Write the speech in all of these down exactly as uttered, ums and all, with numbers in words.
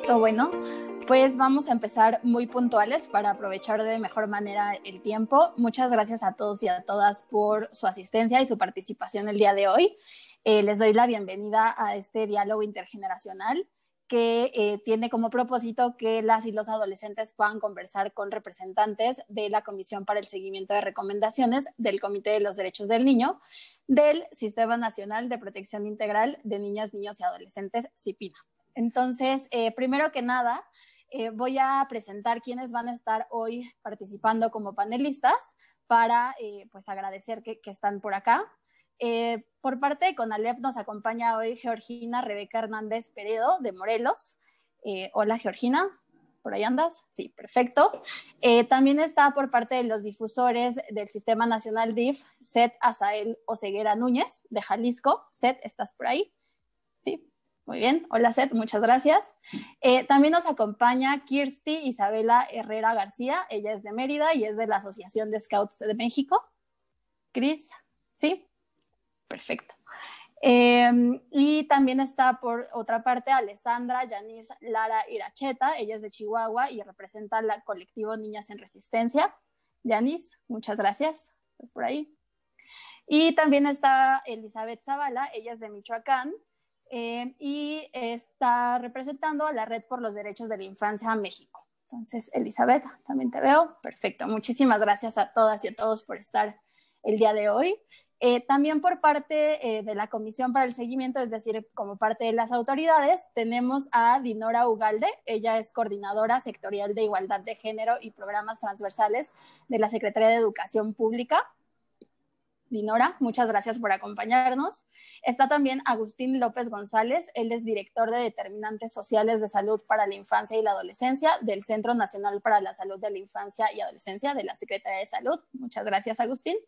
Listo, bueno, pues vamos a empezar muy puntuales para aprovechar de mejor manera el tiempo. Muchas gracias a todos y a todas por su asistencia y su participación el día de hoy. Eh, les doy la bienvenida a este diálogo intergeneracional que eh, tiene como propósito que las y los adolescentes puedan conversar con representantes de la Comisión para el Seguimiento de Recomendaciones del Comité de los Derechos del Niño del Sistema Nacional de Protección Integral de Niñas, Niños y Adolescentes, SIPINA. Entonces, eh, primero que nada, eh, voy a presentar quiénes van a estar hoy participando como panelistas para eh, pues agradecer que, que están por acá. Eh, por parte de CONALEP nos acompaña hoy Georgina Rebeca Hernández Peredo de Morelos. Eh, hola Georgina, ¿por ahí andas? Sí, perfecto. Eh, también está por parte de los difusores del Sistema Nacional D I F, Seth Azael Oseguera Núñez de Jalisco. Seth, ¿estás por ahí? Sí. Muy bien, hola Seth, muchas gracias. Eh, también nos acompaña Kirsty Isabela Herrera García, ella es de Mérida y es de la Asociación de Scouts de México. Cris, ¿sí? Perfecto. Eh, y también está por otra parte Alessandra Yanis Lara Iracheta, ella es de Chihuahua y representa al colectivo Niñas en Resistencia. Yanis, muchas gracias por ahí. Y también está Elizabeth Zavala, ella es de Michoacán. Eh, y está representando a la Red por los Derechos de la Infancia a México. Entonces, Elizabeth, también te veo. Perfecto. Muchísimas gracias a todas y a todos por estar el día de hoy. Eh, también por parte eh, de la Comisión para el Seguimiento, es decir, como parte de las autoridades, tenemos a Dinora Ugalde. Ella es coordinadora sectorial de Igualdad de Género y Programas Transversales de la Secretaría de Educación Pública. Dinora, muchas gracias por acompañarnos. Está también Agustín López González, él es director de Determinantes Sociales de Salud para la Infancia y la Adolescencia del Centro Nacional para la Salud de la Infancia y Adolescencia de la Secretaría de Salud. Muchas gracias, Agustín.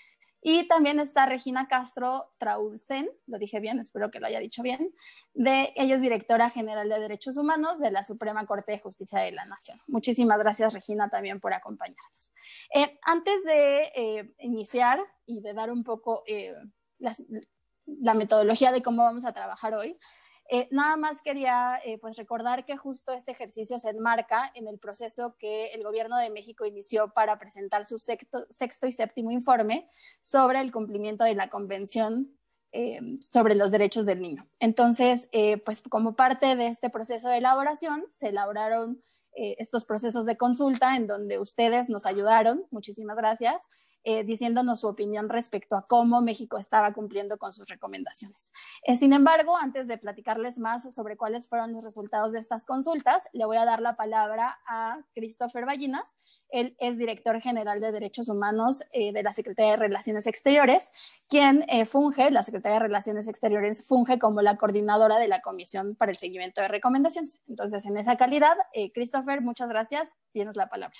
Y también está Regina Castro Traulsen, lo dije bien, espero que lo haya dicho bien, de, ella es directora general de Derechos Humanos de la Suprema Corte de Justicia de la Nación. Muchísimas gracias, Regina, también por acompañarnos. Eh, antes de eh, iniciar y de dar un poco eh, las, la metodología de cómo vamos a trabajar hoy, Eh, nada más quería eh, pues recordar que justo este ejercicio se enmarca en el proceso que el Gobierno de México inició para presentar su sexto, sexto y séptimo informe sobre el cumplimiento de la Convención eh, sobre los Derechos del Niño. Entonces, eh, pues como parte de este proceso de elaboración, se elaboraron eh, estos procesos de consulta en donde ustedes nos ayudaron, muchísimas gracias, Eh, diciéndonos su opinión respecto a cómo México estaba cumpliendo con sus recomendaciones. Eh, sin embargo, antes de platicarles más sobre cuáles fueron los resultados de estas consultas, le voy a dar la palabra a Christopher Ballinas. Él es director general de Derechos Humanos eh, de la Secretaría de Relaciones Exteriores, quien eh, funge, la Secretaría de Relaciones Exteriores funge como la coordinadora de la Comisión para el Seguimiento de Recomendaciones. Entonces, en esa calidad, eh, Christopher, muchas gracias. Tienes la palabra.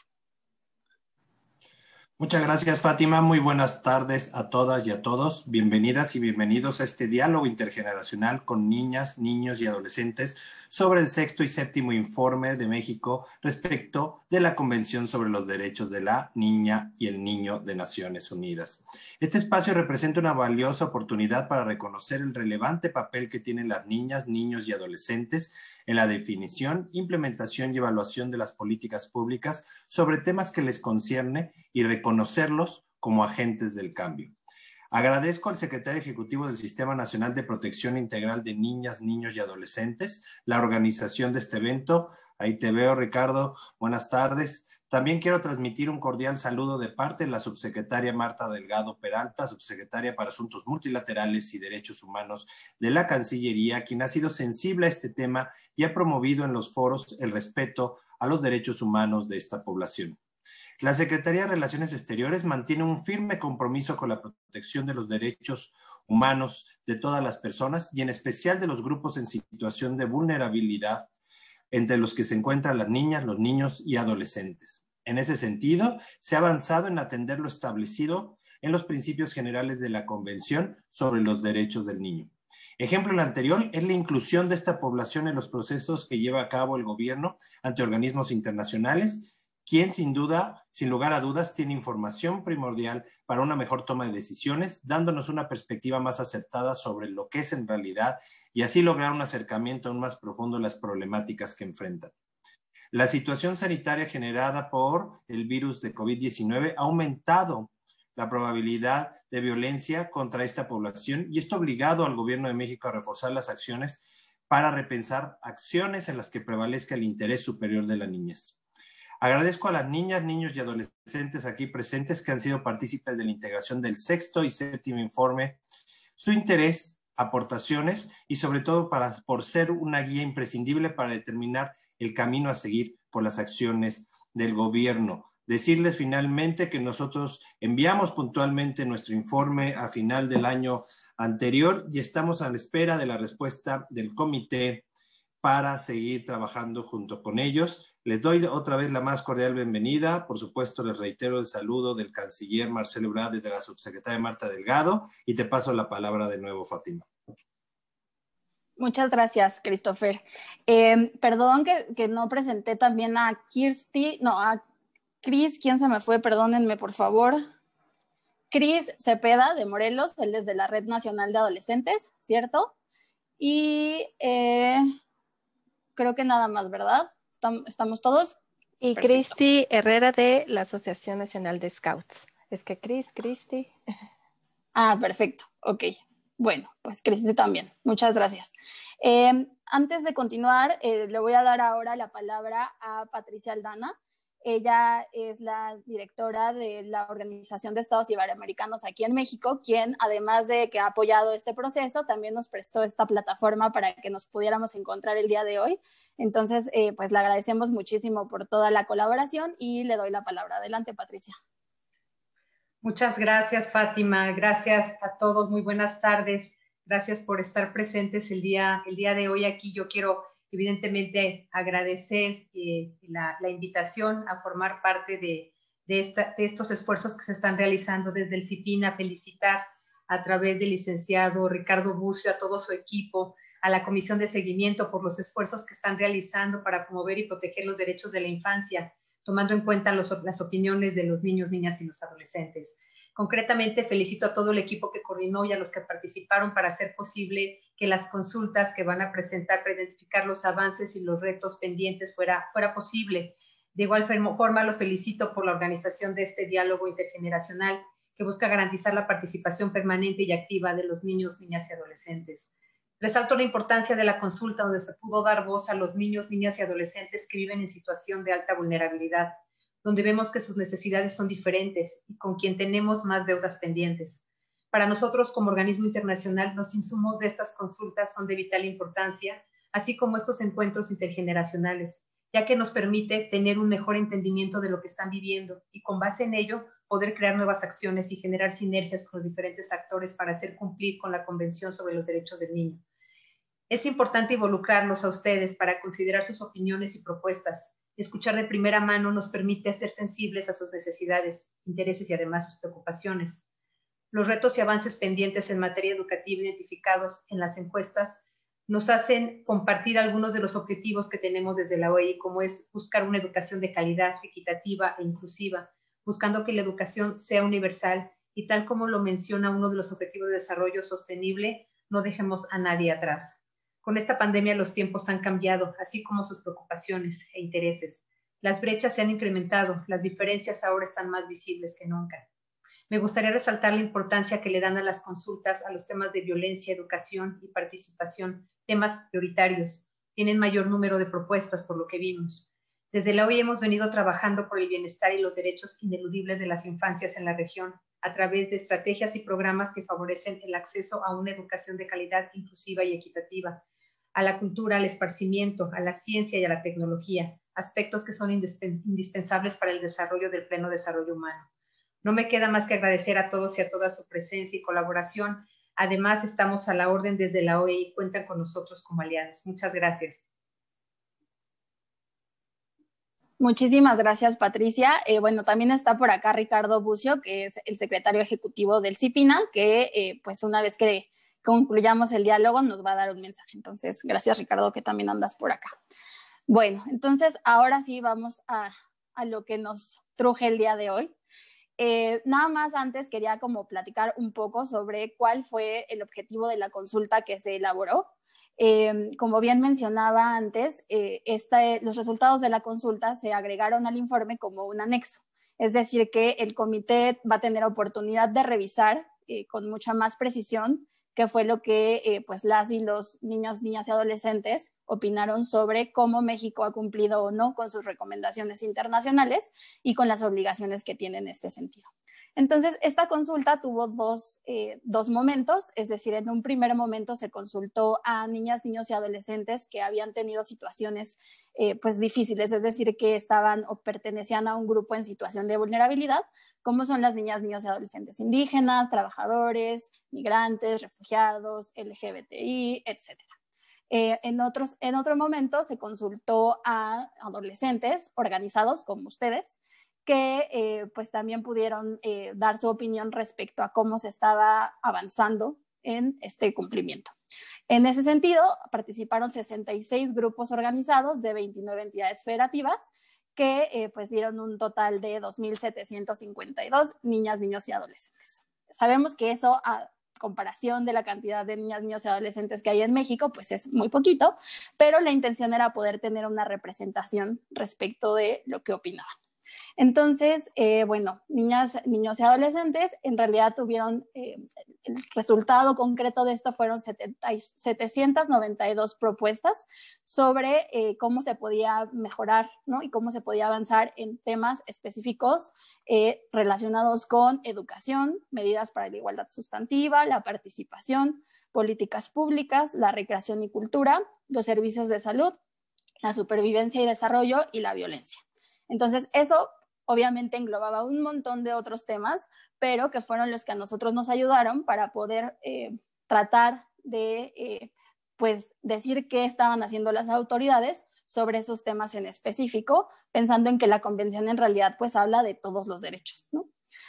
Muchas gracias, Fátima. Muy buenas tardes a todas y a todos. Bienvenidas y bienvenidos a este diálogo intergeneracional con niñas, niños y adolescentes sobre el sexto y séptimo informe de México respecto de la Convención sobre los Derechos de la Niña y el Niño de Naciones Unidas. Este espacio representa una valiosa oportunidad para reconocer el relevante papel que tienen las niñas, niños y adolescentes en la definición, implementación y evaluación de las políticas públicas sobre temas que les concierne y reconocerlos como agentes del cambio. Agradezco al secretario ejecutivo del Sistema Nacional de Protección Integral de Niñas, Niños y Adolescentes la organización de este evento. Ahí te veo, Ricardo. Buenas tardes. También quiero transmitir un cordial saludo de parte de la subsecretaria Marta Delgado Peralta, subsecretaria para Asuntos Multilaterales y Derechos Humanos de la Cancillería, quien ha sido sensible a este tema y ha promovido en los foros el respeto a los derechos humanos de esta población. La Secretaría de Relaciones Exteriores mantiene un firme compromiso con la protección de los derechos humanos de todas las personas y en especial de los grupos en situación de vulnerabilidad, entre los que se encuentran las niñas, los niños y adolescentes. En ese sentido, se ha avanzado en atender lo establecido en los principios generales de la Convención sobre los Derechos del Niño. Ejemplo el anterior es la inclusión de esta población en los procesos que lleva a cabo el gobierno ante organismos internacionales quien sin duda, sin lugar a dudas, tiene información primordial para una mejor toma de decisiones, dándonos una perspectiva más acertada sobre lo que es en realidad y así lograr un acercamiento aún más profundo a las problemáticas que enfrentan. La situación sanitaria generada por el virus de COVID diecinueve ha aumentado la probabilidad de violencia contra esta población y esto ha obligado al gobierno de México a reforzar las acciones para repensar acciones en las que prevalezca el interés superior de la niñez. Agradezco a las niñas, niños y adolescentes aquí presentes que han sido partícipes de la integración del sexto y séptimo informe, su interés, aportaciones y sobre todo para, por ser una guía imprescindible para determinar el camino a seguir por las acciones del gobierno. Decirles finalmente que nosotros enviamos puntualmente nuestro informe a final del año anterior y estamos a la espera de la respuesta del comité para seguir trabajando junto con ellos. Les doy otra vez la más cordial bienvenida. Por supuesto, les reitero el saludo del canciller Marcelo Ebrard y de la subsecretaria Marta Delgado y te paso la palabra de nuevo, Fátima. Muchas gracias, Christopher. Eh, perdón que, que no presenté también a Kirsty, no, a Cris, ¿quién se me fue? Perdónenme, por favor. Cris Cepeda, de Morelos, él es de la Red Nacional de Adolescentes, ¿cierto? Y eh, creo que nada más, ¿verdad? ¿Estamos, estamos todos? Y Cristi Herrera, de la Asociación Nacional de Scouts. Es que Cris, Cristi. Ah, perfecto, ok. Bueno, pues Cristi también. Muchas gracias. Eh, antes de continuar, eh, le voy a dar ahora la palabra a Patricia Aldana. Ella es la directora de la Organización de Estados Iberoamericanos aquí en México, quien, además de que ha apoyado este proceso, también nos prestó esta plataforma para que nos pudiéramos encontrar el día de hoy. Entonces, eh, pues le agradecemos muchísimo por toda la colaboración y le doy la palabra. Adelante, Patricia. Muchas gracias, Fátima. Gracias a todos. Muy buenas tardes. Gracias por estar presentes el día, el día de hoy aquí. Yo quiero evidentemente agradecer eh, la, la invitación a formar parte de, de, esta, de estos esfuerzos que se están realizando desde el CIPINA, felicitar a través del licenciado Ricardo Bucio, a todo su equipo, a la Comisión de Seguimiento por los esfuerzos que están realizando para promover y proteger los derechos de la infancia, tomando en cuenta los, las opiniones de los niños, niñas y los adolescentes. Concretamente, felicito a todo el equipo que coordinó y a los que participaron para hacer posible que las consultas que van a presentar para identificar los avances y los retos pendientes fuera, fuera posible. De igual forma, los felicito por la organización de este diálogo intergeneracional que busca garantizar la participación permanente y activa de los niños, niñas y adolescentes. Resalto la importancia de la consulta donde se pudo dar voz a los niños, niñas y adolescentes que viven en situación de alta vulnerabilidad, donde vemos que sus necesidades son diferentes y con quien tenemos más deudas pendientes. Para nosotros, como organismo internacional, los insumos de estas consultas son de vital importancia, así como estos encuentros intergeneracionales, ya que nos permite tener un mejor entendimiento de lo que están viviendo y con base en ello poder crear nuevas acciones y generar sinergias con los diferentes actores para hacer cumplir con la Convención sobre los Derechos del Niño. Es importante involucrarlos a ustedes para considerar sus opiniones y propuestas. Escuchar de primera mano nos permite ser sensibles a sus necesidades, intereses y además sus preocupaciones. Los retos y avances pendientes en materia educativa identificados en las encuestas nos hacen compartir algunos de los objetivos que tenemos desde la O E I, como es buscar una educación de calidad, equitativa e inclusiva, buscando que la educación sea universal y tal como lo menciona uno de los objetivos de desarrollo sostenible, no dejemos a nadie atrás. Con esta pandemia los tiempos han cambiado, así como sus preocupaciones e intereses. Las brechas se han incrementado, las diferencias ahora están más visibles que nunca. Me gustaría resaltar la importancia que le dan a las consultas a los temas de violencia, educación y participación, temas prioritarios. Tienen mayor número de propuestas por lo que vimos. Desde la O E I hemos venido trabajando por el bienestar y los derechos ineludibles de las infancias en la región, a través de estrategias y programas que favorecen el acceso a una educación de calidad inclusiva y equitativa, a la cultura, al esparcimiento, a la ciencia y a la tecnología, aspectos que son indispensables para el desarrollo del pleno desarrollo humano. No me queda más que agradecer a todos y a toda su presencia y colaboración. Además, estamos a la orden desde la O E I y cuentan con nosotros como aliados. Muchas gracias. Muchísimas gracias, Patricia. Eh, bueno, también está por acá Ricardo Bucio, que es el secretario ejecutivo del CIPINA, que eh, pues una vez que concluyamos el diálogo nos va a dar un mensaje. Entonces, gracias, Ricardo, que también andas por acá. Bueno, entonces ahora sí vamos a a lo que nos truje el día de hoy. Eh, nada más antes quería como platicar un poco sobre cuál fue el objetivo de la consulta que se elaboró. Eh, como bien mencionaba antes, eh, esta, los resultados de la consulta se agregaron al informe como un anexo. Es decir, que el comité va a tener oportunidad de revisar eh, con mucha más precisión qué fue lo que eh, pues las y los niños, niñas y adolescentes opinaron sobre cómo México ha cumplido o no con sus recomendaciones internacionales y con las obligaciones que tiene en este sentido. Entonces, esta consulta tuvo dos, eh, dos momentos, es decir, en un primer momento se consultó a niñas, niños y adolescentes que habían tenido situaciones eh, pues difíciles, es decir, que estaban o pertenecían a un grupo en situación de vulnerabilidad, como son las niñas, niños y adolescentes indígenas, trabajadores, migrantes, refugiados, L G B T I, etcétera. Eh, en, otros, en otro momento se consultó a adolescentes organizados como ustedes, que eh, pues también pudieron eh, dar su opinión respecto a cómo se estaba avanzando en este cumplimiento. En ese sentido, participaron sesenta y seis grupos organizados de veintinueve entidades federativas que eh, pues dieron un total de dos mil setecientos cincuenta y dos niñas, niños y adolescentes. Sabemos que eso, a comparación de la cantidad de niñas, niños y adolescentes que hay en México, pues es muy poquito, pero la intención era poder tener una representación respecto de lo que opinaban. Entonces, eh, bueno, niñas, niños y adolescentes en realidad tuvieron, eh, el resultado concreto de esto fueron setecientas noventa y dos propuestas sobre eh, cómo se podía mejorar, ¿no? Y cómo se podía avanzar en temas específicos eh, relacionados con educación, medidas para la igualdad sustantiva, la participación, políticas públicas, la recreación y cultura, los servicios de salud, la supervivencia y desarrollo y la violencia. Entonces, eso obviamente englobaba un montón de otros temas, pero que fueron los que a nosotros nos ayudaron para poder eh, tratar de eh, pues, decir qué estaban haciendo las autoridades sobre esos temas en específico, pensando en que la convención en realidad pues, habla de todos los derechos, ¿no?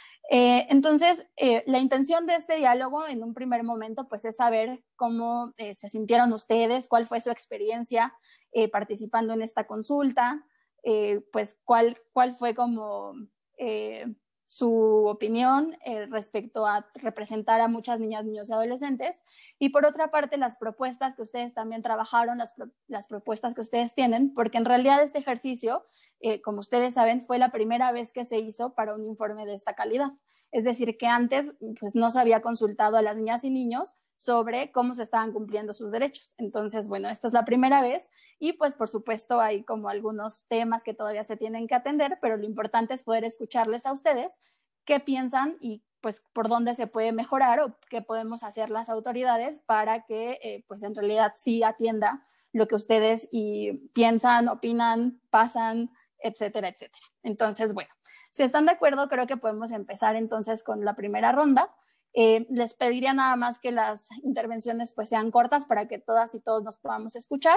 Eh, entonces, eh, la intención de este diálogo en un primer momento pues, es saber cómo eh, se sintieron ustedes, cuál fue su experiencia eh, participando en esta consulta, Eh, pues cuál, cuál fue como eh, su opinión eh, respecto a representar a muchas niñas, niños y adolescentes, y por otra parte las propuestas que ustedes también trabajaron, las, pro, las propuestas que ustedes tienen, porque en realidad este ejercicio, eh, como ustedes saben, fue la primera vez que se hizo para un informe de esta calidad. Es decir, que antes pues, no se había consultado a las niñas y niños sobre cómo se estaban cumpliendo sus derechos. Entonces, bueno, esta es la primera vez y pues por supuesto hay como algunos temas que todavía se tienen que atender, pero lo importante es poder escucharles a ustedes qué piensan y pues por dónde se puede mejorar o qué podemos hacer las autoridades para que eh, pues en realidad sí atienda lo que ustedes y piensan, opinan, pasan, etcétera, etcétera. Entonces, bueno, si están de acuerdo, creo que podemos empezar entonces con la primera ronda. Eh, les pediría nada más que las intervenciones pues sean cortas para que todas y todos nos podamos escuchar.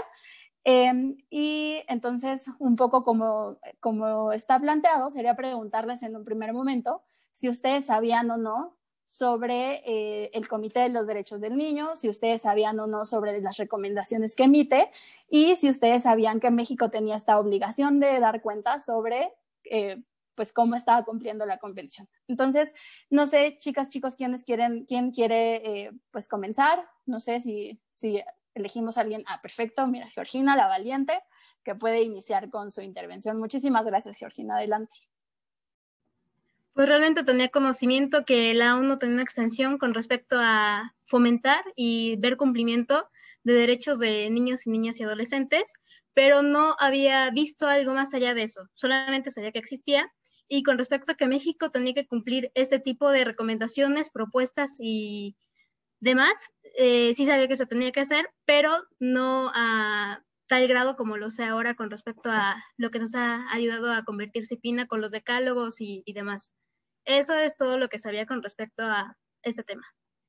Eh, y entonces, un poco como, como está planteado, sería preguntarles en un primer momento si ustedes sabían o no sobre eh, el Comité de los Derechos del Niño, si ustedes sabían o no sobre las recomendaciones que emite y si ustedes sabían que México tenía esta obligación de dar cuenta sobre eh, pues cómo estaba cumpliendo la convención. Entonces, no sé, chicas, chicos, ¿quiénes quieren, quién quiere eh, pues comenzar? No sé si, si elegimos a alguien. Ah, perfecto, mira, Georgina, la valiente, que puede iniciar con su intervención. Muchísimas gracias, Georgina, adelante. Pues realmente tenía conocimiento que la ONU tenía una extensión con respecto a fomentar y ver cumplimiento de derechos de niños y niñas y adolescentes, pero no había visto algo más allá de eso, solamente sabía que existía. Y con respecto a que México tenía que cumplir este tipo de recomendaciones, propuestas y demás, eh, sí sabía que se tenía que hacer, pero no a tal grado como lo sé ahora con respecto a lo que nos ha ayudado a convertir CIPINA con los decálogos y, y demás. Eso es todo lo que sabía con respecto a este tema.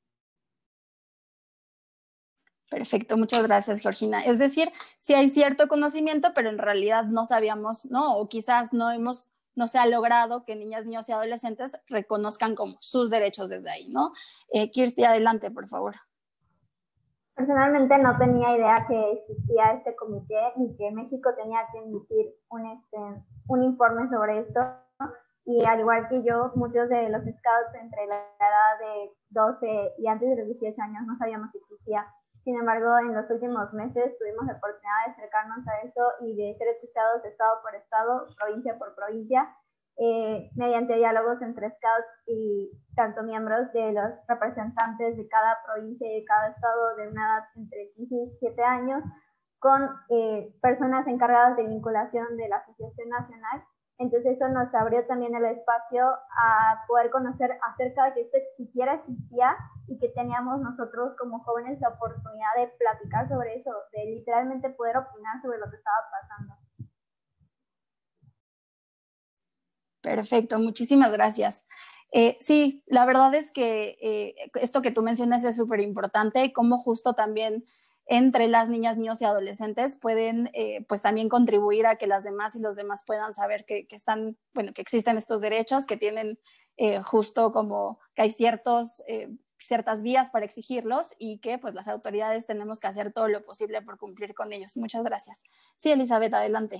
Perfecto, muchas gracias, Georgina. Es decir, sí hay cierto conocimiento, pero en realidad no sabíamos, ¿no? O quizás no hemos, no se ha logrado que niñas, niños y adolescentes reconozcan como sus derechos desde ahí, ¿no? Eh, Kirsty, adelante, por favor. Personalmente no tenía idea que existía este comité ni que México tenía que emitir un, este, un informe sobre esto. Y al igual que yo, muchos de los scouts entre la edad de doce y antes de los dieciocho años no sabíamos que existía. Sin embargo, en los últimos meses tuvimos la oportunidad de acercarnos a eso y de ser escuchados estado por estado, provincia por provincia, eh, mediante diálogos entre scouts y tanto miembros de los representantes de cada provincia y de cada estado de una edad entre quince y diecisiete años, con eh, personas encargadas de vinculación de la Asociación Nacional. Entonces eso nos abrió también el espacio a poder conocer acerca de que esto siquiera existía y que teníamos nosotros como jóvenes la oportunidad de platicar sobre eso, de literalmente poder opinar sobre lo que estaba pasando. Perfecto, muchísimas gracias. Eh, sí, la verdad es que eh, esto que tú mencionas es súper importante, cómo justo también entre las niñas, niños y adolescentes pueden eh, pues también contribuir a que las demás y los demás puedan saber que, que están, bueno, que existen estos derechos, que tienen eh, justo como que hay ciertos, eh, ciertas vías para exigirlos y que pues las autoridades tenemos que hacer todo lo posible por cumplir con ellos. Muchas gracias. Sí, Elizabeth, adelante.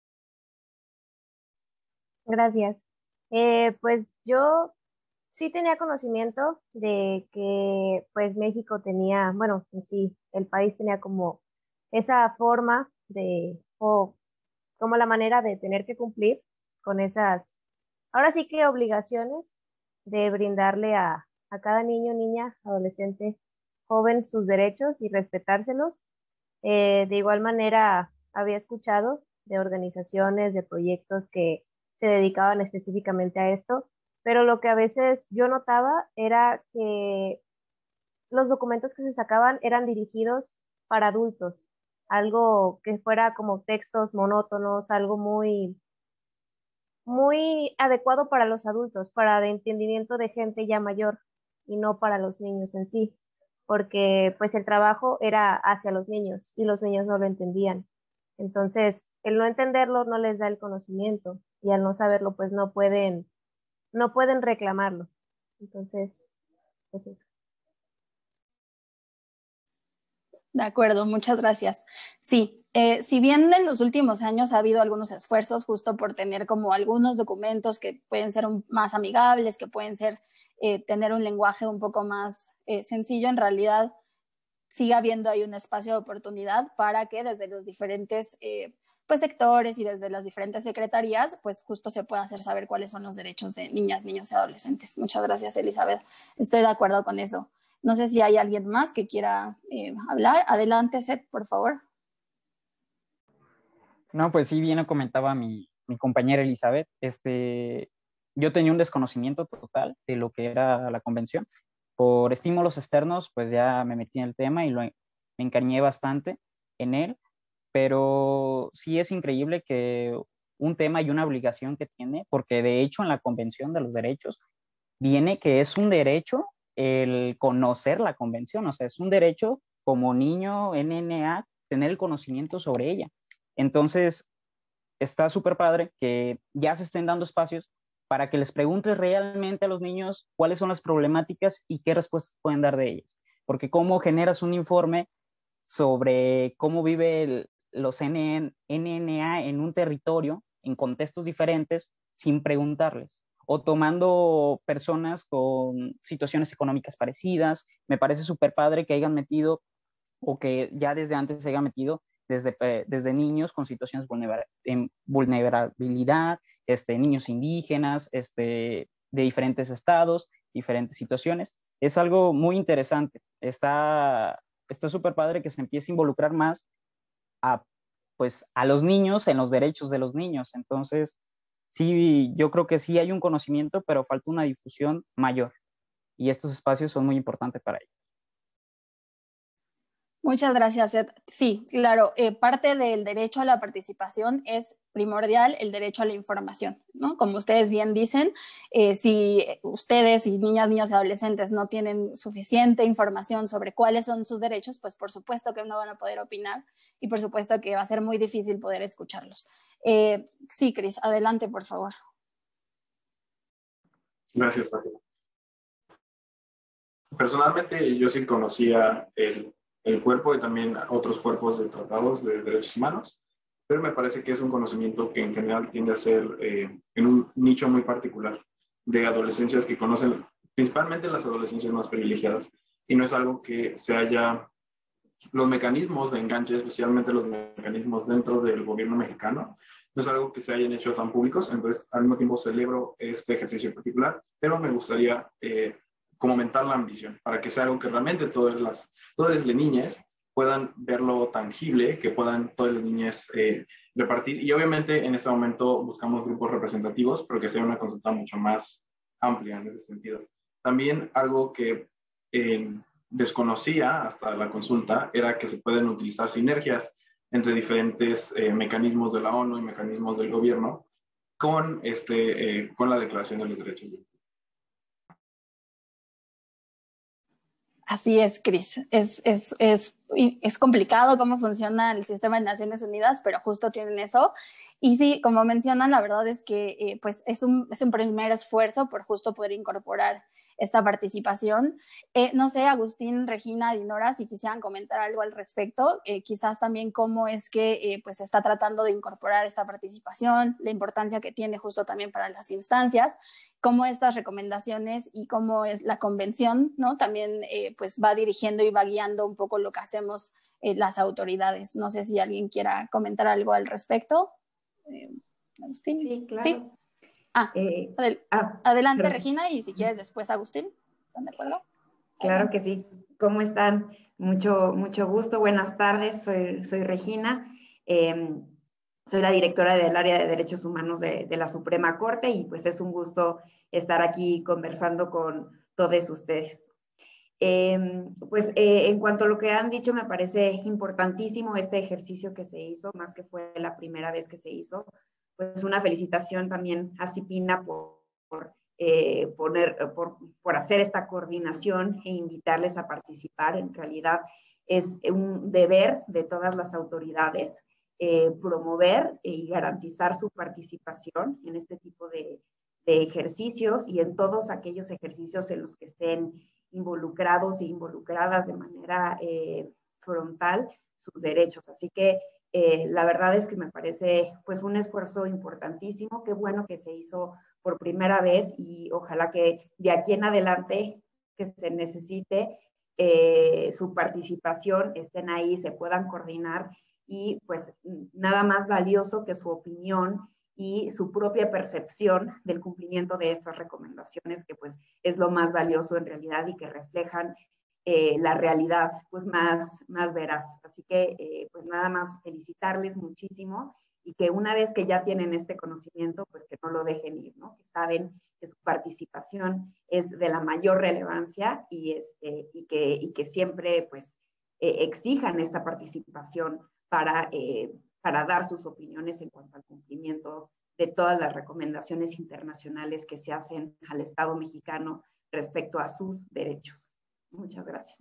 Gracias. Eh, pues yo sí tenía conocimiento de que pues México tenía, bueno, sí, el país tenía como esa forma de, o como la manera de tener que cumplir con esas, ahora sí que obligaciones de brindarle a, a cada niño, niña, adolescente, joven sus derechos y respetárselos. Eh, de igual manera, había escuchado de organizaciones, de proyectos que se dedicaban específicamente a esto, pero lo que a veces yo notaba era que los documentos que se sacaban eran dirigidos para adultos, algo que fuera como textos monótonos, algo muy, muy adecuado para los adultos, para de entendimiento de gente ya mayor y no para los niños en sí, porque pues el trabajo era hacia los niños y los niños no lo entendían. Entonces, el no entenderlo no les da el conocimiento y al no saberlo pues no pueden, no pueden reclamarlo. Entonces, pues eso. De acuerdo, muchas gracias. Sí, eh, si bien en los últimos años ha habido algunos esfuerzos justo por tener como algunos documentos que pueden ser un, más amigables, que pueden ser eh, tener un lenguaje un poco más eh, sencillo, en realidad sigue habiendo ahí un espacio de oportunidad para que desde los diferentes eh, pues, sectores y desde las diferentes secretarías, pues justo se pueda hacer saber cuáles son los derechos de niñas, niños y adolescentes. Muchas gracias, Elizabeth. Estoy de acuerdo con eso. No sé si hay alguien más que quiera eh, hablar. Adelante, Seth, por favor. No, pues sí, bien lo comentaba mi, mi compañera Elizabeth. Este, yo tenía un desconocimiento total de lo que era la convención. Por estímulos externos, pues ya me metí en el tema y lo, me encariñé bastante en él. Pero sí es increíble que un tema y una obligación que tiene, porque de hecho en la Convención de los Derechos viene que es un derecho el conocer la convención, o sea, es un derecho como niño N N A tener el conocimiento sobre ella. Entonces, está súper padre que ya se estén dando espacios para que les preguntes realmente a los niños cuáles son las problemáticas y qué respuestas pueden dar de ellas. Porque cómo generas un informe sobre cómo vive el, los N N A en un territorio, en contextos diferentes, sin preguntarles. O tomando personas con situaciones económicas parecidas. Me parece súper padre que hayan metido, o que ya desde antes se hayan metido, desde, desde niños con situaciones de vulnerabilidad, este, niños indígenas, este, de diferentes estados, diferentes situaciones. Es algo muy interesante. Está está súper padre que se empiece a involucrar más a, pues, a los niños en los derechos de los niños. Entonces, sí, yo creo que sí hay un conocimiento, pero falta una difusión mayor. Y estos espacios son muy importantes para ellos. Muchas gracias, Ed. Sí, claro, eh, parte del derecho a la participación es primordial el derecho a la información, ¿no? Como ustedes bien dicen, eh, si ustedes y niñas, niños y adolescentes no tienen suficiente información sobre cuáles son sus derechos, pues por supuesto que no van a poder opinar y por supuesto que va a ser muy difícil poder escucharlos. Eh, sí, Cris, adelante, por favor. Gracias, Fátima. Personalmente, yo sí conocía el el cuerpo y también otros cuerpos de tratados de derechos humanos, pero me parece que es un conocimiento que en general tiende a ser eh, en un nicho muy particular de adolescencias que conocen principalmente las adolescencias más privilegiadas, y no es algo que se haya, los mecanismos de enganche, especialmente los mecanismos dentro del gobierno mexicano, no es algo que se hayan hecho tan públicos. Entonces al mismo tiempo celebro este ejercicio en particular, pero me gustaría eh, como aumentar la ambición para que sea algo que realmente todas las, todas las niñas puedan verlo tangible, que puedan todas las niñas eh, repartir, y obviamente en este momento buscamos grupos representativos, pero que sea una consulta mucho más amplia en ese sentido. También algo que eh, desconocía hasta la consulta era que se pueden utilizar sinergias entre diferentes eh, mecanismos de la ONU y mecanismos del gobierno con, este, eh, con la Declaración de los Derechos Humanos. Así es, Cris. Es, es, es, es complicado cómo funciona el sistema de Naciones Unidas, pero justo tienen eso. Y sí, como mencionan, la verdad es que eh, pues es, un, es un primer esfuerzo por justo poder incorporar esta participación. Eh, no sé, Agustín, Regina, Dinora, si quisieran comentar algo al respecto, eh, quizás también cómo es que eh, pues se está tratando de incorporar esta participación, la importancia que tiene justo también para las instancias, cómo estas recomendaciones y cómo es la convención, ¿no? También eh, pues va dirigiendo y va guiando un poco lo que hacemos eh, las autoridades. No sé si alguien quiera comentar algo al respecto. Eh, Agustín. Sí, claro. ¿Sí? Ah, eh, adel ah, adelante, perdón. Regina, y si quieres después Agustín. ¿Están de acuerdo? Claro que sí. ¿Cómo están? Mucho, mucho gusto. Buenas tardes. Soy, soy Regina. Eh, soy la directora del área de Derechos Humanos de, de la Suprema Corte, y pues es un gusto estar aquí conversando con todos ustedes. Eh, pues eh, en cuanto a lo que han dicho, me parece importantísimo este ejercicio que se hizo, más que fue la primera vez que se hizo. Pues una felicitación también a Cipina por, por, eh, poner, por, por hacer esta coordinación e invitarles a participar. En realidad es un deber de todas las autoridades eh, promover y garantizar su participación en este tipo de, de ejercicios y en todos aquellos ejercicios en los que estén involucrados e involucradas de manera eh, frontal sus derechos. Así que Eh, la verdad es que me parece pues un esfuerzo importantísimo. Qué bueno que se hizo por primera vez, y ojalá que de aquí en adelante que se necesite eh, su participación, estén ahí, se puedan coordinar, y pues nada más valioso que su opinión y su propia percepción del cumplimiento de estas recomendaciones, que pues es lo más valioso en realidad y que reflejan Eh, la realidad pues más, más veraz. Así que eh, pues nada más felicitarles muchísimo, y que una vez que ya tienen este conocimiento, pues que no lo dejen ir, ¿no? Que saben que su participación es de la mayor relevancia, y, este, y, que, y que siempre pues eh, exijan esta participación para, eh, para dar sus opiniones en cuanto al cumplimiento de todas las recomendaciones internacionales que se hacen al Estado mexicano respecto a sus derechos. Muchas gracias.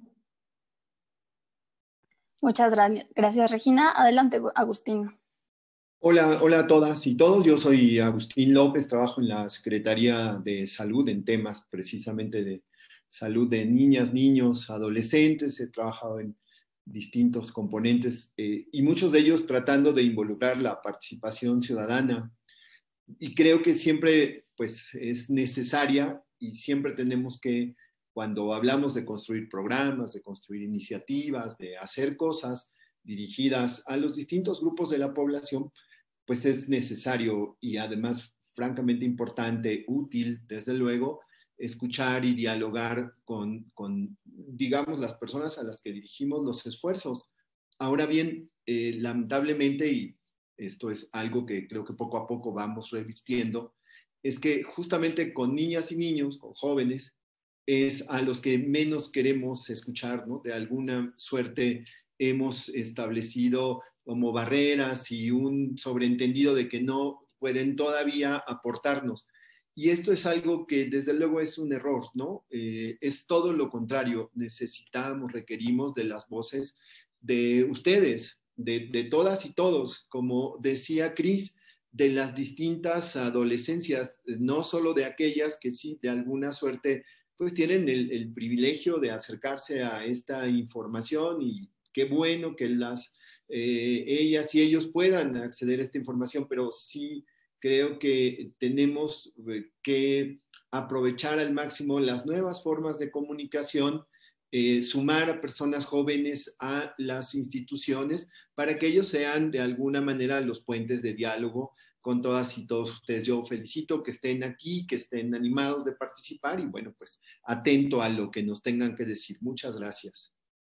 Muchas gracias, Regina. Adelante, Agustín. Hola, hola a todas y todos. Yo soy Agustín López, trabajo en la Secretaría de Salud en temas precisamente de salud de niñas, niños, adolescentes. He trabajado en distintos componentes eh, y muchos de ellos tratando de involucrar la participación ciudadana. Y creo que siempre pues, es necesaria, y siempre tenemos que, cuando hablamos de construir programas, de construir iniciativas, de hacer cosas dirigidas a los distintos grupos de la población, pues es necesario y además francamente importante, útil, desde luego, escuchar y dialogar con, con digamos, las personas a las que dirigimos los esfuerzos. Ahora bien, eh, lamentablemente, y esto es algo que creo que poco a poco vamos revistiendo, es que justamente con niñas y niños, con jóvenes, es a los que menos queremos escuchar, ¿no? De alguna suerte hemos establecido como barreras y un sobreentendido de que no pueden todavía aportarnos. Y esto es algo que desde luego es un error, ¿no? Eh, es todo lo contrario. Necesitamos, requerimos de las voces de ustedes, de, de todas y todos, como decía Cris, de las distintas adolescencias, no solo de aquellas que sí, de alguna suerte, pues tienen el, el privilegio de acercarse a esta información y qué bueno que las, eh, ellas y ellos puedan acceder a esta información, pero sí creo que tenemos que aprovechar al máximo las nuevas formas de comunicación, eh, sumar a personas jóvenes a las instituciones para que ellos sean de alguna manera los puentes de diálogo con todas y todos ustedes. Yo felicito que estén aquí, que estén animados de participar y bueno, pues atento a lo que nos tengan que decir. Muchas gracias.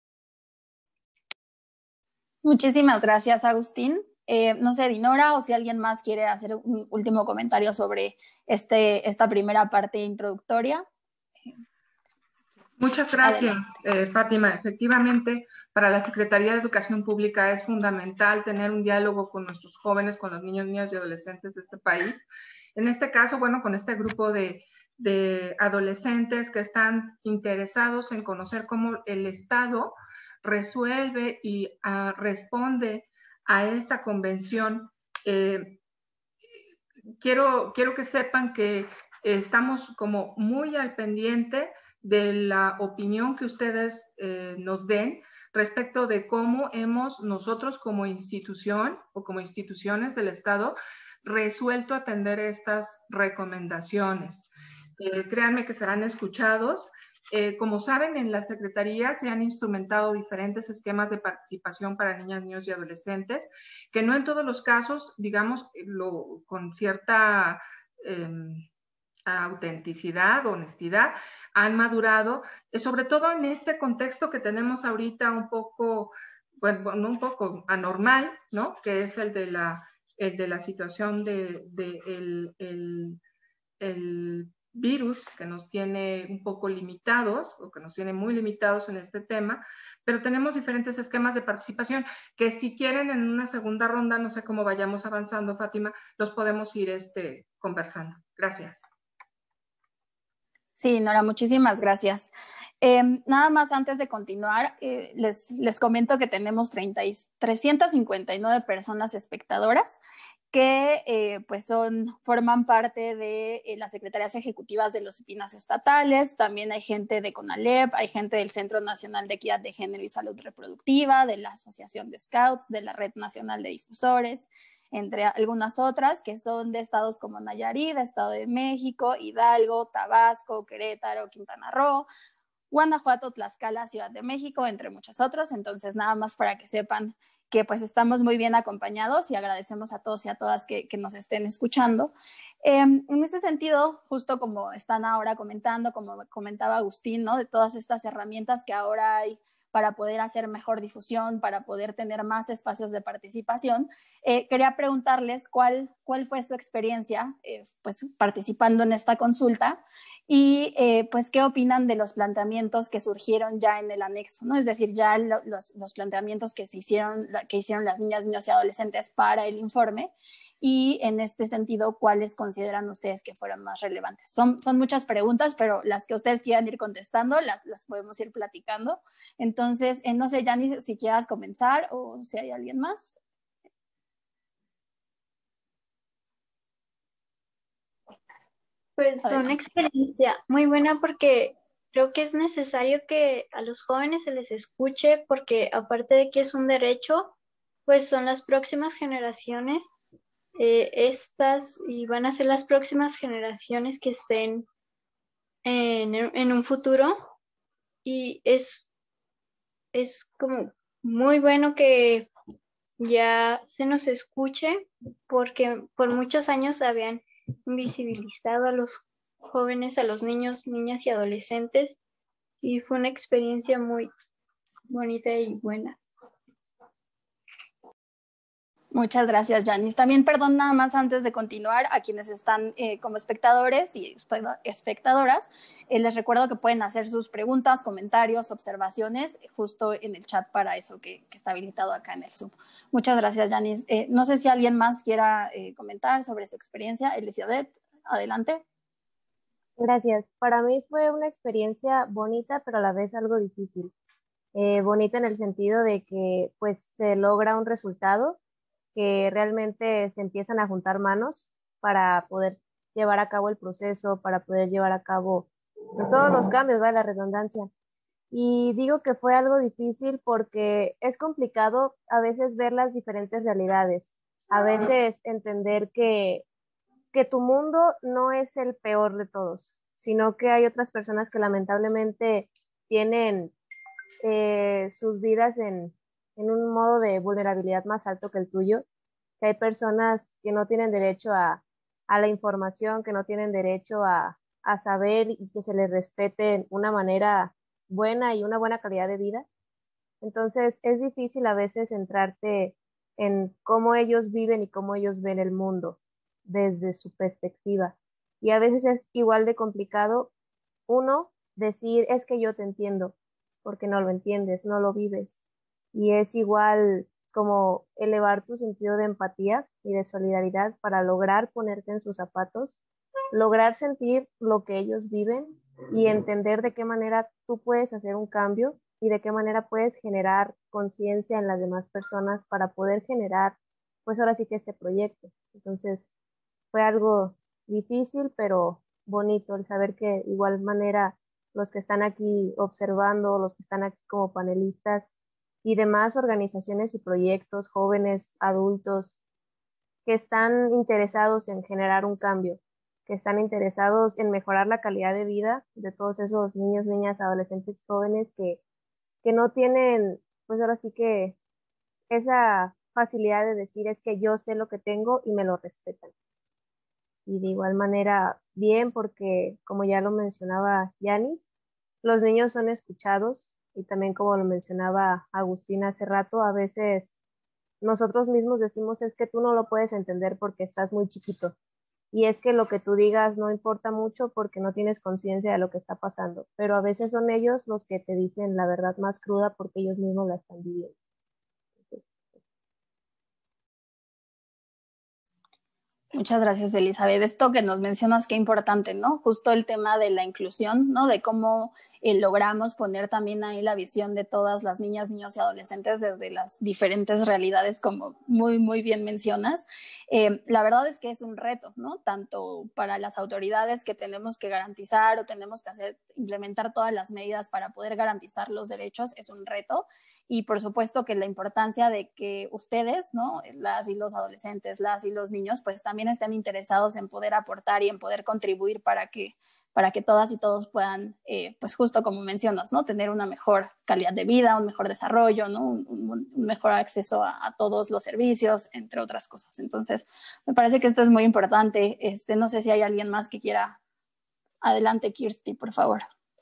Muchísimas gracias, Agustín. Eh, no sé, Dinora, o si alguien más quiere hacer un último comentario sobre este, esta primera parte introductoria. Muchas gracias, eh, Fátima. Efectivamente, para la Secretaría de Educación Pública es fundamental tener un diálogo con nuestros jóvenes, con los niños, niñas y adolescentes de este país. En este caso, bueno, con este grupo de, de adolescentes que están interesados en conocer cómo el Estado resuelve y uh, responde a esta convención. Eh, quiero, quiero que sepan que estamos como muy al pendiente de la opinión que ustedes eh, nos den respecto de cómo hemos nosotros como institución o como instituciones del Estado resuelto atender estas recomendaciones. Eh, créanme que serán escuchados. Eh, como saben, en la Secretaría se han instrumentado diferentes esquemas de participación para niñas, niños y adolescentes, que no en todos los casos, digamos, lo, con cierta eh, autenticidad, honestidad, han madurado, eh, sobre todo en este contexto que tenemos ahorita un poco, bueno, un poco anormal, ¿no? Que es el de la, el de la situación de, de el, el, el virus que nos tiene un poco limitados o que nos tiene muy limitados en este tema, pero tenemos diferentes esquemas de participación que si quieren en una segunda ronda, no sé cómo vayamos avanzando, Fátima, los podemos ir este, conversando. Gracias. Sí, Nora, muchísimas gracias. Eh, nada más antes de continuar, eh, les, les comento que tenemos treinta y, trescientas cincuenta y nueve personas espectadoras que eh, pues son, forman parte de eh, las secretarías ejecutivas de los I P I N A S estatales. También hay gente de CONALEP, hay gente del Centro Nacional de Equidad de Género y Salud Reproductiva, de la Asociación de Scouts, de la Red Nacional de Difusores, entre algunas otras que son de estados como Nayarit, Estado de México, Hidalgo, Tabasco, Querétaro, Quintana Roo, Guanajuato, Tlaxcala, Ciudad de México, entre muchos otros. Entonces, nada más para que sepan que pues estamos muy bien acompañados y agradecemos a todos y a todas que, que nos estén escuchando. Eh, en ese sentido, justo como están ahora comentando, como comentaba Agustín, ¿no? De todas estas herramientas que ahora hay para poder hacer mejor difusión, para poder tener más espacios de participación. Eh, quería preguntarles cuál, cuál fue su experiencia eh, pues, participando en esta consulta y eh, pues qué opinan de los planteamientos que surgieron ya en el anexo, ¿no? Es decir, ya lo, los, los planteamientos que, se hicieron, que hicieron las niñas, niños y adolescentes para el informe y en este sentido, ¿cuáles consideran ustedes que fueron más relevantes? Son, son muchas preguntas, pero las que ustedes quieran ir contestando, las, las podemos ir platicando. Entonces, eh, no sé, Jani, si quieras comenzar o si hay alguien más. Pues fue una experiencia muy buena porque creo que es necesario que a los jóvenes se les escuche porque aparte de que es un derecho, pues son las próximas generaciones, eh, estas y van a ser las próximas generaciones que estén en, en un futuro y es, es como muy bueno que ya se nos escuche porque por muchos años habían invisibilizado a los jóvenes, a los niños, niñas y adolescentes y fue una experiencia muy bonita y buena. Muchas gracias, Janice. También, perdón, nada más antes de continuar, a quienes están eh, como espectadores y espectadoras, eh, les recuerdo que pueden hacer sus preguntas, comentarios, observaciones, justo en el chat para eso que, que está habilitado acá en el Zoom. Muchas gracias, Janice. Eh, no sé si alguien más quiera eh, comentar sobre su experiencia. Elizabeth, adelante. Gracias. Para mí fue una experiencia bonita, pero a la vez algo difícil. Eh, bonita en el sentido de que pues se logra un resultado, que realmente se empiezan a juntar manos para poder llevar a cabo el proceso, para poder llevar a cabo pues, todos los cambios, ¿vale? La redundancia. Y digo que fue algo difícil porque es complicado a veces ver las diferentes realidades, a veces entender que, que tu mundo no es el peor de todos, sino que hay otras personas que lamentablemente tienen eh, sus vidas en, en un modo de vulnerabilidad más alto que el tuyo, que hay personas que no tienen derecho a, a la información, que no tienen derecho a, a saber y que se les respete en una manera buena y una buena calidad de vida. Entonces es difícil a veces centrarte en cómo ellos viven y cómo ellos ven el mundo desde su perspectiva. Y a veces es igual de complicado, uno, decir es que yo te entiendo, porque no lo entiendes, no lo vives. Y es igual como elevar tu sentido de empatía y de solidaridad para lograr ponerte en sus zapatos, lograr sentir lo que ellos viven y entender de qué manera tú puedes hacer un cambio y de qué manera puedes generar conciencia en las demás personas para poder generar, pues ahora sí que este proyecto. Entonces, fue algo difícil, pero bonito el saber que de igual manera los que están aquí observando, los que están aquí como panelistas y demás organizaciones y proyectos, jóvenes, adultos, que están interesados en generar un cambio, que están interesados en mejorar la calidad de vida de todos esos niños, niñas, adolescentes, jóvenes que, que no tienen, pues ahora sí que esa facilidad de decir es que yo sé lo que tengo y me lo respetan. Y de igual manera, bien, porque como ya lo mencionaba Yanis, los niños son escuchados y también como lo mencionaba Agustín hace rato, a veces nosotros mismos decimos es que tú no lo puedes entender porque estás muy chiquito. Y es que lo que tú digas no importa mucho porque no tienes conciencia de lo que está pasando. Pero a veces son ellos los que te dicen la verdad más cruda porque ellos mismos la están viviendo. Muchas gracias, Elizabeth. Esto que nos mencionas, qué importante, ¿no? Justo el tema de la inclusión, ¿no? De cómo eh, logramos poner también ahí la visión de todas las niñas, niños y adolescentes desde las diferentes realidades, como muy, muy bien mencionas. Eh, la verdad es que es un reto, ¿no? Tanto para las autoridades que tenemos que garantizar o tenemos que hacer, implementar todas las medidas para poder garantizar los derechos, es un reto. Y por supuesto que la importancia de que ustedes, ¿no? Las y los adolescentes, las y los niños, pues también estén interesados en poder aportar y en poder contribuir para que, para que todas y todos puedan, eh, pues justo como mencionas, ¿no? Tener una mejor calidad de vida, un mejor desarrollo, ¿no? Un, un, un mejor acceso a, a todos los servicios, entre otras cosas. Entonces, me parece que esto es muy importante. Este, no sé si hay alguien más que quiera. Adelante, Kirsty, por favor.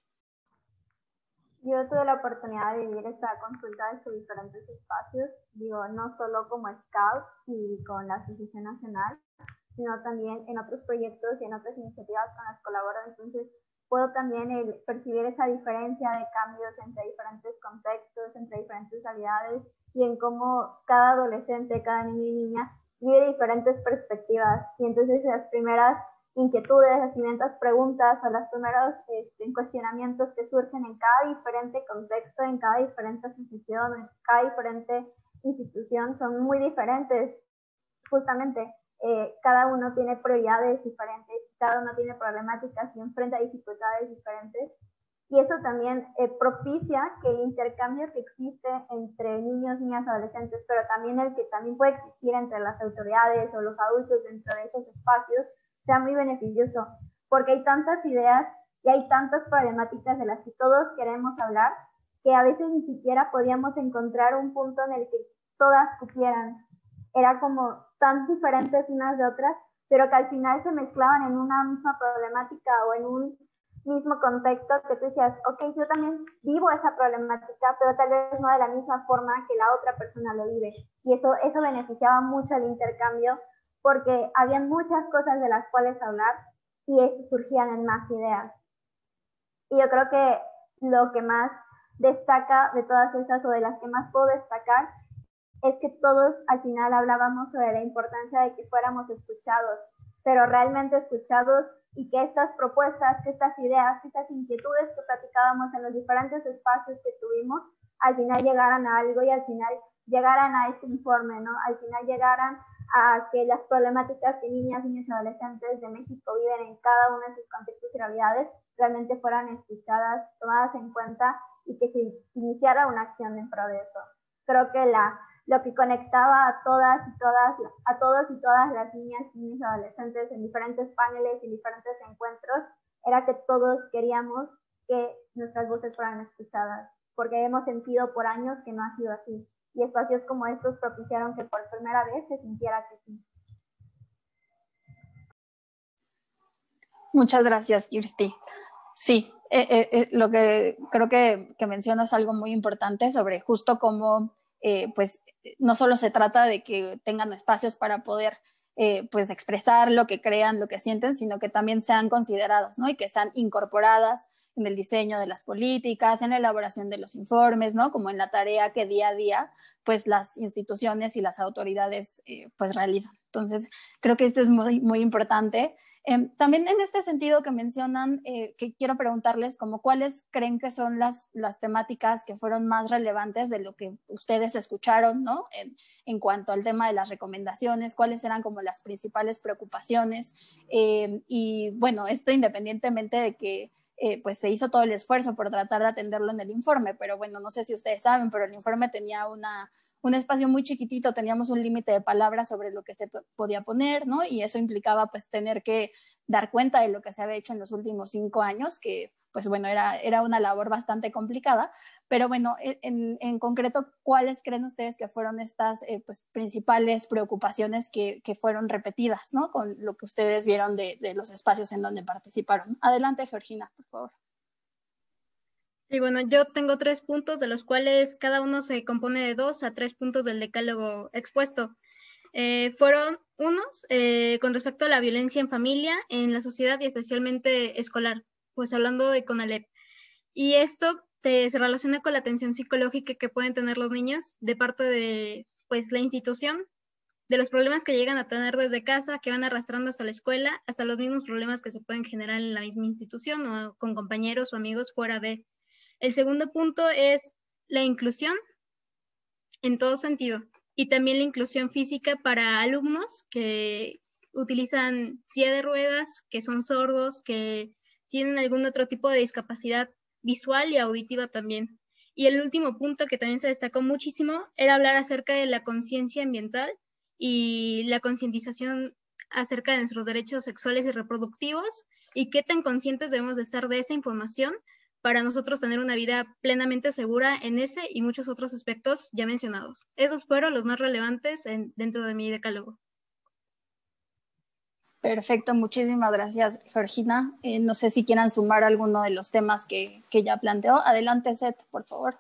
Yo tuve la oportunidad de vivir esta consulta desde diferentes espacios, digo, no solo como scout y con la Asociación Nacional, sino también en otros proyectos y en otras iniciativas con las que colaboro. Entonces, puedo también el, percibir esa diferencia de cambios entre diferentes contextos, entre diferentes realidades y en cómo cada adolescente, cada niño y niña vive diferentes perspectivas. Y entonces las primeras inquietudes, las primeras preguntas o los primeros este, cuestionamientos que surgen en cada diferente contexto, en cada diferente asociación, en cada diferente institución son muy diferentes. Justamente, eh, cada uno tiene prioridades diferentes, cada uno tiene problemáticas y enfrenta dificultades diferentes. Y eso también eh, propicia que el intercambio que existe entre niños, niñas, adolescentes, pero también el que también puede existir entre las autoridades o los adultos dentro de esos espacios, sea muy beneficioso, porque hay tantas ideas y hay tantas problemáticas de las que todos queremos hablar, que a veces ni siquiera podíamos encontrar un punto en el que todas cupieran. Era como tan diferentes unas de otras, pero que al final se mezclaban en una misma problemática o en un mismo contexto que tú decías, ok, yo también vivo esa problemática, pero tal vez no de la misma forma que la otra persona lo vive. Y eso, eso beneficiaba mucho el intercambio, porque habían muchas cosas de las cuales hablar y eso surgían en más ideas. Y yo creo que lo que más destaca de todas esas, o de las que más puedo destacar, es que todos al final hablábamos sobre la importancia de que fuéramos escuchados, pero realmente escuchados, y que estas propuestas, que estas ideas, que estas inquietudes que platicábamos en los diferentes espacios que tuvimos, al final llegaran a algo y al final llegaran a este informe, ¿no? Al final llegaran a que las problemáticas que niñas, niños y adolescentes de México viven en cada uno de sus contextos y realidades realmente fueran escuchadas, tomadas en cuenta y que se iniciara una acción en pro de eso. Creo que la, lo que conectaba a todas y todas, a todos y todas las niñas, niños y adolescentes en diferentes paneles y diferentes encuentros era que todos queríamos que nuestras voces fueran escuchadas, porque hemos sentido por años que no ha sido así. Y espacios como estos propiciaron que por primera vez se sintiera que sí. Muchas gracias, Kirsty. Sí, eh, eh, eh, lo que creo que, que mencionas algo muy importante sobre justo cómo, eh, pues, no solo se trata de que tengan espacios para poder, eh, pues, expresar lo que crean, lo que sienten, sino que también sean consideradas, ¿no? Y que sean incorporadas en el diseño de las políticas, en la elaboración de los informes, ¿no? Como en la tarea que día a día, pues, las instituciones y las autoridades, eh, pues, realizan. Entonces, creo que esto es muy, muy importante. Eh, también en este sentido que mencionan, eh, que quiero preguntarles como cuáles creen que son las, las temáticas que fueron más relevantes de lo que ustedes escucharon, ¿no? En, en cuanto al tema de las recomendaciones, cuáles eran como las principales preocupaciones. Eh, y bueno, esto independientemente de que eh, pues se hizo todo el esfuerzo por tratar de atenderlo en el informe, pero bueno, no sé si ustedes saben, pero el informe tenía una... un espacio muy chiquitito, teníamos un límite de palabras sobre lo que se podía poner, ¿no? Y eso implicaba pues tener que dar cuenta de lo que se había hecho en los últimos cinco años, que pues bueno, era, era una labor bastante complicada, pero bueno, en, en concreto, ¿cuáles creen ustedes que fueron estas eh, pues, principales preocupaciones que, que fueron repetidas, ¿no? Con lo que ustedes vieron de, de los espacios en donde participaron? Adelante, Georgina, por favor. Sí, bueno, yo tengo tres puntos, de los cuales cada uno se compone de dos a tres puntos del decálogo expuesto. Eh, fueron unos eh, con respecto a la violencia en familia, en la sociedad y especialmente escolar, pues hablando de CONALEP. Y esto te, se relaciona con la atención psicológica que pueden tener los niños de parte de pues, la institución, de los problemas que llegan a tener desde casa, que van arrastrando hasta la escuela, hasta los mismos problemas que se pueden generar en la misma institución o con compañeros o amigos fuera de... El segundo punto es la inclusión en todo sentido y también la inclusión física para alumnos que utilizan silla de ruedas, que son sordos, que tienen algún otro tipo de discapacidad visual y auditiva también. Y el último punto que también se destacó muchísimo era hablar acerca de la conciencia ambiental y la concientización acerca de nuestros derechos sexuales y reproductivos y qué tan conscientes debemos de estar de esa información para nosotros tener una vida plenamente segura en ese y muchos otros aspectos ya mencionados. Esos fueron los más relevantes en, dentro de mi decálogo. Perfecto, muchísimas gracias, Georgina. Eh, no sé si quieran sumar alguno de los temas que, que ya planteó. Adelante, Seth, por favor.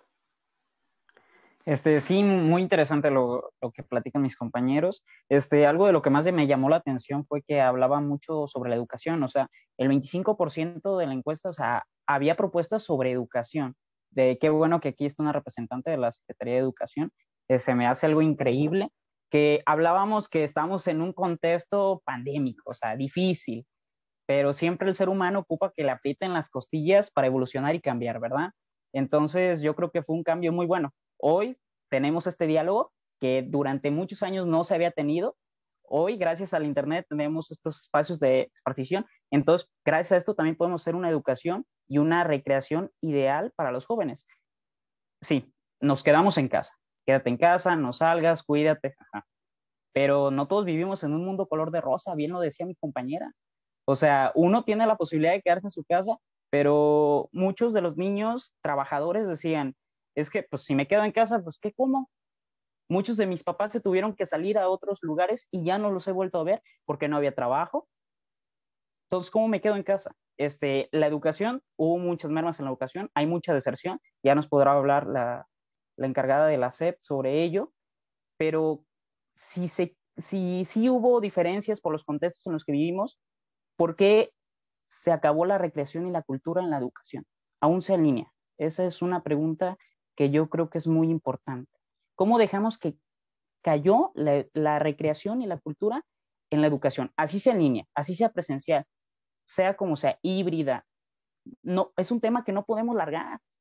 Este, sí, muy interesante lo, lo que platican mis compañeros. Este, algo de lo que más me llamó la atención fue que hablaba mucho sobre la educación, o sea, el veinticinco por ciento de la encuesta, o sea, había propuestas sobre educación. De qué bueno que aquí está una representante de la Secretaría de Educación, eh, se me hace algo increíble, que hablábamos que estamos en un contexto pandémico, o sea, difícil, pero siempre el ser humano ocupa que le aprieten las costillas para evolucionar y cambiar, ¿verdad? Entonces, yo creo que fue un cambio muy bueno. Hoy tenemos este diálogo que durante muchos años no se había tenido. Hoy, gracias al Internet, tenemos estos espacios de exposición. Entonces, gracias a esto también podemos hacer una educación y una recreación ideal para los jóvenes. Sí, nos quedamos en casa. Quédate en casa, no salgas, cuídate. Ajá. Pero no todos vivimos en un mundo color de rosa, bien lo decía mi compañera. O sea, uno tiene la posibilidad de quedarse en su casa, pero muchos de los niños trabajadores decían, es que pues si me quedo en casa, pues ¿qué como? Muchos de mis papás se tuvieron que salir a otros lugares y ya no los he vuelto a ver porque no había trabajo. Entonces, ¿cómo me quedo en casa? Este, la educación, hubo muchas mermas en la educación, hay mucha deserción, ya nos podrá hablar la, la encargada de la S E P sobre ello, pero si, se, si, si hubo diferencias por los contextos en los que vivimos, ¿por qué se acabó la recreación y la cultura en la educación? Aún sea en línea. Esa es una pregunta que yo creo que es muy importante. ¿Cómo dejamos que cayó la, la recreación y la cultura en la educación? Así sea en línea, así sea presencial, sea como sea, híbrida. No, es un tema que no podemos largar.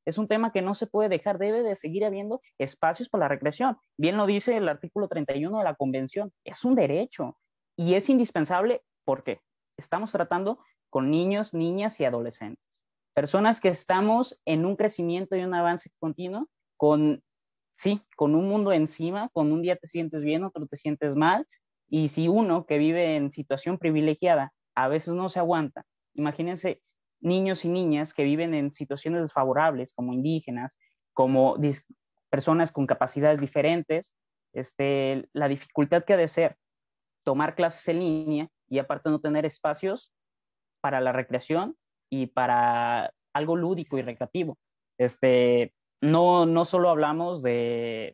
Es un tema que no se puede dejar, debe de seguir habiendo espacios para la recreación. Bien lo dice el artículo treinta y uno de la Convención, es un derecho y es indispensable porque estamos tratando con niños, niñas y adolescentes. Personas que estamos en un crecimiento y un avance continuo con, sí, con un mundo encima, con un día te sientes bien, otro te sientes mal, y si uno que vive en situación privilegiada a veces no se aguanta, imagínense niños y niñas que viven en situaciones desfavorables, como indígenas, como personas con capacidades diferentes, este, la dificultad que ha de ser tomar clases en línea y aparte no tener espacios para la recreación y para algo lúdico y recreativo. Este, no, no solo hablamos de,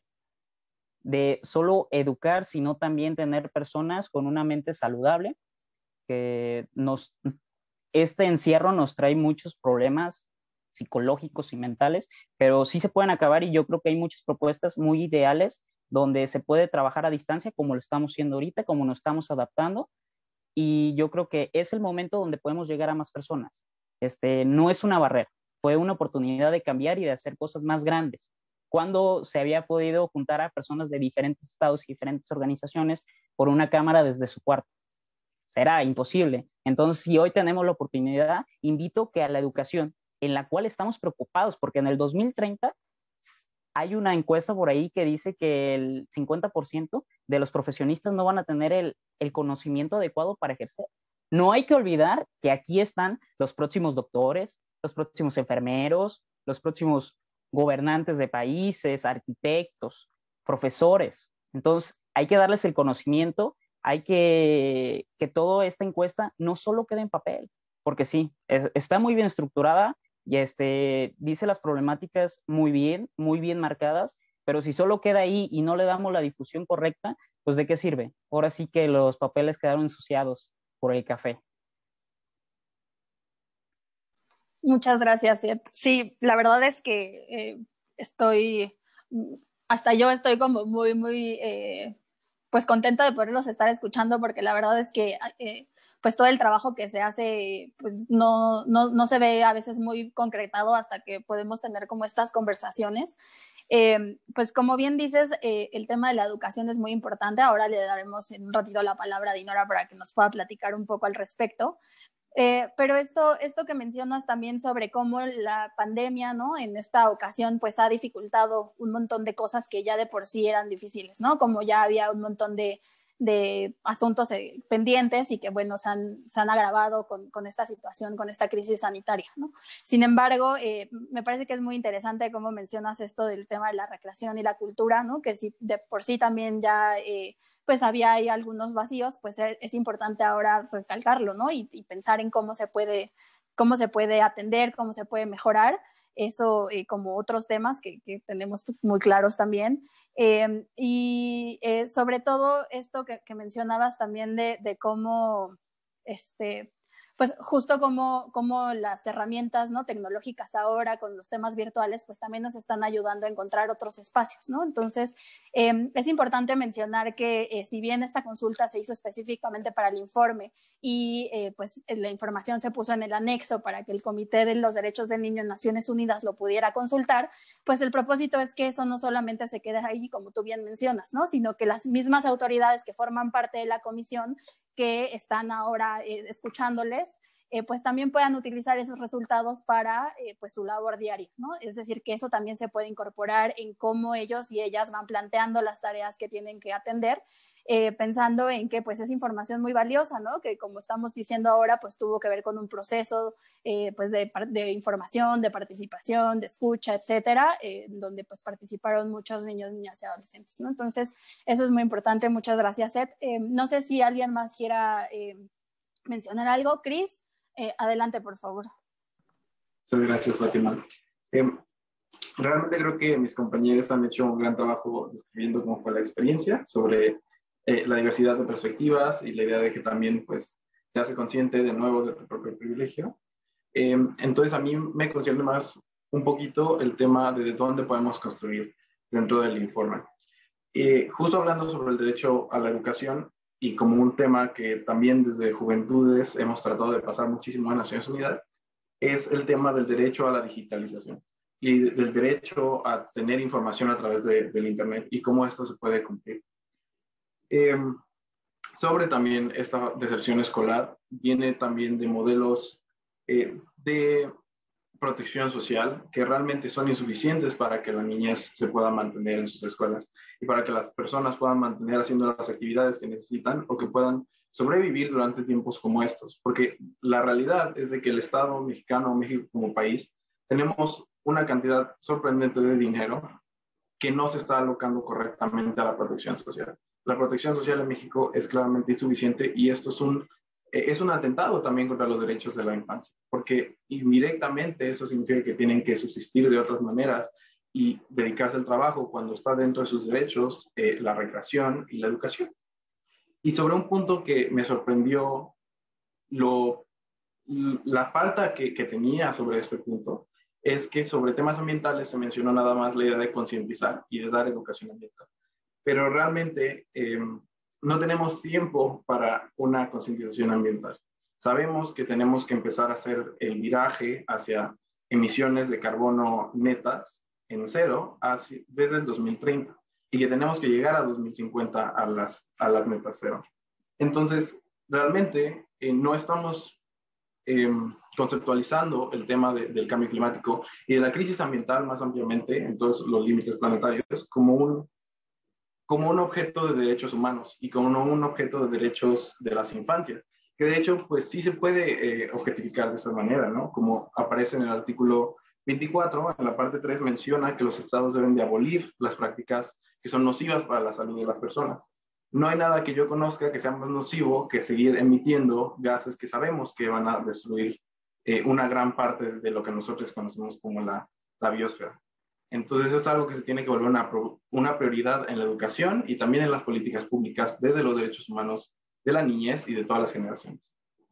de solo educar, sino también tener personas con una mente saludable, que nos... Este encierro nos trae muchos problemas psicológicos y mentales, pero sí se pueden acabar y yo creo que hay muchas propuestas muy ideales donde se puede trabajar a distancia como lo estamos haciendo ahorita, como nos estamos adaptando, y yo creo que es el momento donde podemos llegar a más personas. Este, no es una barrera, fue una oportunidad de cambiar y de hacer cosas más grandes. Cuando se había podido juntar a personas de diferentes estados y diferentes organizaciones por una cámara desde su cuarto. Será imposible. Entonces, si hoy tenemos la oportunidad, invito que a la educación, en la cual estamos preocupados, porque en el dos mil treinta hay una encuesta por ahí que dice que el cincuenta por ciento de los profesionistas no van a tener el, el conocimiento adecuado para ejercer. No hay que olvidar que aquí están los próximos doctores, los próximos enfermeros, los próximos gobernantes de países, arquitectos, profesores. Entonces, hay que darles el conocimiento. Hay que que toda esta encuesta no solo quede en papel, porque sí, es, está muy bien estructurada y este, dice las problemáticas muy bien, muy bien marcadas, pero si solo queda ahí y no le damos la difusión correcta, pues ¿de qué sirve? Ahora sí que los papeles quedaron ensuciados por el café. Muchas gracias, Ed. Sí, la verdad es que eh, estoy, hasta yo estoy como muy, muy... Eh, pues contenta de poderlos estar escuchando, porque la verdad es que eh, pues todo el trabajo que se hace pues no, no, no se ve a veces muy concretado hasta que podemos tener como estas conversaciones. Eh, pues como bien dices, eh, el tema de la educación es muy importante. Ahora le daremos en un ratito la palabra a Dinora para que nos pueda platicar un poco al respecto. Eh, pero esto, esto que mencionas también sobre cómo la pandemia, ¿no? En esta ocasión, pues ha dificultado un montón de cosas que ya de por sí eran difíciles, ¿no? Como ya había un montón de, de asuntos eh, pendientes y que, bueno, se han, se han agravado con, con esta situación, con esta crisis sanitaria, ¿no? Sin embargo, eh, me parece que es muy interesante cómo mencionas esto del tema de la recreación y la cultura, ¿no? Que si de por sí también ya... Eh, pues había ahí algunos vacíos, pues es importante ahora recalcarlo, ¿no? Y, y pensar en cómo se puede, cómo se puede atender, cómo se puede mejorar, eso eh, como otros temas que, que tenemos muy claros también. Eh, y eh, sobre todo esto que, que mencionabas también de, de cómo, este, pues justo como, como las herramientas, ¿no? Tecnológicas ahora con los temas virtuales, pues también nos están ayudando a encontrar otros espacios, ¿no? Entonces, eh, es importante mencionar que eh, si bien esta consulta se hizo específicamente para el informe y eh, pues la información se puso en el anexo para que el Comité de los Derechos del Niño en Naciones Unidas lo pudiera consultar, pues el propósito es que eso no solamente se quede ahí, como tú bien mencionas, ¿no? Sino que las mismas autoridades que forman parte de la comisión que están ahora eh, escuchándoles, eh, pues también puedan utilizar esos resultados para eh, pues su labor diaria, ¿no? Es decir, que eso también se puede incorporar en cómo ellos y ellas van planteando las tareas que tienen que atender, eh, pensando en que pues es información muy valiosa, ¿no? Que como estamos diciendo ahora, pues tuvo que ver con un proceso eh, pues de, de información, de participación, de escucha, etcétera, eh, donde pues participaron muchos niños, niñas y adolescentes, ¿no? Entonces, eso es muy importante. Muchas gracias, Ed. Eh, no sé si alguien más quiera eh, mencionar algo. Cris, eh, adelante, por favor. Muchas gracias, Fátima. Eh, realmente creo que mis compañeros han hecho un gran trabajo describiendo cómo fue la experiencia sobre eh, la diversidad de perspectivas y la idea de que también pues te hace consciente de nuevo de tu propio privilegio. Eh, entonces a mí me concierne más un poquito el tema de dónde podemos construir dentro del informe. Eh, justo hablando sobre el derecho a la educación y como un tema que también desde Juventudes hemos tratado de pasar muchísimo en Naciones Unidas, es el tema del derecho a la digitalización. y del derecho a tener información a través de, del Internet y cómo esto se puede cumplir. Eh, sobre también esta deserción escolar, viene también de modelos eh, de protección social que realmente son insuficientes para que la niñez se pueda mantener en sus escuelas y para que las personas puedan mantener haciendo las actividades que necesitan o que puedan sobrevivir durante tiempos como estos. Porque la realidad es de que el Estado mexicano, México como país, tenemos una cantidad sorprendente de dinero que no se está alocando correctamente a la protección social. La protección social en México es claramente insuficiente y esto es un es un atentado también contra los derechos de la infancia, porque indirectamente eso significa que tienen que subsistir de otras maneras y dedicarse al trabajo cuando está dentro de sus derechos, eh, la recreación y la educación. Y sobre un punto que me sorprendió, lo, la falta que, que tenía sobre este punto, es que sobre temas ambientales se mencionó nada más la idea de concientizar y de dar educación ambiental. Pero realmente eh, no tenemos tiempo para una concientización ambiental. Sabemos que tenemos que empezar a hacer el viraje hacia emisiones de carbono netas en cero hacia, desde el dos mil treinta y que tenemos que llegar a dos mil cincuenta a las, a las metas cero. Entonces, realmente eh, no estamos eh, conceptualizando el tema de, del cambio climático y de la crisis ambiental más ampliamente en todos los límites planetarios como un como un objeto de derechos humanos y como un objeto de derechos de las infancias, que de hecho, pues sí se puede eh, objetificar de esa manera, ¿no? Como aparece en el artículo veinticuatro, en la parte tres menciona que los estados deben de abolir las prácticas que son nocivas para la salud de las personas. No hay nada que yo conozca que sea más nocivo que seguir emitiendo gases que sabemos que van a destruir eh, una gran parte de lo que nosotros conocemos como la, la biosfera. Entonces eso es algo que se tiene que volver una, una prioridad en la educación y también en las políticas públicas desde los derechos humanos de la niñez y de todas las generaciones.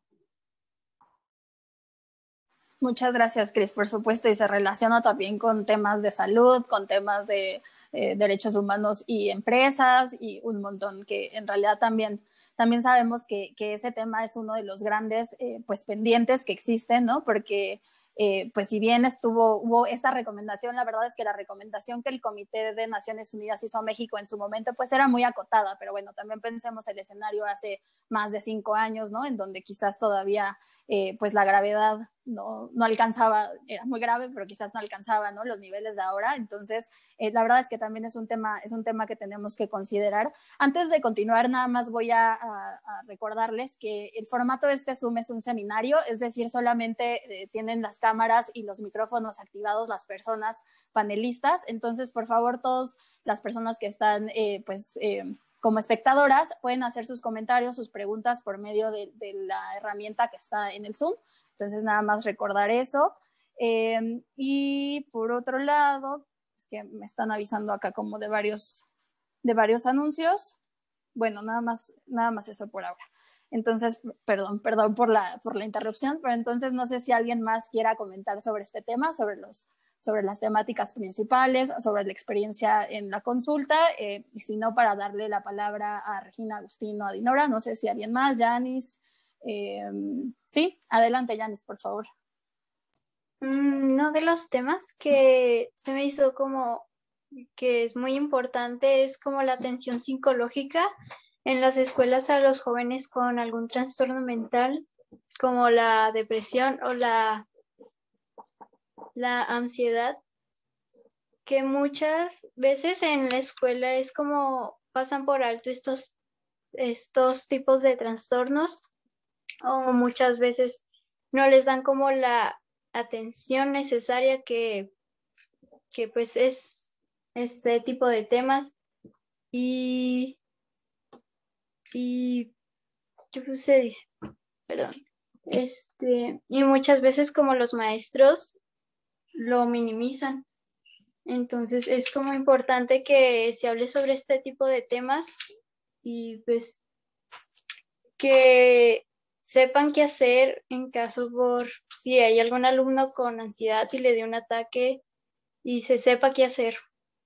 Muchas gracias, Cris, por supuesto, y se relaciona también con temas de salud, con temas de eh, derechos humanos y empresas y un montón que en realidad también, también sabemos que, que ese tema es uno de los grandes eh, pues, pendientes que existen, ¿no? Porque Eh, pues si bien estuvo, hubo esta recomendación, la verdad es que la recomendación que el Comité de Naciones Unidas hizo a México en su momento, pues era muy acotada, pero bueno, también pensemos el escenario hace más de cinco años, ¿no? En donde quizás todavía, eh, pues la gravedad no, no alcanzaba, era muy grave, pero quizás no alcanzaba, ¿no? Los niveles de ahora. Entonces, eh, la verdad es que también es un tema, es un tema que tenemos que considerar. Antes de continuar, nada más voy a, a, a recordarles que el formato de este Zoom es un seminario, es decir, solamente eh, tienen las cámaras y los micrófonos activados las personas panelistas. Entonces, por favor, todas las personas que están, eh, pues, eh, como espectadoras, pueden hacer sus comentarios, sus preguntas por medio de, de la herramienta que está en el Zoom. Entonces, nada más recordar eso. Eh, y por otro lado, es que me están avisando acá como de varios, de varios anuncios. Bueno, nada más, nada más eso por ahora. Entonces, perdón, perdón por la, por la interrupción, pero entonces no sé si alguien más quiera comentar sobre este tema, sobre, los, sobre las temáticas principales, sobre la experiencia en la consulta, eh, y si no, para darle la palabra a Regina, Agustino, a Dinora, no sé si alguien más, Yanis. Eh, sí, adelante, Yanis, por favor. Uno de los temas que se me hizo como que es muy importante es como la atención psicológica en las escuelas a los jóvenes con algún trastorno mental, como la depresión o la, la ansiedad, que muchas veces en la escuela es como pasan por alto estos, estos tipos de trastornos, o muchas veces no les dan como la atención necesaria que, que pues es este tipo de temas. Y y ¿qué se dice? Perdón. Este, y muchas veces como los maestros lo minimizan. Entonces es como importante que se hable sobre este tipo de temas y pues que sepan qué hacer en caso por si hay algún alumno con ansiedad y le dio un ataque y se sepa qué hacer.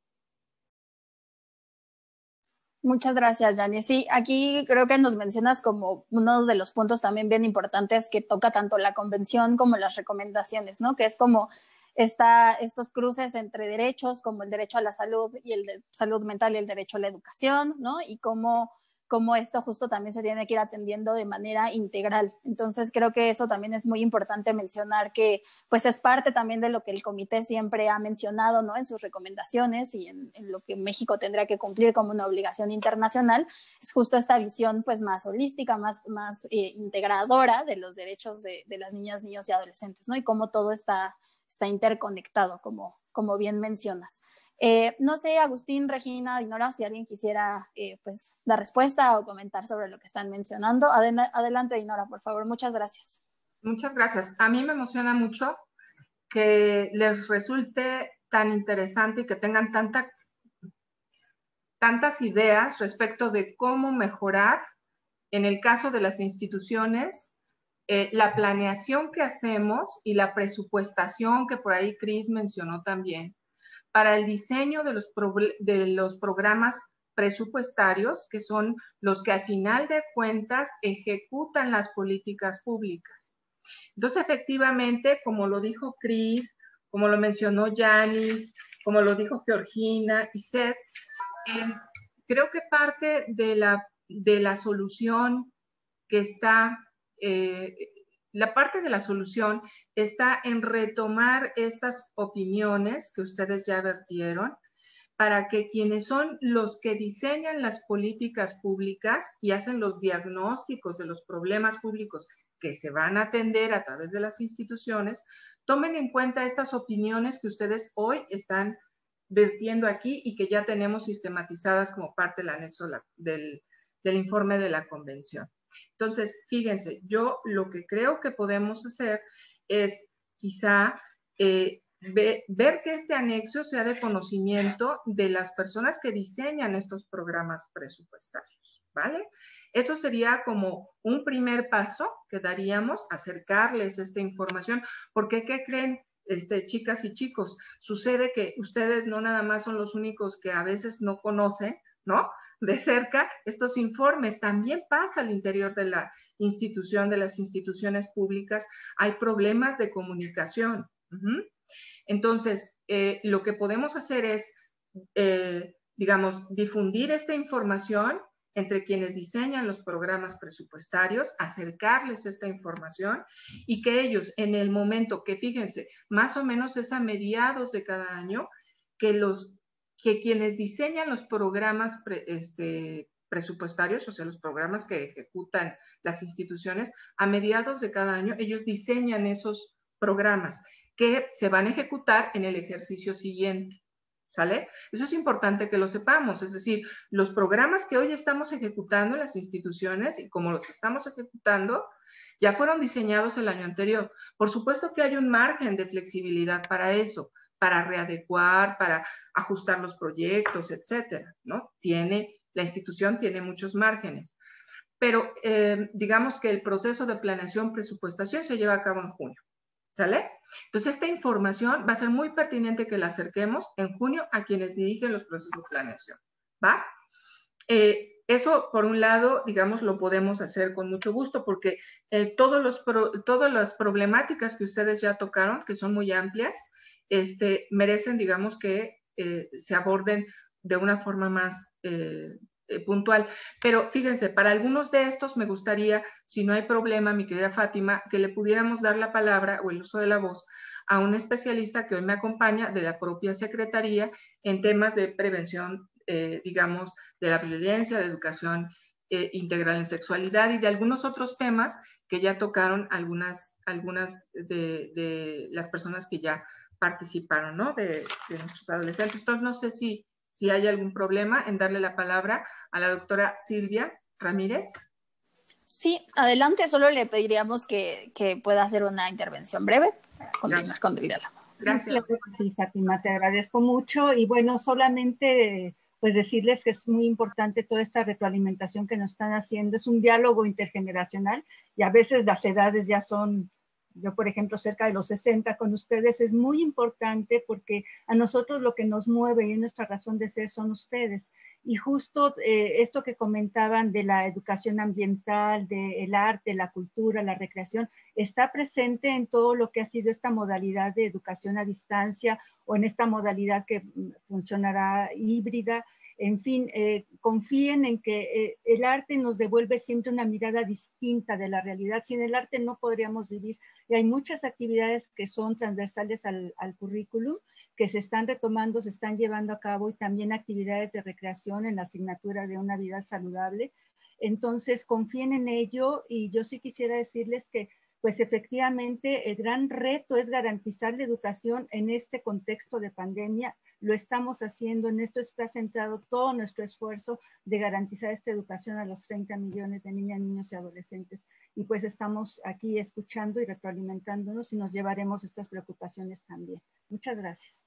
Muchas gracias, Yanis. Sí, aquí creo que nos mencionas como uno de los puntos también bien importantes que toca tanto la convención como las recomendaciones, ¿no? Que es como esta, estos cruces entre derechos como el derecho a la salud y el de salud mental y el derecho a la educación, ¿no? Y cómo cómo esto justo también se tiene que ir atendiendo de manera integral. Entonces creo que eso también es muy importante mencionar, que pues es parte también de lo que el comité siempre ha mencionado, ¿no? En sus recomendaciones y en, en lo que México tendrá que cumplir como una obligación internacional, es justo esta visión pues más holística, más, más eh, integradora de los derechos de, de las niñas, niños y adolescentes, ¿no? Y cómo todo está, está interconectado, como, como bien mencionas. Eh, no sé, Agustín, Regina, Dinora, si alguien quisiera eh, pues, dar respuesta o comentar sobre lo que están mencionando. Adel adelante, Dinora, por favor. Muchas gracias. Muchas gracias. A mí me emociona mucho que les resulte tan interesante y que tengan tanta, tantas ideas respecto de cómo mejorar, en el caso de las instituciones, eh, la planeación que hacemos y la presupuestación que por ahí Cris mencionó también, para el diseño de los, de los programas presupuestarios, que son los que al final de cuentas ejecutan las políticas públicas. Entonces, efectivamente, como lo dijo Cris, como lo mencionó Yanis, como lo dijo Georgina y Seth, eh, creo que parte de la, de la solución que está... Eh, La parte de la solución está en retomar estas opiniones que ustedes ya vertieron para que quienes son los que diseñan las políticas públicas y hacen los diagnósticos de los problemas públicos que se van a atender a través de las instituciones, tomen en cuenta estas opiniones que ustedes hoy están vertiendo aquí y que ya tenemos sistematizadas como parte del anexo del, del informe de la convención. Entonces, fíjense, yo lo que creo que podemos hacer es quizá eh, ve, ver que este anexo sea de conocimiento de las personas que diseñan estos programas presupuestarios, ¿vale? Eso sería como un primer paso que daríamos, acercarles esta información, porque ¿qué creen? Este, chicas y chicos, sucede que ustedes no nada más son los únicos que a veces no conocen, ¿no?, de cerca estos informes. También pasa al interior de la institución, de las instituciones públicas, hay problemas de comunicación. Uh-huh. Entonces, eh, lo que podemos hacer es, eh, digamos, difundir esta información entre quienes diseñan los programas presupuestarios, acercarles esta información y que ellos, en el momento que, fíjense, más o menos es a mediados de cada año, que los que quienes diseñan los programas pre, este, presupuestarios, o sea, los programas que ejecutan las instituciones, a mediados de cada año, ellos diseñan esos programas que se van a ejecutar en el ejercicio siguiente, ¿sale? Eso es importante que lo sepamos, es decir, los programas que hoy estamos ejecutando en las instituciones y como los estamos ejecutando, ya fueron diseñados el año anterior. Por supuesto que hay un margen de flexibilidad para eso, para readecuar, para ajustar los proyectos, etcétera, ¿no? Tiene, la institución tiene muchos márgenes. Pero eh, digamos que el proceso de planeación presupuestación se lleva a cabo en junio, ¿sale? Entonces, esta información va a ser muy pertinente que la acerquemos en junio a quienes dirigen los procesos de planeación, ¿va? Eh, eso, por un lado, digamos, lo podemos hacer con mucho gusto porque eh, todos los pro, todas las problemáticas que ustedes ya tocaron, que son muy amplias, Este, merecen, digamos, que eh, se aborden de una forma más eh, eh, puntual. Pero fíjense, para algunos de estos me gustaría, si no hay problema, mi querida Fátima, que le pudiéramos dar la palabra o el uso de la voz a un especialista que hoy me acompaña de la propia Secretaría en temas de prevención, eh, digamos, de la violencia, de educación eh, integral en sexualidad y de algunos otros temas que ya tocaron algunas, algunas de, de las personas que ya participaron, ¿no? De, de nuestros adolescentes. Entonces, no sé si, si hay algún problema en darle la palabra a la doctora Silvia Ramírez. Sí, adelante. Solo le pediríamos que, que pueda hacer una intervención breve para continuar Gracias. con el diálogo. Gracias. Sí, Fátima, te agradezco mucho. Y bueno, solamente pues decirles que es muy importante toda esta retroalimentación que nos están haciendo. Es un diálogo intergeneracional y a veces las edades ya son yo por ejemplo cerca de los sesenta con ustedes, es muy importante porque a nosotros lo que nos mueve y es nuestra razón de ser son ustedes. Y justo eh, esto que comentaban de la educación ambiental, del arte, la cultura, la recreación, está presente en todo lo que ha sido esta modalidad de educación a distancia o en esta modalidad que funcionará híbrida. En fin, eh, confíen en que eh, el arte nos devuelve siempre una mirada distinta de la realidad. Sin el arte no podríamos vivir. Y hay muchas actividades que son transversales al, al currículum, que se están retomando, se están llevando a cabo, y también actividades de recreación en la asignatura de una vida saludable. Entonces, confíen en ello, y yo sí quisiera decirles que pues efectivamente el gran reto es garantizar la educación en este contexto de pandemia. Lo estamos haciendo, en esto está centrado todo nuestro esfuerzo de garantizar esta educación a los treinta millones de niñas, niños y adolescentes. Y pues estamos aquí escuchando y retroalimentándonos, y nos llevaremos estas preocupaciones también. Muchas gracias.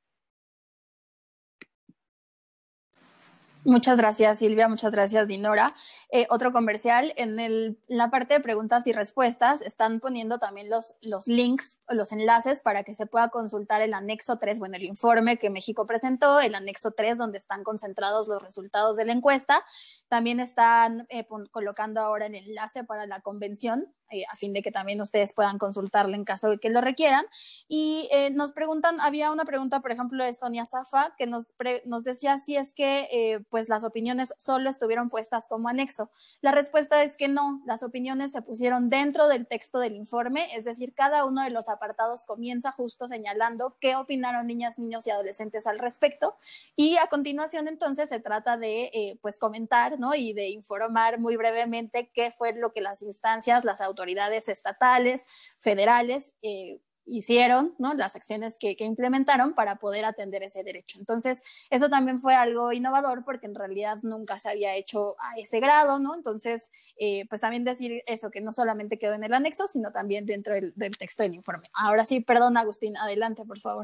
Muchas gracias, Silvia. Muchas gracias, Dinora. Eh, otro comercial, en, el, en la parte de preguntas y respuestas están poniendo también los, los links, los enlaces para que se pueda consultar el anexo tres, bueno, el informe que México presentó, el anexo tres, donde están concentrados los resultados de la encuesta. También están eh, colocando ahora el enlace para la convención, eh, a fin de que también ustedes puedan consultarlo en caso de que lo requieran. Y eh, nos preguntan, había una pregunta, por ejemplo, de Sonia Zafa, que nos, pre, nos decía si es que eh, pues las opiniones solo estuvieron puestas como anexo. La respuesta es que no, las opiniones se pusieron dentro del texto del informe, es decir, cada uno de los apartados comienza justo señalando qué opinaron niñas, niños y adolescentes al respecto, y a continuación entonces se trata de eh, pues comentar, ¿no? Y de informar muy brevemente qué fue lo que las instancias, las autoridades estatales, federales, eh, hicieron, ¿no? Las acciones que, que implementaron para poder atender ese derecho. Entonces, eso también fue algo innovador porque en realidad nunca se había hecho a ese grado, ¿no? Entonces, eh, pues también decir eso, que no solamente quedó en el anexo, sino también dentro del, del texto del informe. Ahora sí, perdón, Agustín, adelante, por favor.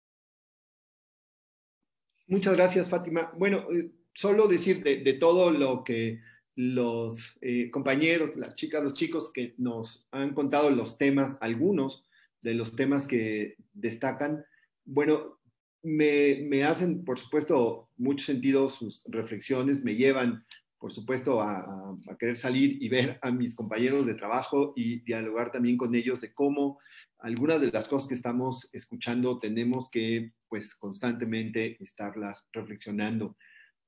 Muchas gracias, Fátima. Bueno, eh, solo decir de, de todo lo que los eh, compañeros, las chicas, los chicos que nos han contado los temas, algunos de los temas que destacan, bueno, me, me hacen, por supuesto, mucho sentido sus reflexiones, me llevan, por supuesto, a, a, a querer salir y ver a mis compañeros de trabajo y dialogar también con ellos de cómo algunas de las cosas que estamos escuchando tenemos que, pues, constantemente estarlas reflexionando.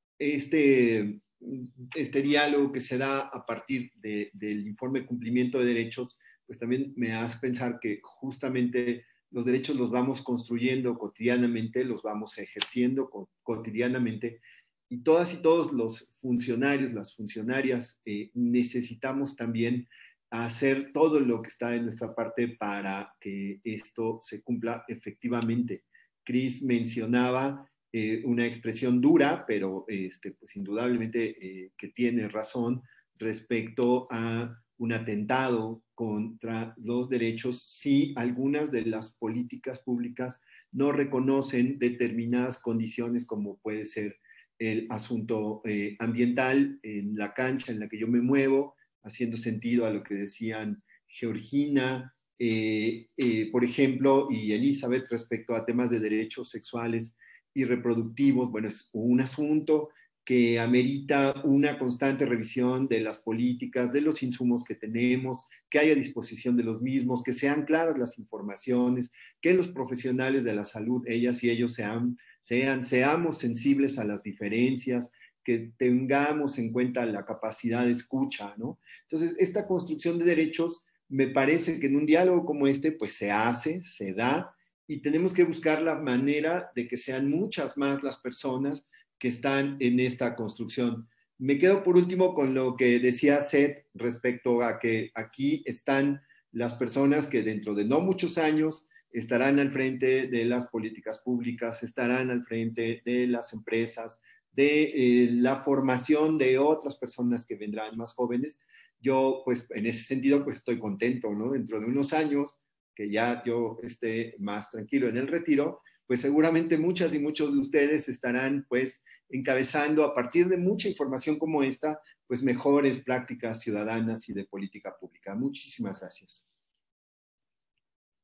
Este, este diálogo que se da a partir de, del informe de cumplimiento de derechos, pues también me hace pensar que justamente los derechos los vamos construyendo cotidianamente, los vamos ejerciendo cotidianamente, y todas y todos los funcionarios, las funcionarias, eh, necesitamos también hacer todo lo que está en nuestra parte para que esto se cumpla efectivamente. Cris mencionaba eh, una expresión dura, pero este, pues indudablemente eh, que tiene razón respecto a un atentado contra los derechos si algunas de las políticas públicas no reconocen determinadas condiciones, como puede ser el asunto eh, ambiental en la cancha en la que yo me muevo, haciendo sentido a lo que decían Georgina, eh, eh, por ejemplo, y Elizabeth respecto a temas de derechos sexuales y reproductivos. Bueno, es un asunto que amerita una constante revisión de las políticas, de los insumos que tenemos, que haya disposición de los mismos, que sean claras las informaciones, que los profesionales de la salud, ellas y ellos sean, sean, seamos sensibles a las diferencias, que tengamos en cuenta la capacidad de escucha, ¿no? Entonces, esta construcción de derechos me parece que en un diálogo como este, pues se hace, se da, y tenemos que buscar la manera de que sean muchas más las personas que están en esta construcción. Me quedo por último con lo que decía Seth respecto a que aquí están las personas que dentro de no muchos años estarán al frente de las políticas públicas, estarán al frente de las empresas, de eh, la formación de otras personas que vendrán más jóvenes. Yo, pues, en ese sentido, pues estoy contento, ¿no? Dentro de unos años, que ya yo esté más tranquilo en el retiro, pues seguramente muchas y muchos de ustedes estarán, pues, encabezando a partir de mucha información como esta, pues, mejores prácticas ciudadanas y de política pública. Muchísimas gracias.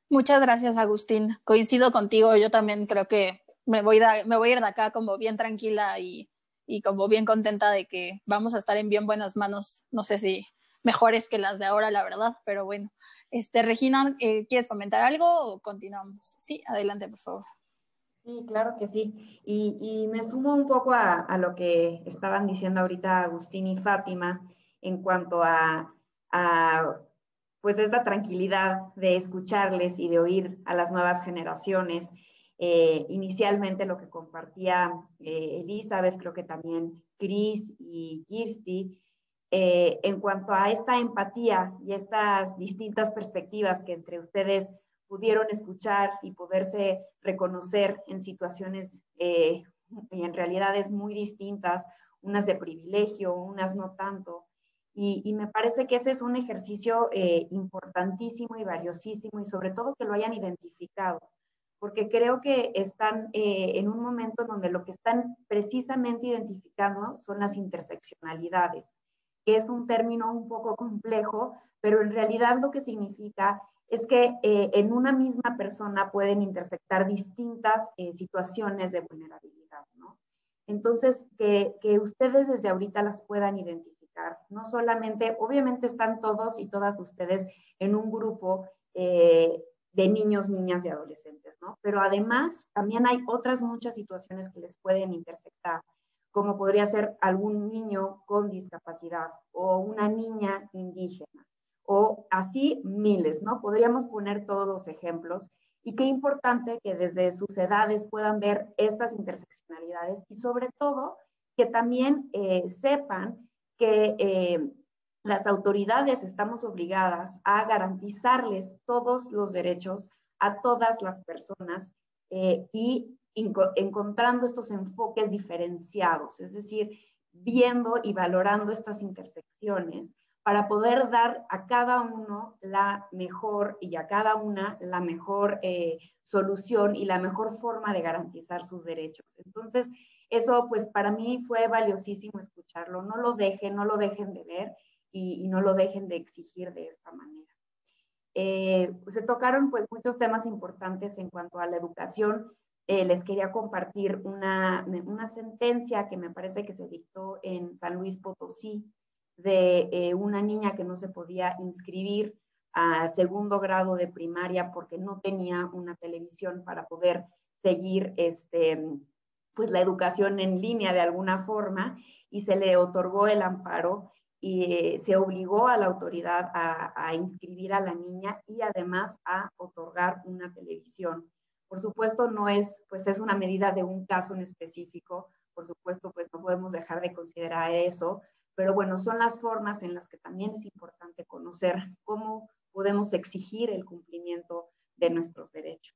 Muchas gracias, Agustín. Coincido contigo, yo también creo que me voy, de, me voy a ir de acá como bien tranquila y, y como bien contenta de que vamos a estar en bien buenas manos, no sé si mejores que las de ahora, la verdad, pero bueno. Este, Regina, eh, ¿quieres comentar algo o continuamos? Sí, adelante, por favor. Sí, claro que sí. Y, y me sumo un poco a, a lo que estaban diciendo ahorita Agustín y Fátima en cuanto a, a pues esta tranquilidad de escucharles y de oír a las nuevas generaciones. Eh, inicialmente lo que compartía eh, Elizabeth, creo que también Cris y Kirsti, eh, en cuanto a esta empatía y estas distintas perspectivas que entre ustedes pudieron escuchar y poderse reconocer en situaciones eh, y en realidades muy distintas, unas de privilegio, unas no tanto. Y, y me parece que ese es un ejercicio eh, importantísimo y valiosísimo, y sobre todo que lo hayan identificado, porque creo que están eh, en un momento donde lo que están precisamente identificando son las interseccionalidades, que es un término un poco complejo, pero en realidad lo que significa es que eh, en una misma persona pueden intersectar distintas eh, situaciones de vulnerabilidad, ¿no? Entonces, que, que ustedes desde ahorita las puedan identificar. No solamente, obviamente están todos y todas ustedes en un grupo eh, de niños, niñas y adolescentes, ¿no? Pero además también hay otras muchas situaciones que les pueden intersectar, como podría ser algún niño con discapacidad o una niña indígena, o así miles, ¿no? Podríamos poner todos los ejemplos, y qué importante que desde sus edades puedan ver estas interseccionalidades, y sobre todo que también eh, sepan que eh, las autoridades estamos obligadas a garantizarles todos los derechos a todas las personas eh, y encontrando estos enfoques diferenciados, es decir, viendo y valorando estas intersecciones para poder dar a cada uno la mejor y a cada una la mejor eh, solución y la mejor forma de garantizar sus derechos. Entonces, eso pues para mí fue valiosísimo escucharlo. No lo dejen, no lo dejen de ver y, y no lo dejen de exigir de esta manera. Eh, se tocaron pues muchos temas importantes en cuanto a la educación. Eh, les quería compartir una, una sentencia que me parece que se dictó en San Luis Potosí, de eh, una niña que no se podía inscribir a segundo grado de primaria porque no tenía una televisión para poder seguir este, pues, la educación en línea de alguna forma, y se le otorgó el amparo y eh, se obligó a la autoridad a, a inscribir a la niña y además a otorgar una televisión. Por supuesto, no es, pues es una medida de un caso en específico, por supuesto, pues no podemos dejar de considerar eso, pero bueno, son las formas en las que también es importante conocer cómo podemos exigir el cumplimiento de nuestros derechos.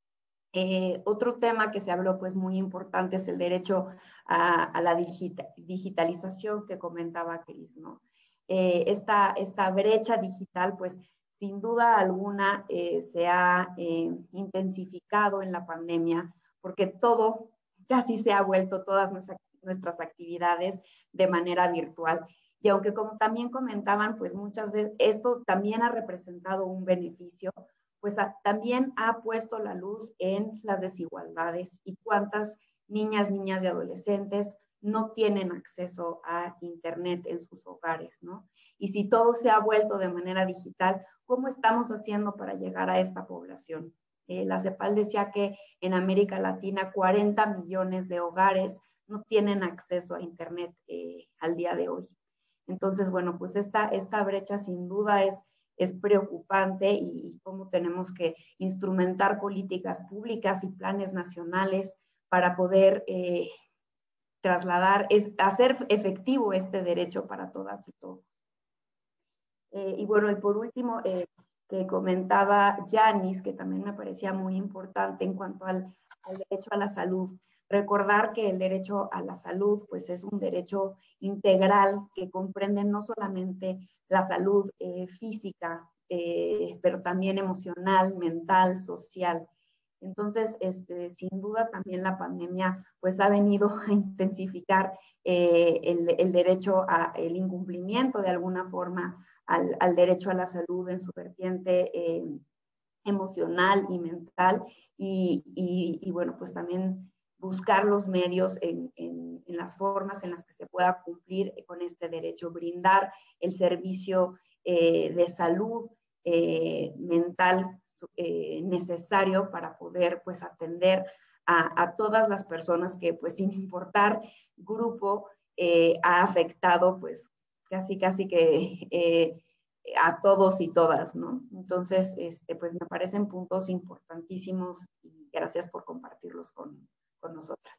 Eh, otro tema que se habló pues muy importante es el derecho a, a la digita, digitalización que comentaba Cris, ¿no? Eh, esta, esta brecha digital pues sin duda alguna eh, se ha eh, intensificado en la pandemia, porque todo casi se ha vuelto, todas nuestras, nuestras actividades de manera virtual. Y aunque como también comentaban, pues muchas veces esto también ha representado un beneficio, pues a, también ha puesto la luz en las desigualdades y cuántas niñas, niñas y adolescentes no tienen acceso a Internet en sus hogares, ¿no? Y si todo se ha vuelto de manera digital, ¿cómo estamos haciendo para llegar a esta población? Eh, la CEPAL decía que en América Latina cuarenta millones de hogares no tienen acceso a Internet eh, al día de hoy. Entonces, bueno, pues esta, esta brecha sin duda es, es preocupante, y, y cómo tenemos que instrumentar políticas públicas y planes nacionales para poder eh, trasladar, es, hacer efectivo este derecho para todas y todos. Eh, y bueno, y por último, eh, que comentaba Yanis, que también me parecía muy importante en cuanto al, al derecho a la salud. Recordar que el derecho a la salud pues es un derecho integral que comprende no solamente la salud eh, física, eh, pero también emocional, mental, social. Entonces, este, sin duda también la pandemia pues ha venido a intensificar eh, el, el derecho a el incumplimiento de alguna forma al, al derecho a la salud en su vertiente eh, emocional y mental, y, y, y bueno, pues también buscar los medios en, en, en las formas en las que se pueda cumplir con este derecho, brindar el servicio eh, de salud eh, mental eh, necesario para poder pues atender a, a todas las personas que pues sin importar grupo eh, ha afectado pues casi casi que eh, a todos y todas, ¿no? Entonces, este, pues me parecen puntos importantísimos y gracias por compartirlos con, con nosotras.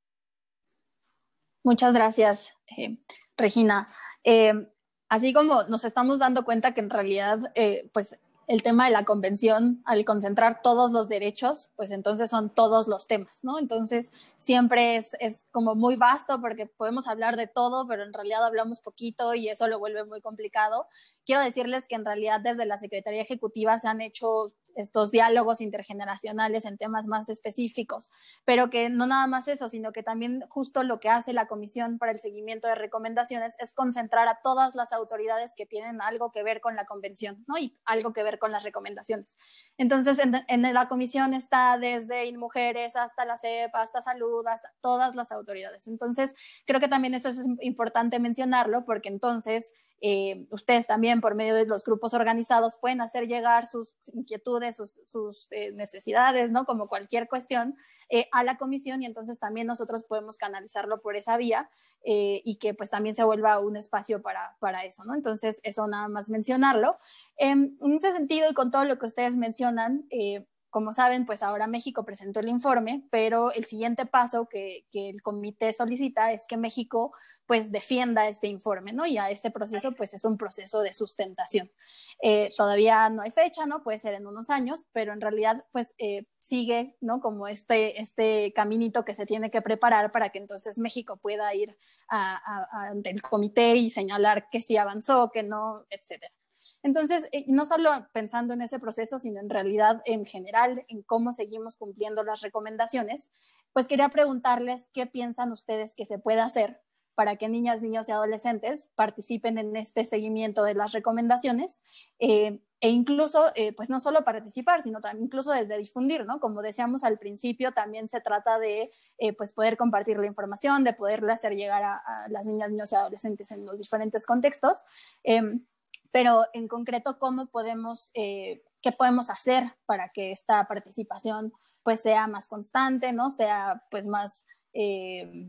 Muchas gracias, eh, Regina. Eh, así como nos estamos dando cuenta que en realidad, eh, pues el tema de la convención, al concentrar todos los derechos, pues entonces son todos los temas, ¿no? Entonces siempre es, es como muy vasto porque podemos hablar de todo, pero en realidad hablamos poquito y eso lo vuelve muy complicado. Quiero decirles que en realidad desde la Secretaría Ejecutiva se han hecho estos diálogos intergeneracionales en temas más específicos, pero que no nada más eso, sino que también justo lo que hace la Comisión para el Seguimiento de Recomendaciones es concentrar a todas las autoridades que tienen algo que ver con la convención, ¿no? Y algo que ver con las recomendaciones. Entonces, en, en la comisión está desde INMujeres hasta la C E P, hasta Salud, hasta todas las autoridades. Entonces, creo que también eso es importante mencionarlo, porque entonces eh, ustedes también por medio de los grupos organizados pueden hacer llegar sus inquietudes, sus, sus eh, necesidades, ¿no? Como cualquier cuestión, eh, a la comisión, y entonces también nosotros podemos canalizarlo por esa vía eh, y que pues también se vuelva un espacio para, para eso, ¿no? Entonces, eso nada más mencionarlo. Eh, en ese sentido y con todo lo que ustedes mencionan, eh, como saben, pues ahora México presentó el informe, pero el siguiente paso que, que el comité solicita es que México pues defienda este informe, ¿no? Y a este proceso pues es un proceso de sustentación. Eh, todavía no hay fecha, ¿no? Puede ser en unos años, pero en realidad pues eh, sigue, ¿no? Como este, este caminito que se tiene que preparar para que entonces México pueda ir a, a, a, ante el comité y señalar que sí avanzó, que no, etcétera. Entonces, eh, no solo pensando en ese proceso, sino en realidad en general, en cómo seguimos cumpliendo las recomendaciones, pues quería preguntarles qué piensan ustedes que se puede hacer para que niñas, niños y adolescentes participen en este seguimiento de las recomendaciones eh, e incluso, eh, pues no solo participar, sino también incluso desde difundir, ¿no? Como decíamos al principio, también se trata de eh, pues poder compartir la información, de poderle hacer llegar a, a las niñas, niños y adolescentes en los diferentes contextos. Eh, pero en concreto, ¿cómo podemos, eh, qué podemos hacer para que esta participación pues sea más constante, ¿no? Sea pues más eh,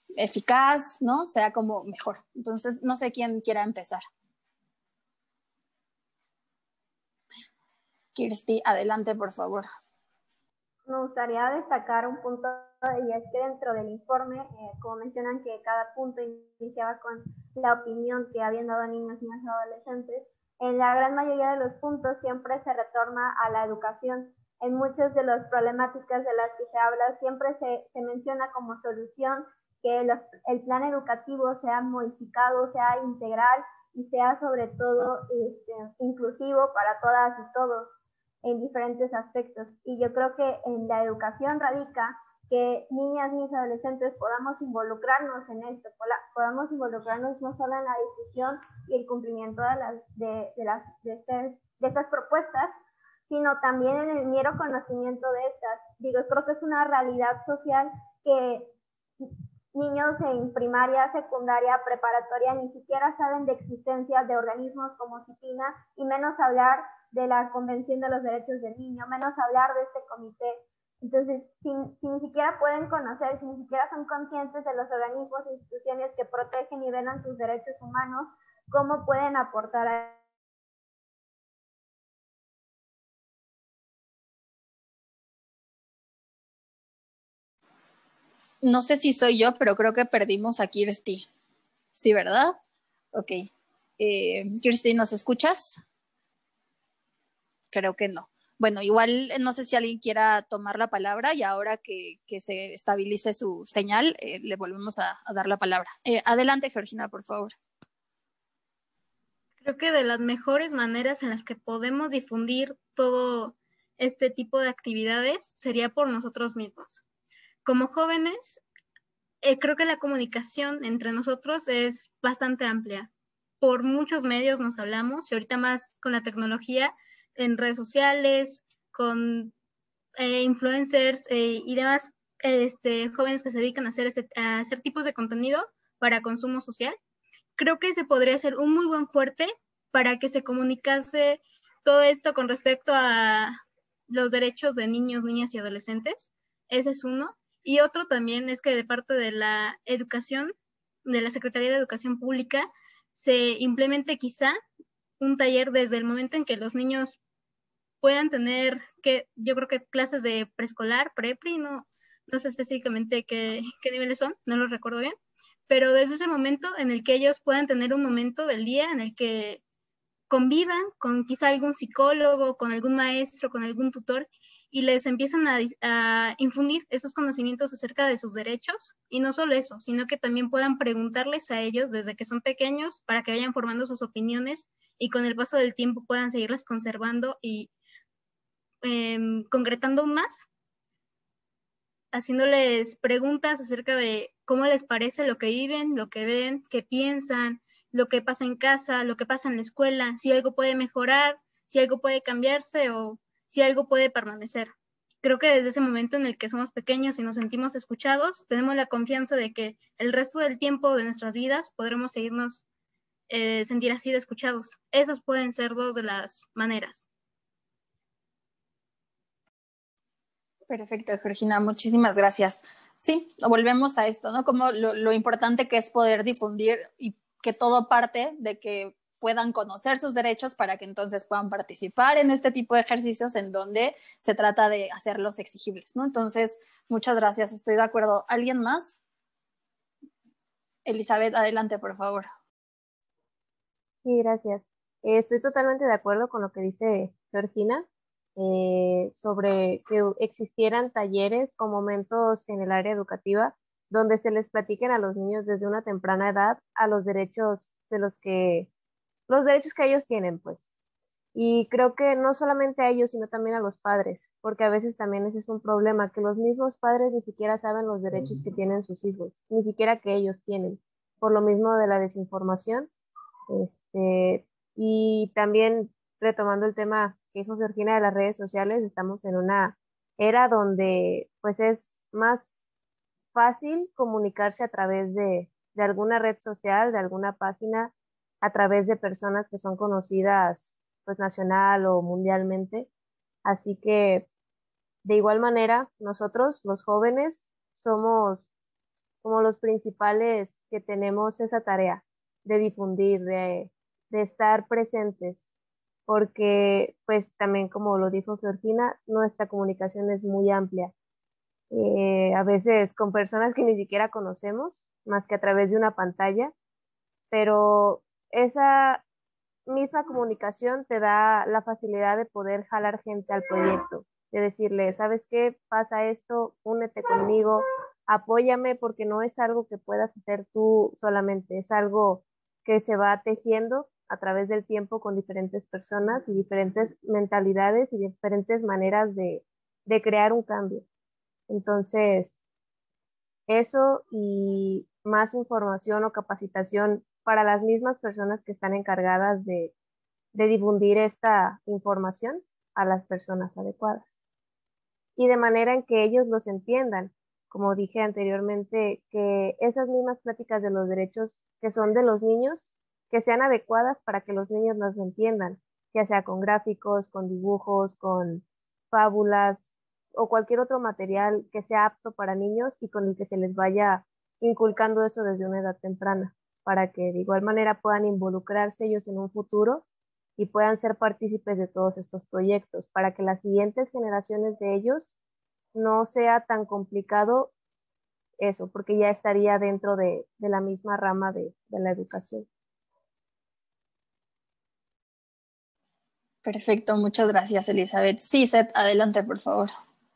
eficaz, ¿no? Sea como mejor. Entonces, no sé quién quiera empezar. Kirsty, adelante, por favor. Me gustaría destacar un punto, y es que dentro del informe, eh, como mencionan que cada punto iniciaba con la opinión que habían dado niños, niñas y adolescentes, en la gran mayoría de los puntos siempre se retorna a la educación. En muchas de las problemáticas de las que se habla siempre se, se menciona como solución que los, el plan educativo sea modificado, sea integral y sea sobre todo este, inclusivo para todas y todos en diferentes aspectos. Y yo creo que en la educación radica que niñas, niños y adolescentes podamos involucrarnos en esto, podamos involucrarnos no solo en la discusión y el cumplimiento de, las, de, de, las, de, estas, de estas propuestas, sino también en el mero conocimiento de estas. Digo, creo que es una realidad social que niños en primaria, secundaria, preparatoria ni siquiera saben de existencia de organismos como CIPINA, y menos hablar de la Convención de los Derechos del Niño, menos hablar de este comité. Entonces, si, si ni siquiera pueden conocer, si ni siquiera son conscientes de los organismos e instituciones que protegen y velan sus derechos humanos, ¿cómo pueden aportar a No sé si soy yo, pero creo que perdimos a Kirsty. ¿Sí, verdad? Ok. Eh, Kirsty, ¿nos escuchas? Creo que no. Bueno, igual no sé si alguien quiera tomar la palabra y ahora que, que se estabilice su señal, eh, le volvemos a, a dar la palabra. Eh, adelante, Georgina, por favor. Creo que de las mejores maneras en las que podemos difundir todo este tipo de actividades sería por nosotros mismos. Como jóvenes, eh, creo que la comunicación entre nosotros es bastante amplia. Por muchos medios nos hablamos y ahorita más con la tecnología, en redes sociales, con eh, influencers eh, y demás este, jóvenes que se dedican a hacer, este, a hacer tipos de contenido para consumo social. Creo que ese podría ser un muy buen fuerte para que se comunicase todo esto con respecto a los derechos de niños, niñas y adolescentes. Ese es uno. Y otro también es que de parte de la educación, de la Secretaría de Educación Pública, se implemente quizá un taller desde el momento en que los niños puedan tener, que yo creo que clases de preescolar, prepri, no, no sé específicamente qué, qué niveles son, no los recuerdo bien, pero desde ese momento en el que ellos puedan tener un momento del día en el que convivan con quizá algún psicólogo, con algún maestro, con algún tutor, y les empiezan a, a infundir esos conocimientos acerca de sus derechos, y no solo eso, sino que también puedan preguntarles a ellos desde que son pequeños para que vayan formando sus opiniones y con el paso del tiempo puedan seguirlas conservando y eh, concretando aún más, haciéndoles preguntas acerca de cómo les parece lo que viven, lo que ven, qué piensan, lo que pasa en casa, lo que pasa en la escuela, si algo puede mejorar, si algo puede cambiarse o si algo puede permanecer. Creo que desde ese momento en el que somos pequeños y nos sentimos escuchados, tenemos la confianza de que el resto del tiempo de nuestras vidas podremos seguirnos eh, sentir así de escuchados. Esas pueden ser dos de las maneras. Perfecto, Georgina, muchísimas gracias. Sí, volvemos a esto, ¿no? Como lo, lo importante que es poder difundir y que todo parte de que puedan conocer sus derechos para que entonces puedan participar en este tipo de ejercicios en donde se trata de hacerlos exigibles, ¿no? Entonces, muchas gracias, estoy de acuerdo. ¿Alguien más? Elizabeth, adelante, por favor. Sí, gracias. Eh, estoy totalmente de acuerdo con lo que dice Georgina. Eh, sobre que existieran talleres o momentos en el área educativa donde se les platiquen a los niños desde una temprana edad a los derechos de los que, los derechos que ellos tienen, pues. Y creo que no solamente a ellos, sino también a los padres, porque a veces también ese es un problema, que los mismos padres ni siquiera saben los derechos que tienen sus hijos, ni siquiera que ellos tienen, por lo mismo de la desinformación. Este, y también retomando el tema que dijo Georgina de las redes sociales, estamos en una era donde pues es más fácil comunicarse a través de, de alguna red social, de alguna página, a través de personas que son conocidas pues nacional o mundialmente. Así que de igual manera, nosotros, los jóvenes, somos como los principales que tenemos esa tarea de difundir, de, de estar presentes, porque pues también como lo dijo Georgina, nuestra comunicación es muy amplia. Eh, a veces con personas que ni siquiera conocemos, más que a través de una pantalla, pero esa misma comunicación te da la facilidad de poder jalar gente al proyecto, de decirle, ¿sabes qué? Pasa esto, únete conmigo, apóyame, porque no es algo que puedas hacer tú solamente, es algo que se va tejiendo a través del tiempo con diferentes personas y diferentes mentalidades y diferentes maneras de, de crear un cambio. Entonces, eso y más información o capacitación para las mismas personas que están encargadas de, de difundir esta información a las personas adecuadas. Y de manera en que ellos los entiendan, como dije anteriormente, que esas mismas pláticas de los derechos que son de los niños, que sean adecuadas para que los niños las entiendan, ya sea con gráficos, con dibujos, con fábulas o cualquier otro material que sea apto para niños y con el que se les vaya inculcando eso desde una edad temprana, para que de igual manera puedan involucrarse ellos en un futuro y puedan ser partícipes de todos estos proyectos, para que las siguientes generaciones de ellos no sea tan complicado eso, porque ya estaría dentro de, de la misma rama de, de la educación. Perfecto, muchas gracias, Elizabeth. Sí, Seth, adelante, por favor.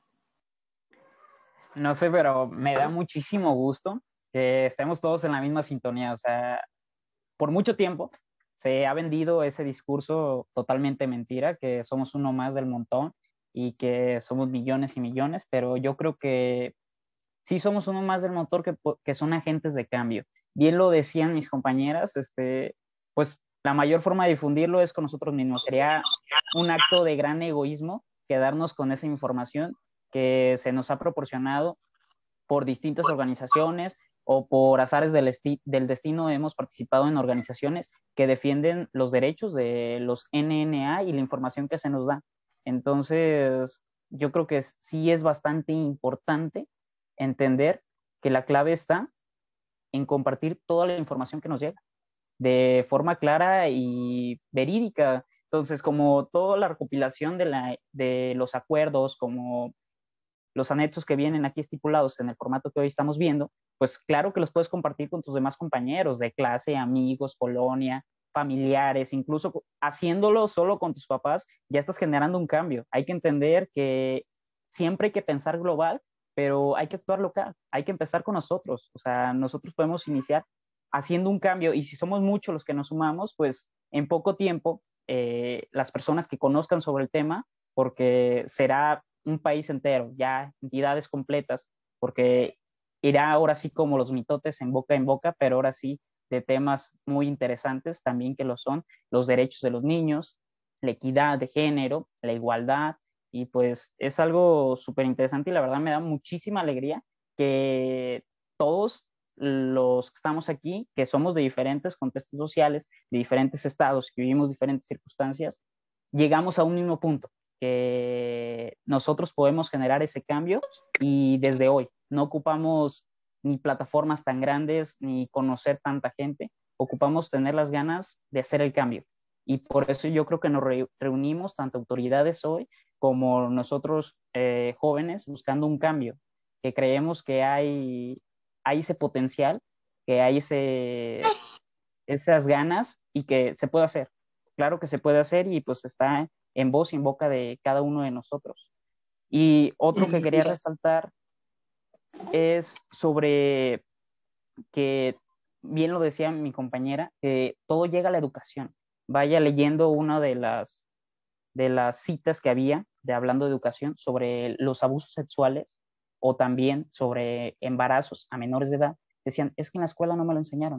No sé, pero me da muchísimo gusto que estemos todos en la misma sintonía. O sea, por mucho tiempo se ha vendido ese discurso totalmente mentira, que somos uno más del montón y que somos millones y millones, pero yo creo que sí somos uno más del montón que, que son agentes de cambio. Bien lo decían mis compañeras, este, pues la mayor forma de difundirlo es con nosotros mismos. Sería un acto de gran egoísmo quedarnos con esa información que se nos ha proporcionado por distintas organizaciones o por azares del, del destino. Hemos participado en organizaciones que defienden los derechos de los N N A y la información que se nos da. Entonces, yo creo que sí es bastante importante entender que la clave está en compartir toda la información que nos llega de forma clara y verídica. Entonces, como toda la recopilación de, la, de los acuerdos, como los anexos que vienen aquí estipulados en el formato que hoy estamos viendo, pues claro que los puedes compartir con tus demás compañeros de clase, amigos, colonia, familiares, incluso haciéndolo solo con tus papás, ya estás generando un cambio. Hay que entender que siempre hay que pensar global, pero hay que actuar local, hay que empezar con nosotros. O sea, nosotros podemos iniciar haciendo un cambio, y si somos muchos los que nos sumamos, pues en poco tiempo eh, las personas que conozcan sobre el tema, porque será un país entero, ya entidades completas, porque irá ahora sí como los mitotes en boca en boca, pero ahora sí de temas muy interesantes también, que lo son los derechos de los niños, la equidad de género, la igualdad, y pues es algo súper interesante, y la verdad me da muchísima alegría que todos los que estamos aquí, que somos de diferentes contextos sociales, de diferentes estados, que vivimos diferentes circunstancias, llegamos a un mismo punto, que nosotros podemos generar ese cambio, y desde hoy no ocupamos ni plataformas tan grandes, ni conocer tanta gente, ocupamos tener las ganas de hacer el cambio. Y por eso yo creo que nos re reunimos tanto autoridades hoy como nosotros eh, jóvenes, buscando un cambio, que creemos que hay, hay ese potencial, que hay ese, esas ganas, y que se puede hacer. Claro que se puede hacer, y pues está en voz y en boca de cada uno de nosotros. Y otro que quería resaltar es sobre que, bien lo decía mi compañera, que todo llega a la educación. Vaya leyendo una de las, de las citas que había de hablando de educación sobre los abusos sexuales, o también sobre embarazos a menores de edad, decían, es que en la escuela no me lo enseñaron.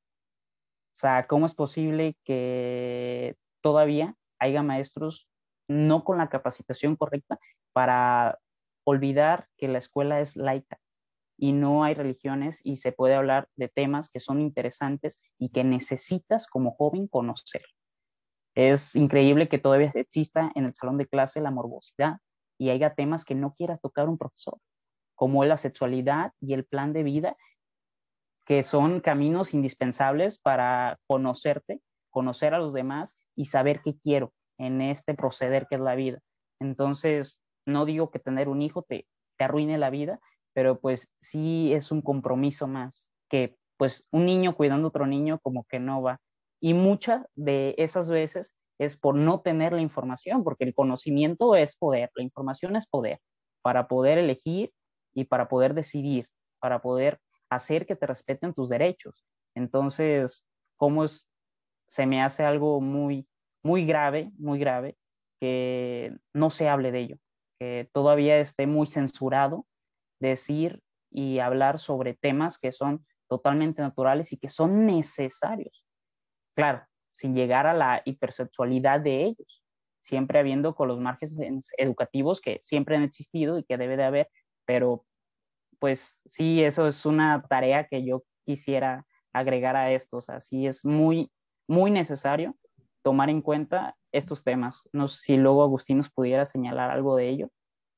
O sea, ¿cómo es posible que todavía haya maestros no con la capacitación correcta para olvidar que la escuela es laica y no hay religiones, y se puede hablar de temas que son interesantes y que necesitas como joven conocer? Es increíble que todavía exista en el salón de clase la morbosidad y haya temas que no quiera tocar un profesor, como la sexualidad y el plan de vida, que son caminos indispensables para conocerte, conocer a los demás y saber qué quiero en este proceder que es la vida. Entonces, no digo que tener un hijo te, te arruine la vida, pero pues sí es un compromiso más, que pues un niño cuidando a otro niño como que no va. Y muchas de esas veces es por no tener la información, porque el conocimiento es poder, la información es poder, para poder elegir y para poder decidir, para poder hacer que te respeten tus derechos. Entonces, ¿cómo es? Se me hace algo muy, muy grave, muy grave, que no se hable de ello, que todavía esté muy censurado decir y hablar sobre temas que son totalmente naturales y que son necesarios. Claro, sin llegar a la hipersexualidad de ellos, siempre habiendo con los márgenes educativos que siempre han existido y que debe de haber, pero pues sí, eso es una tarea que yo quisiera agregar a esto. O sea, sí es muy, muy necesario tomar en cuenta estos temas. No sé si luego Agustín nos pudiera señalar algo de ello.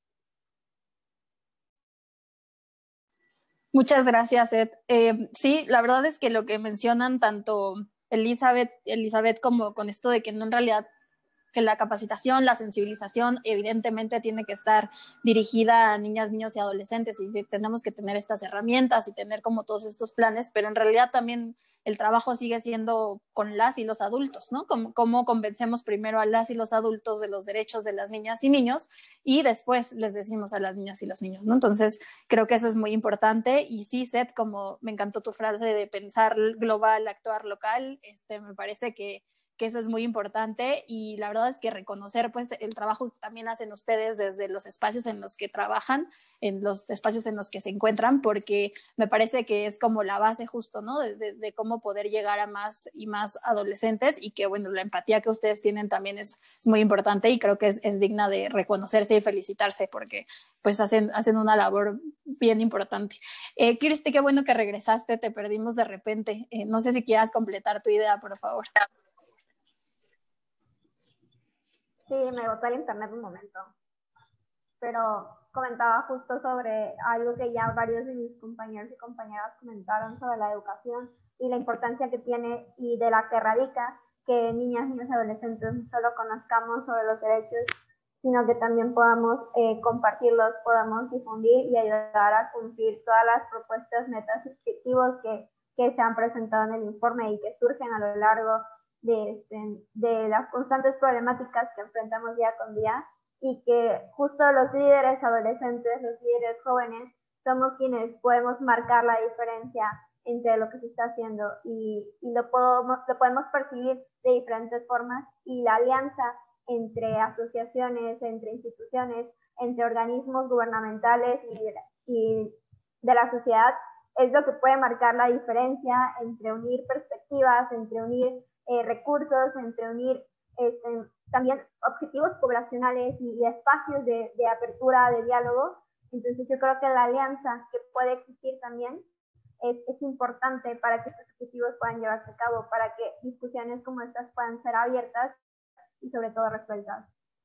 Muchas gracias, Ed. Eh, sí, la verdad es que lo que mencionan tanto Elizabeth, Elizabeth como con esto de que no, en realidad que la capacitación, la sensibilización evidentemente tiene que estar dirigida a niñas, niños y adolescentes, y tenemos que tener estas herramientas y tener como todos estos planes, pero en realidad también el trabajo sigue siendo con las y los adultos, ¿no? Cómo, cómo convencemos primero a las y los adultos de los derechos de las niñas y niños, y después les decimos a las niñas y los niños, ¿no? Entonces creo que eso es muy importante. Y sí, Seth, como me encantó tu frase de pensar global, actuar local, este, me parece que que eso es muy importante, y la verdad es que reconocer pues el trabajo que también hacen ustedes desde los espacios en los que trabajan, en los espacios en los que se encuentran, porque me parece que es como la base justo, ¿no? De, de, de cómo poder llegar a más y más adolescentes, y que bueno, la empatía que ustedes tienen también es, es muy importante, y creo que es, es digna de reconocerse y felicitarse, porque pues hacen, hacen una labor bien importante. Eh, Cristi, qué bueno que regresaste, te perdimos de repente. Eh, no sé si quieras completar tu idea, por favor. Sí, me botó el internet un momento, pero comentaba justo sobre algo que ya varios de mis compañeros y compañeras comentaron sobre la educación y la importancia que tiene y de la que radica que niñas, niños y adolescentes no solo conozcamos sobre los derechos, sino que también podamos eh, compartirlos, podamos difundir y ayudar a cumplir todas las propuestas, metas y objetivos que, que se han presentado en el informe y que surgen a lo largo de, este, de las constantes problemáticas que enfrentamos día con día, y que justo los líderes adolescentes, los líderes jóvenes, somos quienes podemos marcar la diferencia entre lo que se está haciendo, y, y lo, podemos, lo podemos percibir de diferentes formas, y la alianza entre asociaciones, entre instituciones, entre organismos gubernamentales y de, la, y de la sociedad es lo que puede marcar la diferencia entre unir perspectivas, entre unir eh, recursos, entre unir este, también objetivos poblacionales y, y espacios de, de apertura, de diálogo. Entonces yo creo que la alianza que puede existir también es, es importante para que estos objetivos puedan llevarse a cabo, para que discusiones como estas puedan ser abiertas y sobre todo resueltas.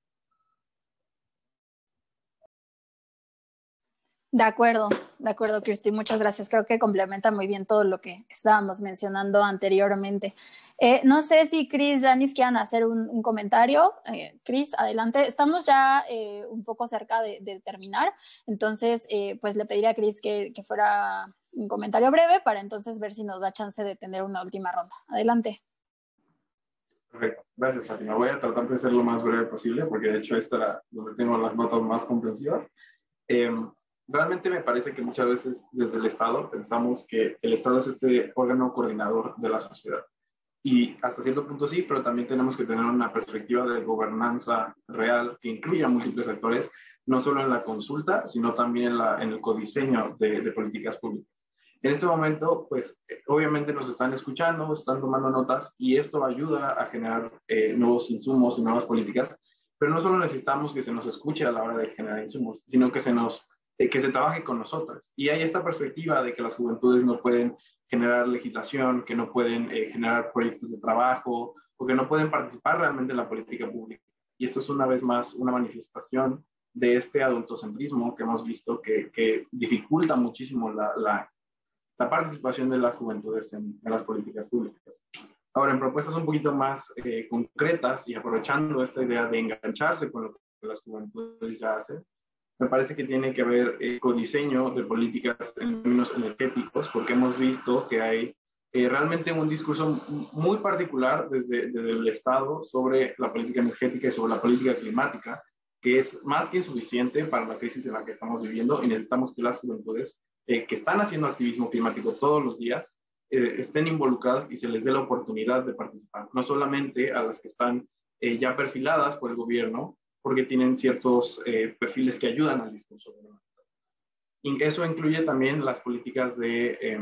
De acuerdo, de acuerdo, Cristi, muchas gracias. Creo que complementa muy bien todo lo que estábamos mencionando anteriormente. Eh, no sé si Cris, Janice quieran hacer un, un comentario. Eh, Cris, adelante. Estamos ya eh, un poco cerca de, de terminar, entonces eh, pues le pediría a Cris que, que fuera un comentario breve para entonces ver si nos da chance de tener una última ronda. Adelante. Perfecto, gracias, Fátima. Voy a tratar de ser lo más breve posible, porque de hecho esta era donde tengo las notas más comprensivas. Eh, realmente me parece que muchas veces desde el Estado pensamos que el Estado es este órgano coordinador de la sociedad. Y hasta cierto punto sí, pero también tenemos que tener una perspectiva de gobernanza real que incluya múltiples actores, no solo en la consulta, sino también en, la, en el codiseño de, de políticas públicas. En este momento, pues, obviamente nos están escuchando, están tomando notas, y esto ayuda a generar eh, nuevos insumos y nuevas políticas, pero no solo necesitamos que se nos escuche a la hora de generar insumos, sino que se nos, eh, que se trabaje con nosotras. Y hay esta perspectiva de que las juventudes no pueden generar legislación, que no pueden eh, generar proyectos de trabajo, o que no pueden participar realmente en la política pública. Y esto es una vez más una manifestación de este adultocentrismo que hemos visto que, que dificulta muchísimo la, la la participación de las juventudes en, en las políticas públicas. Ahora, en propuestas un poquito más eh, concretas y aprovechando esta idea de engancharse con lo que las juventudes ya hacen, me parece que tiene que haber eh, codiseño de políticas en términos energéticos, porque hemos visto que hay eh, realmente un discurso muy particular desde, desde el Estado sobre la política energética y sobre la política climática, que es más que insuficiente para la crisis en la que estamos viviendo, y necesitamos que las juventudes Eh, que están haciendo activismo climático todos los días, eh, estén involucradas y se les dé la oportunidad de participar, no solamente a las que están eh, ya perfiladas por el gobierno, porque tienen ciertos eh, perfiles que ayudan al discurso gubernamental. Y eso incluye también las políticas de eh,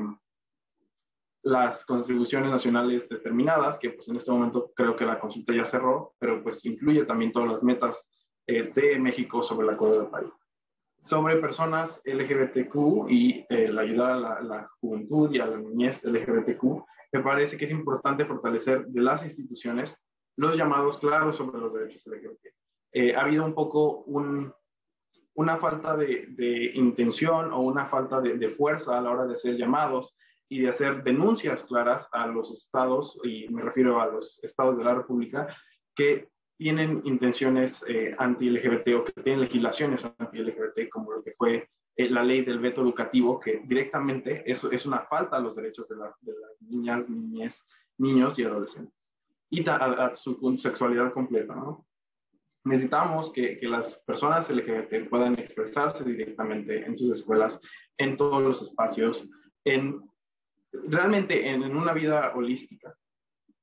las contribuciones nacionales determinadas, que pues en este momento creo que la consulta ya cerró, pero pues incluye también todas las metas eh, de México sobre el acuerdo del país. Sobre personas L G B T Q y eh, el ayudar a la, la juventud y a la niñez L G B T Q, me parece que es importante fortalecer de las instituciones los llamados claros sobre los derechos L G B T. Eh, ha habido un poco un, una falta de, de intención o una falta de, de fuerza a la hora de hacer llamados y de hacer denuncias claras a los estados, y me refiero a los estados de la República, que tienen intenciones eh, anti-L G B T o que tienen legislaciones anti-L G B T, como lo que fue eh, la ley del veto educativo, que directamente eso es una falta a los derechos de, la, de las niñas, niñez, niños y adolescentes, y a, a su sexualidad completa, ¿no? Necesitamos que, que las personas L G B T puedan expresarse directamente en sus escuelas, en todos los espacios, en, realmente en, en una vida holística.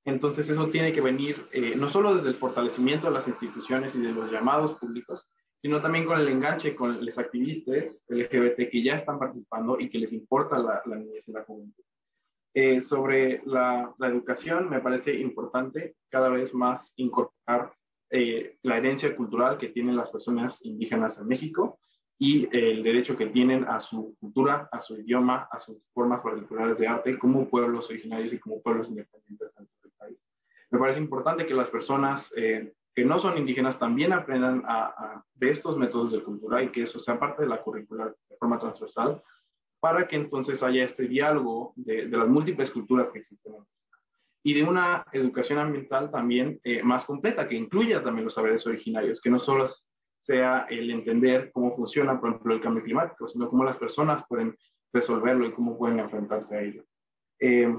Entonces eso tiene que venir eh, no solo desde el fortalecimiento de las instituciones y de los llamados públicos, sino también con el enganche con los activistas L G B T que ya están participando y que les importa la, la niñez y la juventud. Eh, sobre la, la educación, me parece importante cada vez más incorporar eh, la herencia cultural que tienen las personas indígenas en México y eh, el derecho que tienen a su cultura, a su idioma, a sus formas particulares de arte como pueblos originarios y como pueblos independientes dentro del país. Me parece importante que las personas eh, que no son indígenas también aprendan a, a, de estos métodos de cultura y que eso sea parte de la currícula de forma transversal para que entonces haya este diálogo de, de las múltiples culturas que existen en México. Y de una educación ambiental también eh, más completa, que incluya también los saberes originarios, que no solo sea el entender cómo funciona, por ejemplo, el cambio climático, sino cómo las personas pueden resolverlo y cómo pueden enfrentarse a ello. Eh,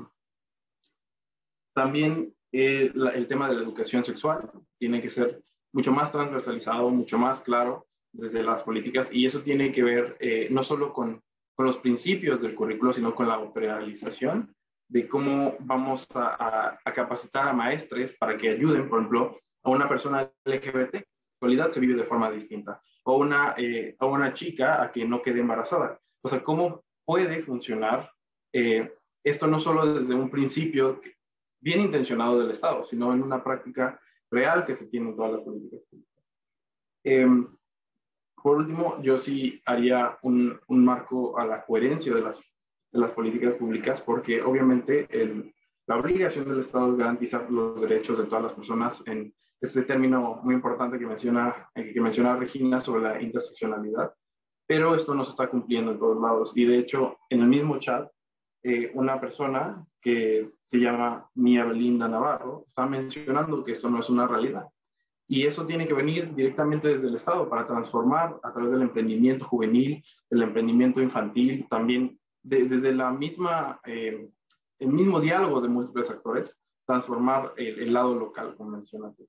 también eh, la, el tema de la educación sexual tiene que ser mucho más transversalizado, mucho más claro desde las políticas, y eso tiene que ver eh, no solo con con los principios del currículo, sino con la operacionalización de cómo vamos a, a, a capacitar a maestres para que ayuden, por ejemplo, a una persona L G B T, en realidad se vive de forma distinta, o una, eh, a una chica a que no quede embarazada. O sea, ¿cómo puede funcionar eh, esto no solo desde un principio bien intencionado del Estado, sino en una práctica real que se tiene en todas las políticas públicas? Eh, Por último, yo sí haría un, un marco a la coherencia de las, de las políticas públicas, porque obviamente el, la obligación del Estado es garantizar los derechos de todas las personas en este término muy importante que menciona, que menciona Regina sobre la interseccionalidad, pero esto no se está cumpliendo en todos lados. Y de hecho, en el mismo chat, eh, una persona que se llama Mía Belinda Navarro está mencionando que esto no es una realidad. Y eso tiene que venir directamente desde el Estado para transformar a través del emprendimiento juvenil, del emprendimiento infantil, también de, desde la misma, eh, el mismo diálogo de múltiples actores, transformar el, el lado local, como mencionaste.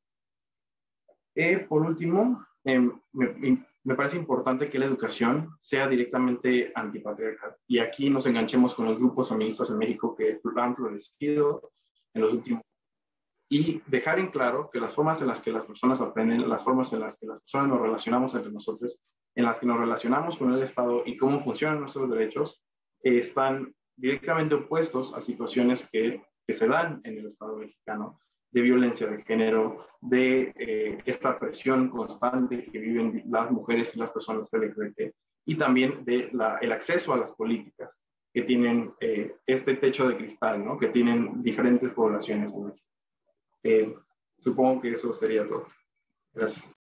Eh, por último, eh, me, me parece importante que la educación sea directamente antipatriarcal. Y aquí nos enganchemos con los grupos feministas en México que han florecido en los últimos años. Y dejar en claro que las formas en las que las personas aprenden, las formas en las que las personas nos relacionamos entre nosotros, en las que nos relacionamos con el Estado y cómo funcionan nuestros derechos, eh, están directamente opuestos a situaciones que, que se dan en el Estado mexicano, de violencia de género, de eh, esta presión constante que viven las mujeres y las personas L G B T, y también de la, el acceso a las políticas que tienen eh, este techo de cristal, ¿no? Que tienen diferentes poblaciones en México. Eh, supongo que eso sería todo. Gracias.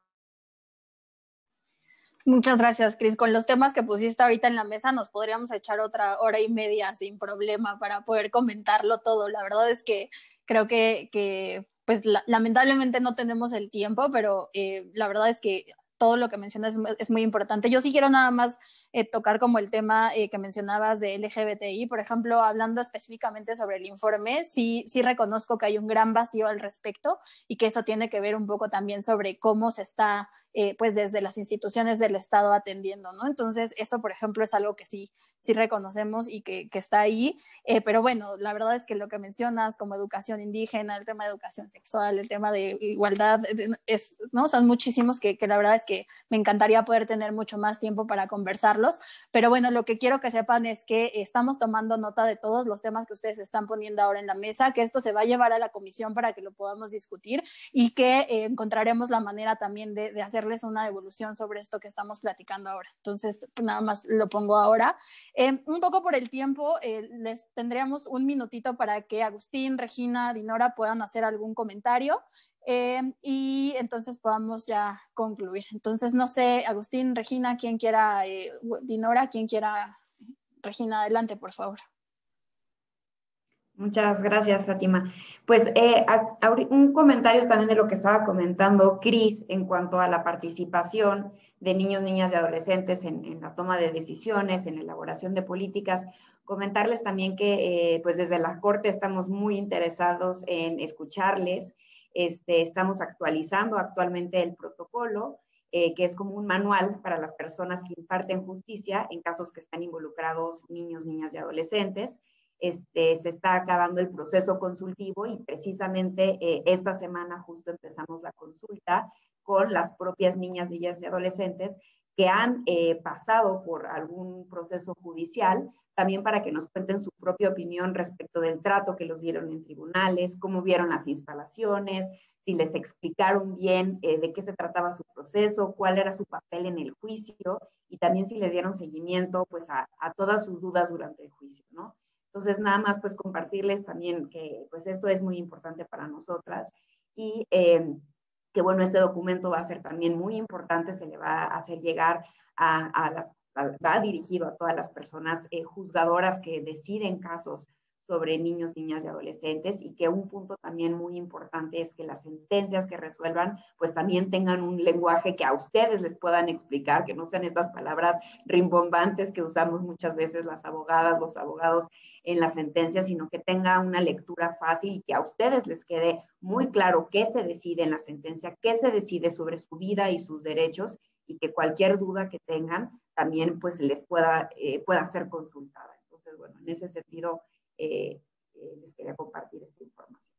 Muchas gracias, Cris. Con los temas que pusiste ahorita en la mesa nos podríamos echar otra hora y media sin problema para poder comentarlo todo. La verdad es que creo que, que pues la, lamentablemente no tenemos el tiempo, pero eh, la verdad es que todo lo que mencionas es, es muy importante. Yo sí quiero nada más eh, tocar como el tema eh, que mencionabas de L G B T I, por ejemplo, hablando específicamente sobre el informe, sí, sí reconozco que hay un gran vacío al respecto y que eso tiene que ver un poco también sobre cómo se está eh, pues desde las instituciones del Estado atendiendo, ¿no? Entonces eso, por ejemplo, es algo que sí, sí reconocemos y que, que está ahí, eh, pero bueno, la verdad es que lo que mencionas como educación indígena, el tema de educación sexual, el tema de igualdad, es, ¿no? Son muchísimos que, que la verdad es que me encantaría poder tener mucho más tiempo para conversarlos, pero bueno, lo que quiero que sepan es que estamos tomando nota de todos los temas que ustedes están poniendo ahora en la mesa, que esto se va a llevar a la comisión para que lo podamos discutir y que eh, encontraremos la manera también de, de hacerles una devolución sobre esto que estamos platicando ahora. Entonces, nada más lo pongo ahora. Eh, un poco por el tiempo, eh, les tendríamos un minutito para que Agustín, Regina, Dinora puedan hacer algún comentario. Eh, y entonces podamos ya concluir. Entonces, no sé, Agustín, Regina, quien quiera, eh, Dinora, quien quiera. Regina, adelante, por favor. Muchas gracias, Fátima. Pues eh, a, a, un comentario también de lo que estaba comentando Cris en cuanto a la participación de niños, niñas y adolescentes en, en la toma de decisiones, en la elaboración de políticas. Comentarles también que eh, pues desde la Corte estamos muy interesados en escucharles. Este, estamos actualizando actualmente el protocolo, eh, que es como un manual para las personas que imparten justicia en casos que están involucrados niños, niñas y adolescentes. este, se está acabando el proceso consultivo y precisamente eh, esta semana justo empezamos la consulta con las propias niñas, niñas y adolescentes que han eh, pasado por algún proceso judicial, también para que nos cuenten su propia opinión respecto del trato que los dieron en tribunales, cómo vieron las instalaciones, si les explicaron bien eh, de qué se trataba su proceso, cuál era su papel en el juicio, y también si les dieron seguimiento pues a, a todas sus dudas durante el juicio, ¿no? Entonces, nada más pues compartirles también que pues esto es muy importante para nosotras y eh, que bueno, este documento va a ser también muy importante, se le va a hacer llegar a, a las, a, va dirigido a todas las personas eh, juzgadoras que deciden casos sobre niños, niñas y adolescentes, y que un punto también muy importante es que las sentencias que resuelvan pues también tengan un lenguaje que a ustedes les puedan explicar, que no sean estas palabras rimbombantes que usamos muchas veces las abogadas, los abogados en las sentencias, sino que tenga una lectura fácil y que a ustedes les quede muy claro qué se decide en la sentencia, qué se decide sobre su vida y sus derechos, y que cualquier duda que tengan también pues les pueda, eh, pueda ser consultada. Entonces, bueno, en ese sentido, Eh, eh, les quería compartir esta información.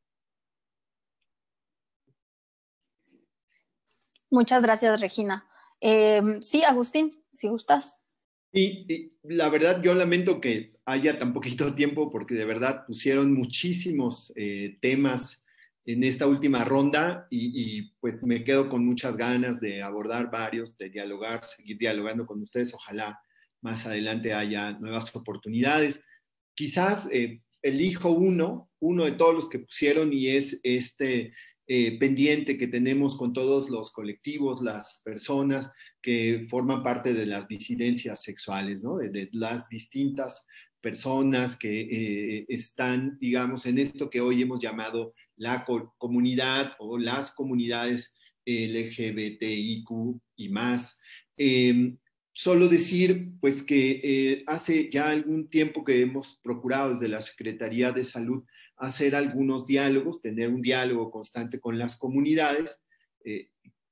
Muchas gracias, Regina. Eh, sí, Agustín, si gustas. Y, y la verdad, yo lamento que haya tan poquito tiempo porque de verdad pusieron muchísimos eh, temas en esta última ronda y, y pues me quedo con muchas ganas de abordar varios, de dialogar, seguir dialogando con ustedes. Ojalá más adelante haya nuevas oportunidades. Quizás eh, elijo uno, uno de todos los que pusieron y es este eh, pendiente que tenemos con todos los colectivos, las personas que forman parte de las disidencias sexuales, ¿no? de, de las distintas personas que eh, están, digamos, en esto que hoy hemos llamado la co comunidad o las comunidades L G B T I Q y más. Eh, Solo decir pues que eh, hace ya algún tiempo que hemos procurado desde la Secretaría de Salud hacer algunos diálogos, tener un diálogo constante con las comunidades. Eh,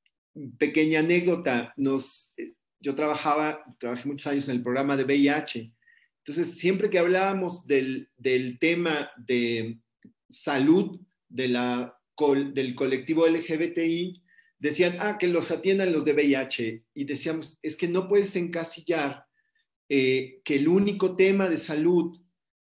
pequeña anécdota, nos, eh, yo trabajaba, trabajé muchos años en el programa de V I H, entonces siempre que hablábamos del, del tema de salud de la, del colectivo L G B T I, decían, ah, que los atiendan los de V I H. Y decíamos, es que no puedes encasillar eh, que el único tema de salud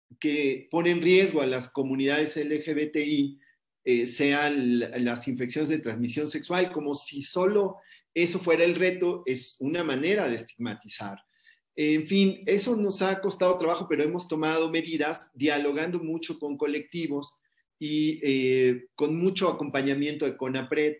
que pone en riesgo a las comunidades L G B T I eh, sean las infecciones de transmisión sexual, como si solo eso fuera el reto. Es una manera de estigmatizar. En fin, eso nos ha costado trabajo, pero hemos tomado medidas dialogando mucho con colectivos y eh, con mucho acompañamiento de CONAPRED.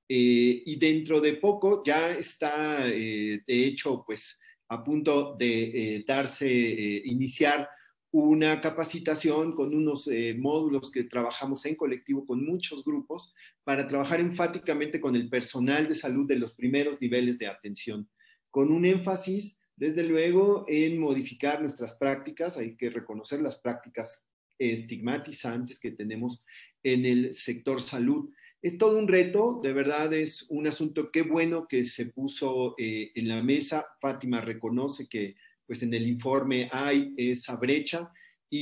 Eh, y dentro de poco ya está, eh, de hecho, pues a punto de eh, darse, eh, iniciar una capacitación con unos eh, módulos que trabajamos en colectivo con muchos grupos para trabajar enfáticamente con el personal de salud de los primeros niveles de atención, con un énfasis, desde luego, en modificar nuestras prácticas. Hay que reconocer las prácticas estigmatizantes que tenemos en el sector salud. Es todo un reto, de verdad es un asunto, qué bueno que se puso eh, en la mesa. Fátima reconoce que pues, en el informe hay esa brecha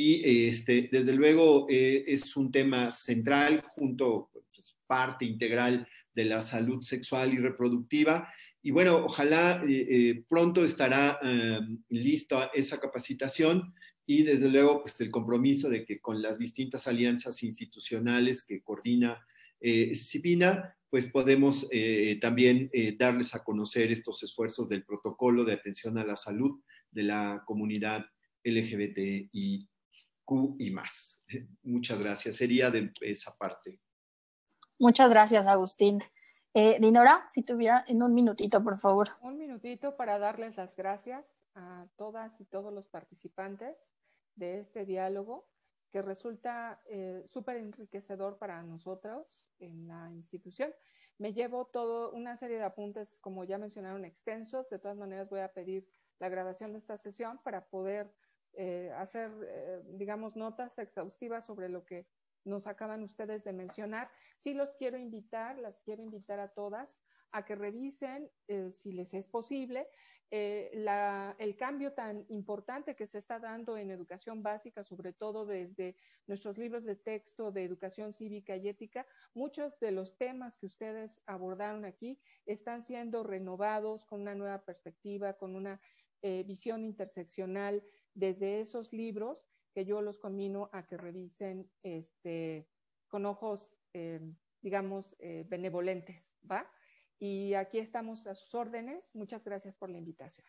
y este, desde luego eh, es un tema central junto, pues, parte integral de la salud sexual y reproductiva. Y bueno, ojalá eh, eh, pronto estará eh, lista esa capacitación y desde luego pues, el compromiso de que con las distintas alianzas institucionales que coordina Eh, CIPINA, pues podemos eh, también eh, darles a conocer estos esfuerzos del protocolo de atención a la salud de la comunidad L G B T I Q y más. Muchas gracias. Sería de esa parte. Muchas gracias, Agustín. Eh, Dinora, si tuviera en un minutito, por favor. Un minutito para darles las gracias a todas y todos los participantes de este diálogo, que resulta eh, súper enriquecedor para nosotros en la institución. Me llevo todo una serie de apuntes, como ya mencionaron, extensos. De todas maneras voy a pedir la grabación de esta sesión para poder eh, hacer, eh, digamos, notas exhaustivas sobre lo que nos acaban ustedes de mencionar. Sí los quiero invitar, las quiero invitar a todas a que revisen, eh, si les es posible, eh, la, el cambio tan importante que se está dando en educación básica, sobre todo desde nuestros libros de texto de educación cívica y ética. Muchos de los temas que ustedes abordaron aquí están siendo renovados con una nueva perspectiva, con una eh, visión interseccional desde esos libros, que yo los conmino a que revisen este, con ojos, eh, digamos, eh, benevolentes, ¿va? Y aquí estamos a sus órdenes. Muchas gracias por la invitación.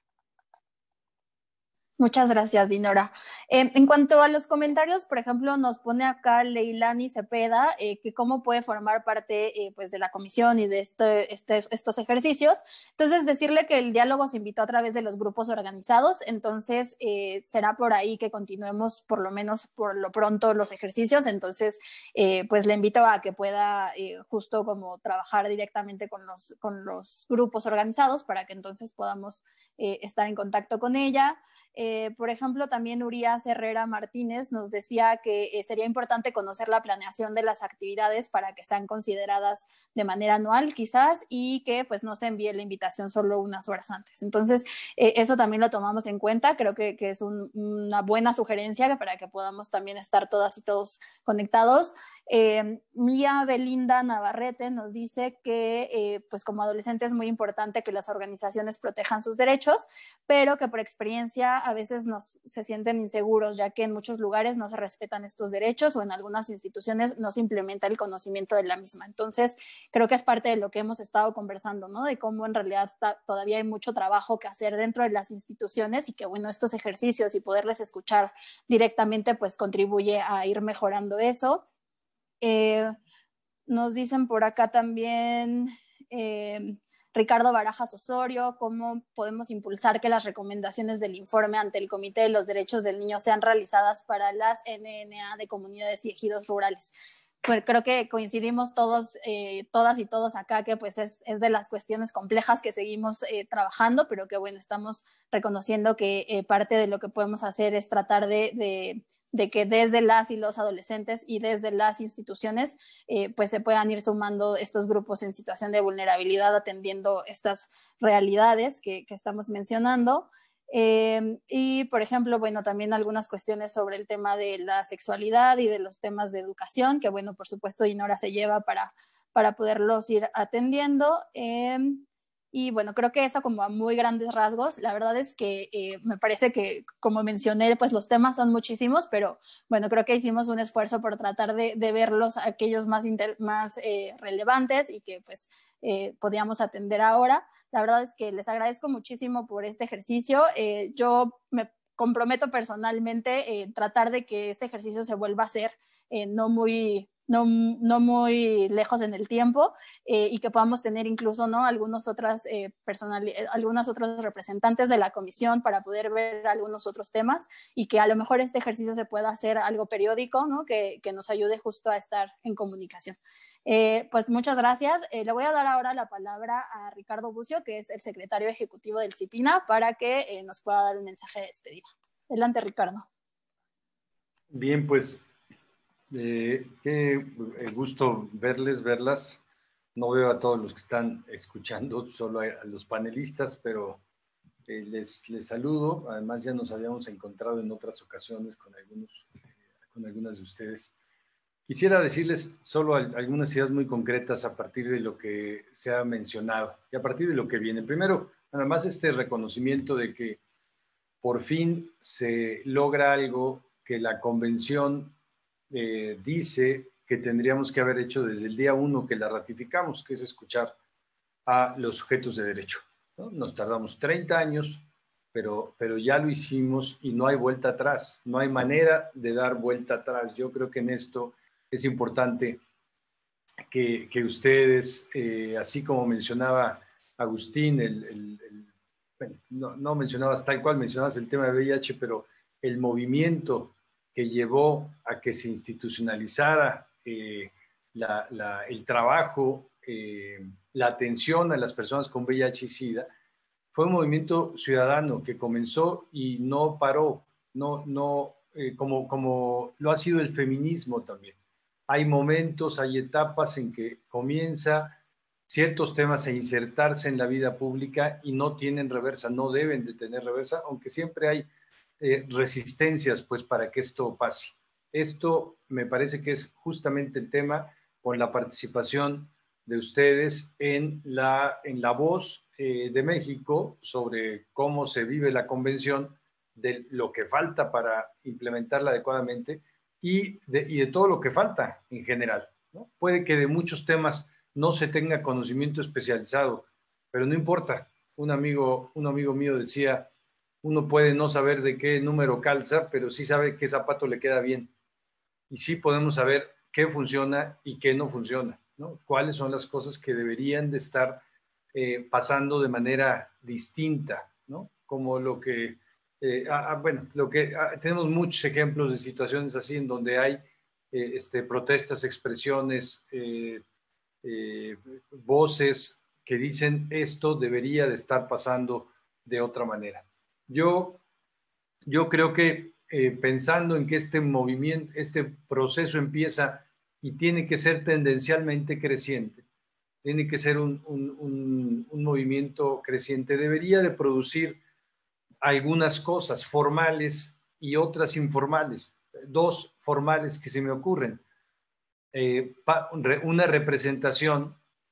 Muchas gracias, Dinora. Eh, en cuanto a los comentarios, por ejemplo, nos pone acá Leilani Cepeda eh, que cómo puede formar parte eh, pues de la comisión y de este, este, estos ejercicios. Entonces, decirle que el diálogo se invitó a través de los grupos organizados, entonces eh, será por ahí que continuemos por lo menos por lo pronto los ejercicios. Entonces, eh, pues le invito a que pueda eh, justo como trabajar directamente con los, con los grupos organizados para que entonces podamos eh, estar en contacto con ella. Eh, por ejemplo, también Urias Herrera Martínez nos decía que eh, sería importante conocer la planeación de las actividades para que sean consideradas de manera anual quizás y que pues no se envíe la invitación solo unas horas antes. Entonces, eh, eso también lo tomamos en cuenta. Creo que, que es un, una buena sugerencia para que podamos también estar todas y todos conectados. Eh, Mía Belinda Navarrete nos dice que eh, pues como adolescente es muy importante que las organizaciones protejan sus derechos, pero que por experiencia a veces nos, se sienten inseguros, ya que en muchos lugares no se respetan estos derechos o en algunas instituciones no se implementa el conocimiento de la misma. Entonces, creo que es parte de lo que hemos estado conversando, ¿no? De cómo en realidad todavía hay mucho trabajo que hacer dentro de las instituciones y que, bueno, estos ejercicios y poderles escuchar directamente, pues contribuye a ir mejorando eso. Eh, nos dicen por acá también eh, Ricardo Barajas Osorio, cómo podemos impulsar que las recomendaciones del informe ante el Comité de los Derechos del Niño sean realizadas para las N N A de comunidades y ejidos rurales. Pues creo que coincidimos todos, eh, todas y todos acá que pues es, es de las cuestiones complejas que seguimos eh, trabajando, pero que bueno, estamos reconociendo que eh, parte de lo que podemos hacer es tratar de, de de que desde las y los adolescentes y desde las instituciones eh, pues se puedan ir sumando estos grupos en situación de vulnerabilidad atendiendo estas realidades que, que estamos mencionando. Eh, y, por ejemplo, bueno, también algunas cuestiones sobre el tema de la sexualidad y de los temas de educación, que, bueno, por supuesto, Dinora se lleva para, para poderlos ir atendiendo. Eh, Y bueno, creo que eso como a muy grandes rasgos. La verdad es que eh, me parece que, como mencioné, pues los temas son muchísimos, pero bueno, creo que hicimos un esfuerzo por tratar de, de verlos aquellos más, inter, más eh, relevantes y que pues eh, podíamos atender ahora. La verdad es que les agradezco muchísimo por este ejercicio. Eh, yo me comprometo personalmente en eh, tratar de que este ejercicio se vuelva a hacer eh, no muy... No, no muy lejos en el tiempo eh, y que podamos tener incluso ¿no? algunos, otras, eh, algunos otros representantes de la comisión para poder ver algunos otros temas y que a lo mejor este ejercicio se pueda hacer algo periódico ¿no? que, que nos ayude justo a estar en comunicación. Eh, pues muchas gracias. Eh, le voy a dar ahora la palabra a Ricardo Bucio, que es el secretario ejecutivo del CIPINA, para que eh, nos pueda dar un mensaje de despedida. Adelante, Ricardo. Bien, pues Eh, qué gusto verles, verlas. No veo a todos los que están escuchando, solo a los panelistas, pero eh, les, les saludo. Además, ya nos habíamos encontrado en otras ocasiones con, algunos, eh, con algunas de ustedes. Quisiera decirles solo algunas ideas muy concretas a partir de lo que se ha mencionado y a partir de lo que viene. Primero, nada más este reconocimiento de que por fin se logra algo que la convención Eh, dice que tendríamos que haber hecho desde el día uno que la ratificamos, que es escuchar a los sujetos de derecho, ¿no? Nos tardamos treinta años, pero, pero ya lo hicimos y no hay vuelta atrás, no hay manera de dar vuelta atrás. Yo creo que en esto es importante que, que ustedes, eh, así como mencionaba Agustín, el, el, el, bueno, no, no mencionabas tal cual, mencionabas el tema de V I H, pero el movimiento que llevó a que se institucionalizara eh, la, la, el trabajo, eh, la atención a las personas con V I H y SIDA, fue un movimiento ciudadano que comenzó y no paró, no, no, eh, como, como lo ha sido el feminismo también. Hay momentos, hay etapas en que comienza ciertos temas e insertarse en la vida pública y no tienen reversa, no deben de tener reversa, aunque siempre hay eh, resistencias pues para que esto pase. Esto me parece que es justamente el tema con la participación de ustedes en la, en la voz eh, de México sobre cómo se vive la convención, de lo que falta para implementarla adecuadamente y de, y de todo lo que falta en general, ¿no? Puede que de muchos temas no se tenga conocimiento especializado, pero no importa. Un amigo, un amigo mío decía, uno puede no saber de qué número calza, pero sí sabe qué zapato le queda bien. Y sí podemos saber qué funciona y qué no funciona, ¿no? Cuáles son las cosas que deberían de estar eh, pasando de manera distinta, ¿no? Como lo que, eh, ah, bueno, lo que ah, tenemos muchos ejemplos de situaciones así en donde hay eh, este, protestas, expresiones, eh, eh, voces que dicen esto debería de estar pasando de otra manera. Yo, yo creo que eh, pensando en que este movimiento, este proceso empieza y tiene que ser tendencialmente creciente, tiene que ser un, un, un, un movimiento creciente, debería de producir algunas cosas formales y otras informales. Dos formales que se me ocurren. Eh, una representación,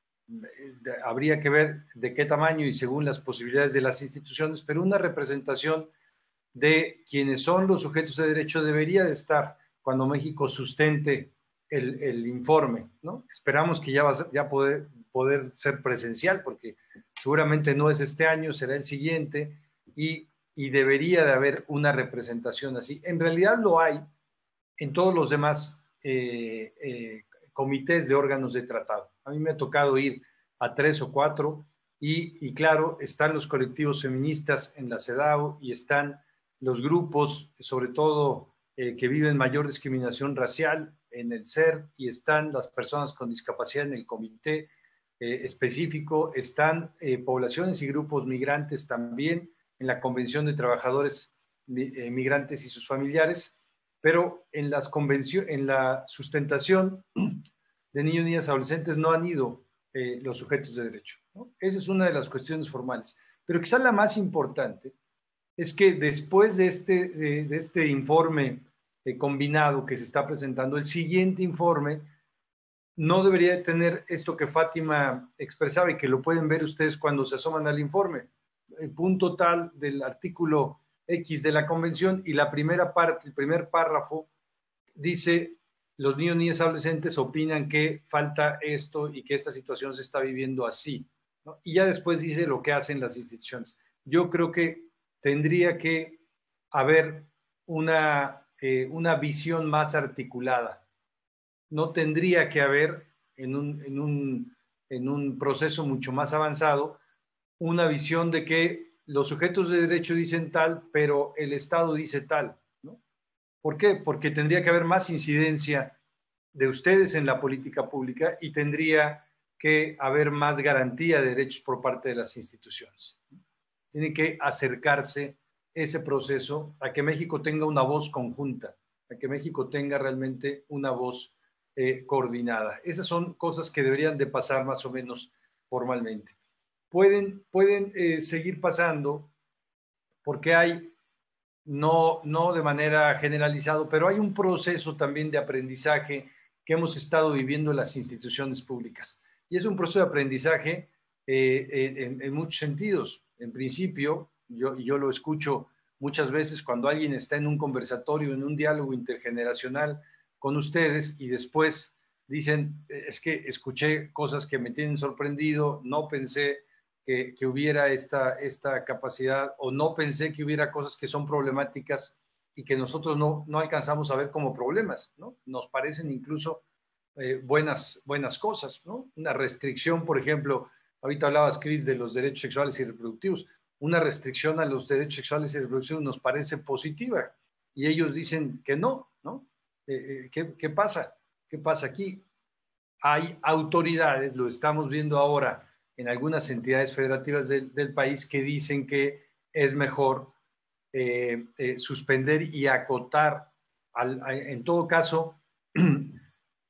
eh, habría que ver de qué tamaño y según las posibilidades de las instituciones, pero una representación de quienes son los sujetos de derecho debería de estar cuando México sustente el, el informe, ¿no? Esperamos que ya va a ya poder, poder ser presencial, porque seguramente no es este año, será el siguiente, y, y debería de haber una representación así. En realidad lo hay en todos los demás eh, eh, comités de órganos de tratado. A mí me ha tocado ir a tres o cuatro y, y claro, están los colectivos feministas en la CEDAW y están los grupos, sobre todo, eh, que viven mayor discriminación racial en el S E R, y están las personas con discapacidad en el comité eh, específico, están eh, poblaciones y grupos migrantes también en la Convención de Trabajadores eh, Migrantes y sus familiares, pero en, las convención, en la sustentación de niños, niñas, adolescentes no han ido eh, los sujetos de derecho, ¿no? Esa es una de las cuestiones formales. Pero quizás la más importante es que después de este, de, de este informe eh, combinado que se está presentando, el siguiente informe no debería de tener esto que Fátima expresaba y que lo pueden ver ustedes cuando se asoman al informe. El punto tal del artículo X de la convención y la primera parte, el primer párrafo dice: los niños, niñas, adolescentes opinan que falta esto y que esta situación se está viviendo así, ¿no? Y ya después dice lo que hacen las instituciones. Yo creo que tendría que haber una, eh, una visión más articulada. No tendría que haber en un, en, un, en un proceso mucho más avanzado una visión de que los sujetos de derecho dicen tal, pero el Estado dice tal, ¿no? ¿Por qué? Porque tendría que haber más incidencia de ustedes en la política pública y tendría que haber más garantía de derechos por parte de las instituciones. Tiene que acercarse ese proceso a que México tenga una voz conjunta, a que México tenga realmente una voz eh, coordinada. Esas son cosas que deberían de pasar más o menos formalmente. Pueden, pueden eh, seguir pasando porque hay, no, no de manera generalizada, pero hay un proceso también de aprendizaje que hemos estado viviendo en las instituciones públicas. Y es un proceso de aprendizaje eh, en, en muchos sentidos. En principio, yo, yo lo escucho muchas veces cuando alguien está en un conversatorio, en un diálogo intergeneracional con ustedes y después dicen, es que escuché cosas que me tienen sorprendido, no pensé que, que hubiera esta, esta capacidad o no pensé que hubiera cosas que son problemáticas y que nosotros no, no alcanzamos a ver como problemas, ¿no? Nos parecen incluso eh, buenas, buenas cosas, ¿no? Una restricción, por ejemplo, ahorita hablabas, Cris, de los derechos sexuales y reproductivos. Una restricción a los derechos sexuales y reproductivos nos parece positiva y ellos dicen que no, ¿no? Eh, eh, ¿qué, ¿Qué pasa? ¿Qué pasa aquí? Hay autoridades, lo estamos viendo ahora en algunas entidades federativas del, del país, que dicen que es mejor eh, eh, suspender y acotar, al, a, en todo caso,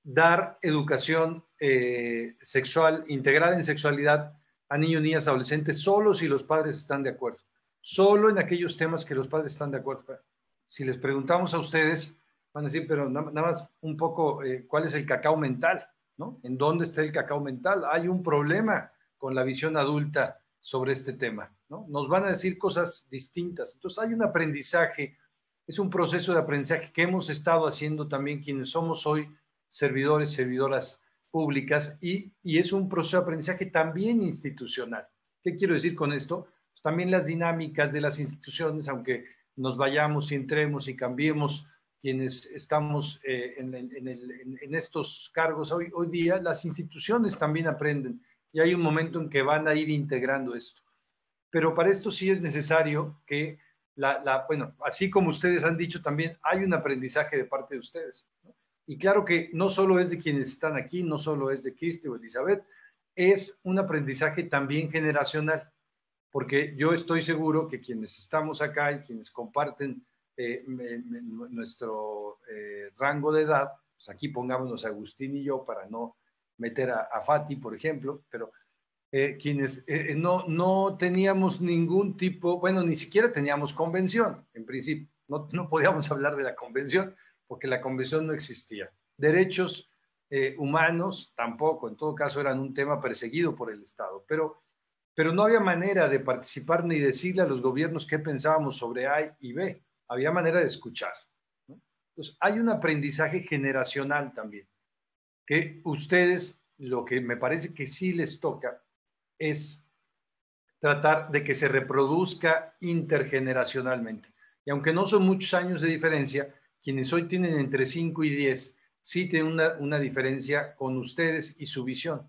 dar educación eh, sexual, integral en sexualidad a niños, niñas, adolescentes, solo si los padres están de acuerdo. Solo en aquellos temas que los padres están de acuerdo. Si les preguntamos a ustedes, van a decir, pero nada más un poco, eh, ¿cuál es el cacao mental? ¿No? ¿En dónde está el cacao mental? Hay un problema con la visión adulta sobre este tema, ¿no? Nos van a decir cosas distintas. Entonces hay un aprendizaje, es un proceso de aprendizaje que hemos estado haciendo también quienes somos hoy servidores, servidoras públicas, y, y es un proceso de aprendizaje también institucional. ¿Qué quiero decir con esto? Pues también las dinámicas de las instituciones, aunque nos vayamos y entremos y cambiemos quienes estamos eh, en, en, el, en, en estos cargos hoy, hoy día, las instituciones también aprenden y hay un momento en que van a ir integrando esto. Pero para esto sí es necesario que, la, la, bueno, así como ustedes han dicho también, hay un aprendizaje de parte de ustedes, ¿no? Y claro que no solo es de quienes están aquí, no solo es de Cristi o Elizabeth, es un aprendizaje también generacional, porque yo estoy seguro que quienes estamos acá y quienes comparten eh, me, me, nuestro eh, rango de edad, pues aquí pongámonos a Agustín y yo para no meter a, a Fati, por ejemplo, pero eh, quienes eh, no, no teníamos ningún tipo, bueno, ni siquiera teníamos convención, en principio, no, no podíamos hablar de la convención, porque la convención no existía. Derechos eh, humanos tampoco, en todo caso eran un tema perseguido por el Estado, pero, pero no había manera de participar ni decirle a los gobiernos qué pensábamos sobre A y B, había manera de escuchar, ¿no? Entonces hay un aprendizaje generacional también, que ustedes, lo que me parece que sí les toca es tratar de que se reproduzca intergeneracionalmente. Y aunque no son muchos años de diferencia, quienes hoy tienen entre cinco y diez, sí tienen una, una diferencia con ustedes y su visión.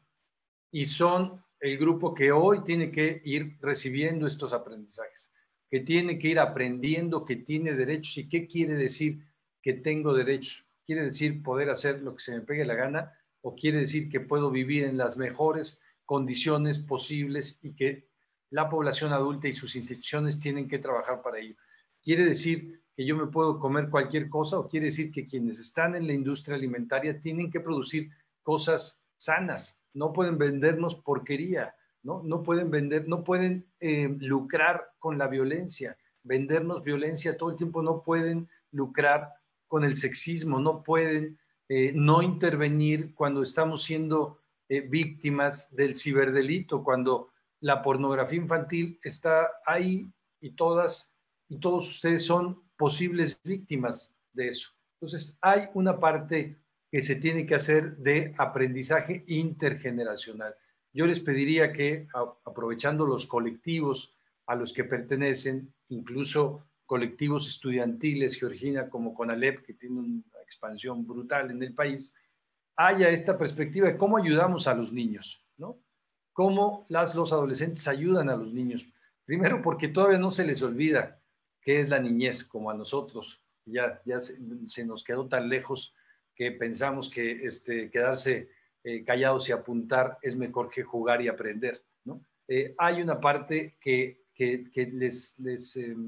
Y son el grupo que hoy tiene que ir recibiendo estos aprendizajes, que tiene que ir aprendiendo que tiene derechos. ¿Y qué quiere decir que tengo derechos? ¿Quiere decir poder hacer lo que se me pegue la gana? ¿O quiere decir que puedo vivir en las mejores condiciones posibles y que la población adulta y sus instituciones tienen que trabajar para ello? ¿Quiere decir que yo me puedo comer cualquier cosa o quiere decir que quienes están en la industria alimentaria tienen que producir cosas sanas? No pueden vendernos porquería, ¿no? No pueden vender, no pueden eh, lucrar con la violencia, vendernos violencia todo el tiempo, no pueden lucrar con el sexismo, no pueden eh, no intervenir cuando estamos siendo eh, víctimas del ciberdelito, cuando la pornografía infantil está ahí y todas y todos ustedes son posibles víctimas de eso. Entonces, hay una parte que se tiene que hacer de aprendizaje intergeneracional. Yo les pediría que, aprovechando los colectivos a los que pertenecen, incluso colectivos estudiantiles, Georgina, como CONALEP, que tiene una expansión brutal en el país, haya esta perspectiva de cómo ayudamos a los niños, ¿no? Cómo las, los adolescentes ayudan a los niños. Primero, porque todavía no se les olvida qué es la niñez, como a nosotros. Ya, ya se, se nos quedó tan lejos que pensamos que este, quedarse eh, callados y apuntar es mejor que jugar y aprender, ¿no? Eh, hay una parte que, que, que les, les eh,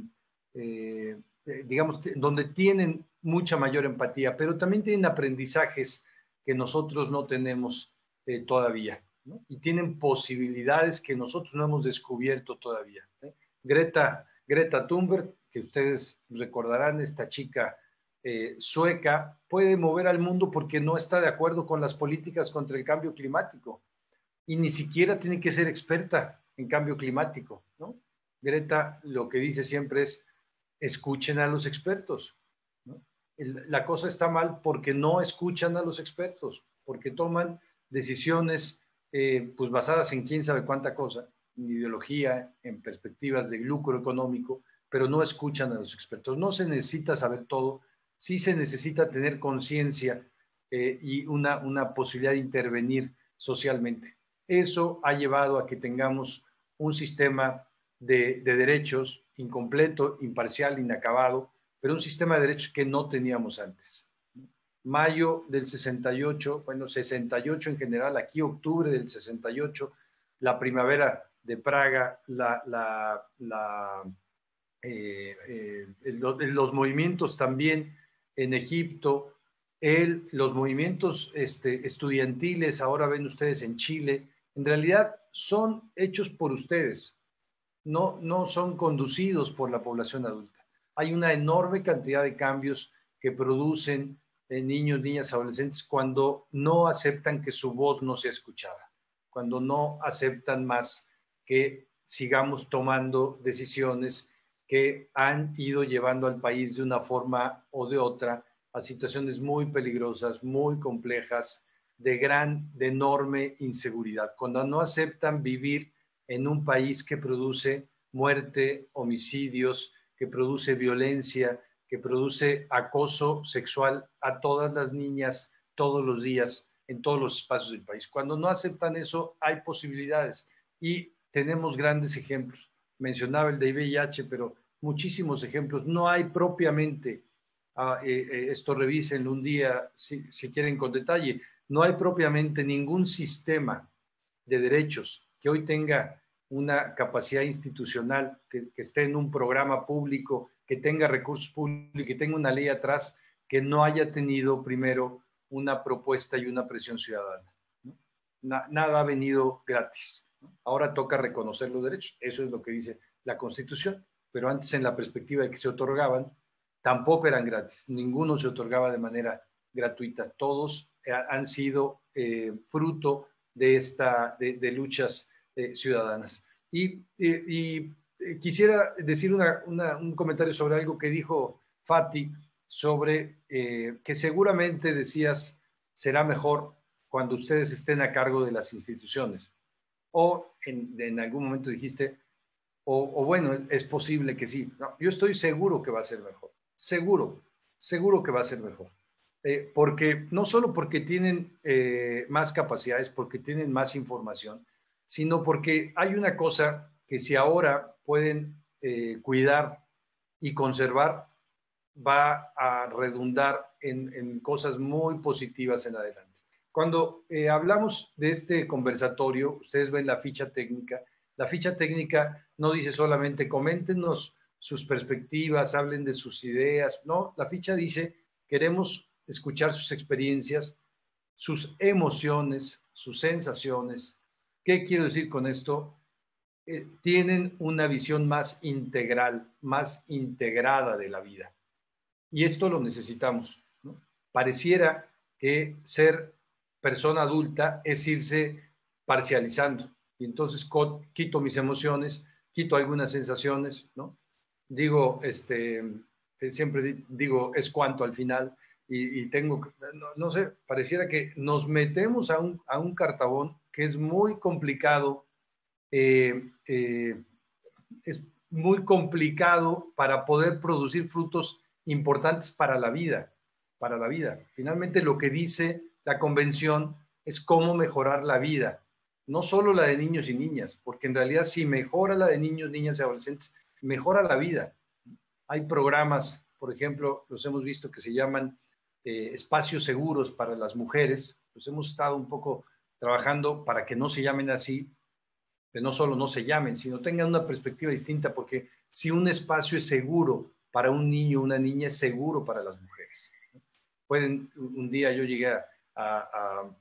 eh, digamos, donde tienen mucha mayor empatía, pero también tienen aprendizajes que nosotros no tenemos eh, todavía, ¿no? Y tienen posibilidades que nosotros no hemos descubierto todavía, ¿eh? Greta, Greta Thunberg, que ustedes recordarán, esta chica eh, sueca, puede mover al mundo porque no está de acuerdo con las políticas contra el cambio climático y ni siquiera tiene que ser experta en cambio climático, ¿no? Greta lo que dice siempre es, escuchen a los expertos, ¿no? El, la cosa está mal porque no escuchan a los expertos, porque toman decisiones eh, pues basadas en quién sabe cuánta cosa, en ideología, en perspectivas de lucro económico, pero no escuchan a los expertos. No se necesita saber todo, sí se necesita tener conciencia eh, y una, una posibilidad de intervenir socialmente. Eso ha llevado a que tengamos un sistema de, de derechos incompleto, imparcial, inacabado, pero un sistema de derechos que no teníamos antes. Mayo del sesenta y ocho, bueno, sesenta y ocho en general, aquí octubre del sesenta y ocho, la primavera de Praga, la, la, la, eh, eh, los, los movimientos también en Egipto, el, los movimientos este, estudiantiles, ahora ven ustedes en Chile, en realidad son hechos por ustedes, no, no son conducidos por la población adulta. Hay una enorme cantidad de cambios que producen eh, niños, niñas, adolescentes cuando no aceptan que su voz no sea escuchada, cuando no aceptan más que sigamos tomando decisiones que han ido llevando al país de una forma o de otra a situaciones muy peligrosas, muy complejas, de gran, de enorme inseguridad. Cuando no aceptan vivir en un país que produce muerte, homicidios, que produce violencia, que produce acoso sexual a todas las niñas todos los días en todos los espacios del país. Cuando no aceptan eso, hay posibilidades y tenemos grandes ejemplos. Mencionaba el de V I H, pero muchísimos ejemplos. No hay propiamente, uh, eh, eh, esto revísenlo un día si, si quieren con detalle, no hay propiamente ningún sistema de derechos que hoy tenga una capacidad institucional, que, que esté en un programa público, que tenga recursos públicos, que tenga una ley atrás, que no haya tenido primero una propuesta y una presión ciudadana, ¿no? Na, nada ha venido gratis, ¿no? Ahora toca reconocer los derechos, eso es lo que dice la Constitución, pero antes en la perspectiva de que se otorgaban, tampoco eran gratis, ninguno se otorgaba de manera gratuita, todos han sido eh, fruto de, esta, de, de luchas eh, ciudadanas. Y, y, y quisiera decir una, una, un comentario sobre algo que dijo Fati, sobre eh, que seguramente decías será mejor cuando ustedes estén a cargo de las instituciones. O en, en algún momento dijiste, o, o bueno, es, es posible que sí. No, yo estoy seguro que va a ser mejor. Seguro, seguro que va a ser mejor. Eh, porque no solo porque tienen eh, más capacidades, porque tienen más información, sino porque hay una cosa que si ahora pueden eh, cuidar y conservar, va a redundar en, en cosas muy positivas en adelante. Cuando eh, hablamos de este conversatorio, ustedes ven la ficha técnica. La ficha técnica no dice solamente coméntenos sus perspectivas, hablen de sus ideas. No, la ficha dice queremos escuchar sus experiencias, sus emociones, sus sensaciones. ¿Qué quiero decir con esto? Eh, tienen una visión más integral, más integrada de la vida. Y esto lo necesitamos, ¿no? Pareciera que ser persona adulta es irse parcializando. Y entonces quito mis emociones, quito algunas sensaciones, ¿no? Digo, este, siempre digo, es cuanto al final. Y, y tengo, no, no sé, pareciera que nos metemos a un, a un cartabón que es muy complicado, eh, eh, es muy complicado para poder producir frutos importantes para la vida, para la vida. Finalmente lo que dice la convención es cómo mejorar la vida, no solo la de niños y niñas, porque en realidad si mejora la de niños, niñas y adolescentes, mejora la vida. Hay programas, por ejemplo, los hemos visto que se llaman eh, espacios seguros para las mujeres, los hemos estado un poco trabajando para que no se llamen así, que no solo no se llamen, sino tengan una perspectiva distinta, porque si un espacio es seguro para un niño o una niña, es seguro para las mujeres. Pueden, un día yo llegué a, a,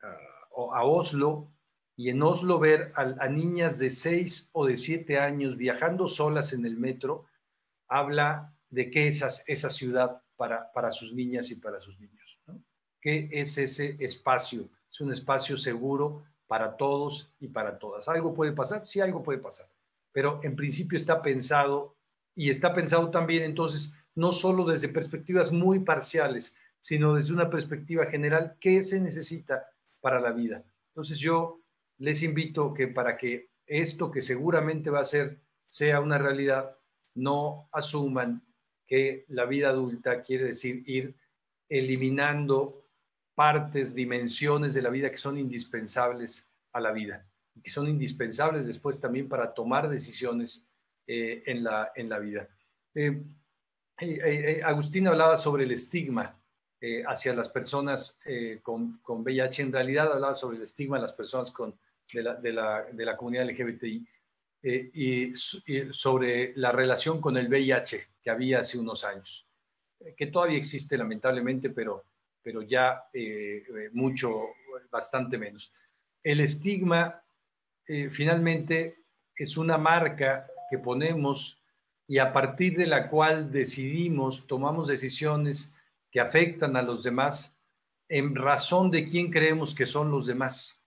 a, a Oslo, y en Oslo ver a, a niñas de seis o de siete años viajando solas en el metro, habla de qué es esa, esa ciudad para, para sus niñas y para sus niños, ¿no? ¿Qué es ese espacio? Es un espacio seguro para todos y para todas. ¿Algo puede pasar? Sí, algo puede pasar. Pero en principio está pensado, y está pensado también entonces, no solo desde perspectivas muy parciales, sino desde una perspectiva general, ¿qué se necesita para la vida? Entonces yo les invito que para que esto que seguramente va a ser, sea una realidad, no asuman que la vida adulta quiere decir ir eliminando partes, dimensiones de la vida que son indispensables a la vida, y que son indispensables después también para tomar decisiones eh, en, la, en la vida. Eh, eh, eh, Agustín hablaba sobre el estigma eh, hacia las personas eh, con, con V I H. En realidad hablaba sobre el estigma de las personas con, de, la, de, la, de la comunidad L G B T I eh, y, y sobre la relación con el V I H que había hace unos años, que todavía existe lamentablemente, pero pero ya eh, mucho, bastante menos. El estigma, eh, finalmente, es una marca que ponemos y a partir de la cual decidimos, tomamos decisiones que afectan a los demás en razón de quién creemos que son los demás.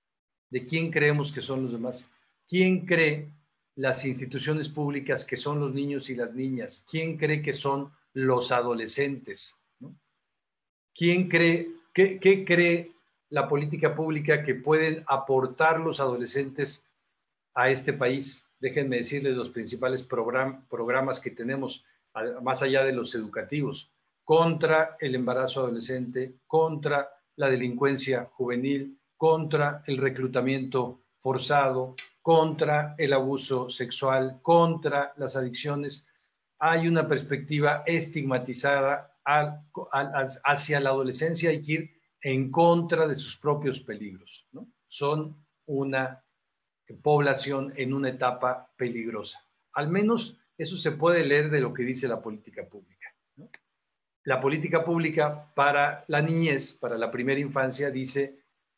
¿De quién creemos que son los demás? ¿Quién cree las instituciones públicas que son los niños y las niñas? ¿Quién cree que son los adolescentes? ¿No? ¿Quién cree, qué, qué cree la política pública que pueden aportar los adolescentes a este país? Déjenme decirles los principales program, programas que tenemos, más allá de los educativos, contra el embarazo adolescente, contra la delincuencia juvenil, contra el reclutamiento forzado, contra el abuso sexual, contra las adicciones. Hay una perspectiva estigmatizada al, al, hacia la adolescencia. Hay que ir en contra de sus propios peligros, ¿no? Son una población en una etapa peligrosa. Al menos eso se puede leer de lo que dice la política pública, ¿no? La política pública para la niñez, para la primera infancia, dice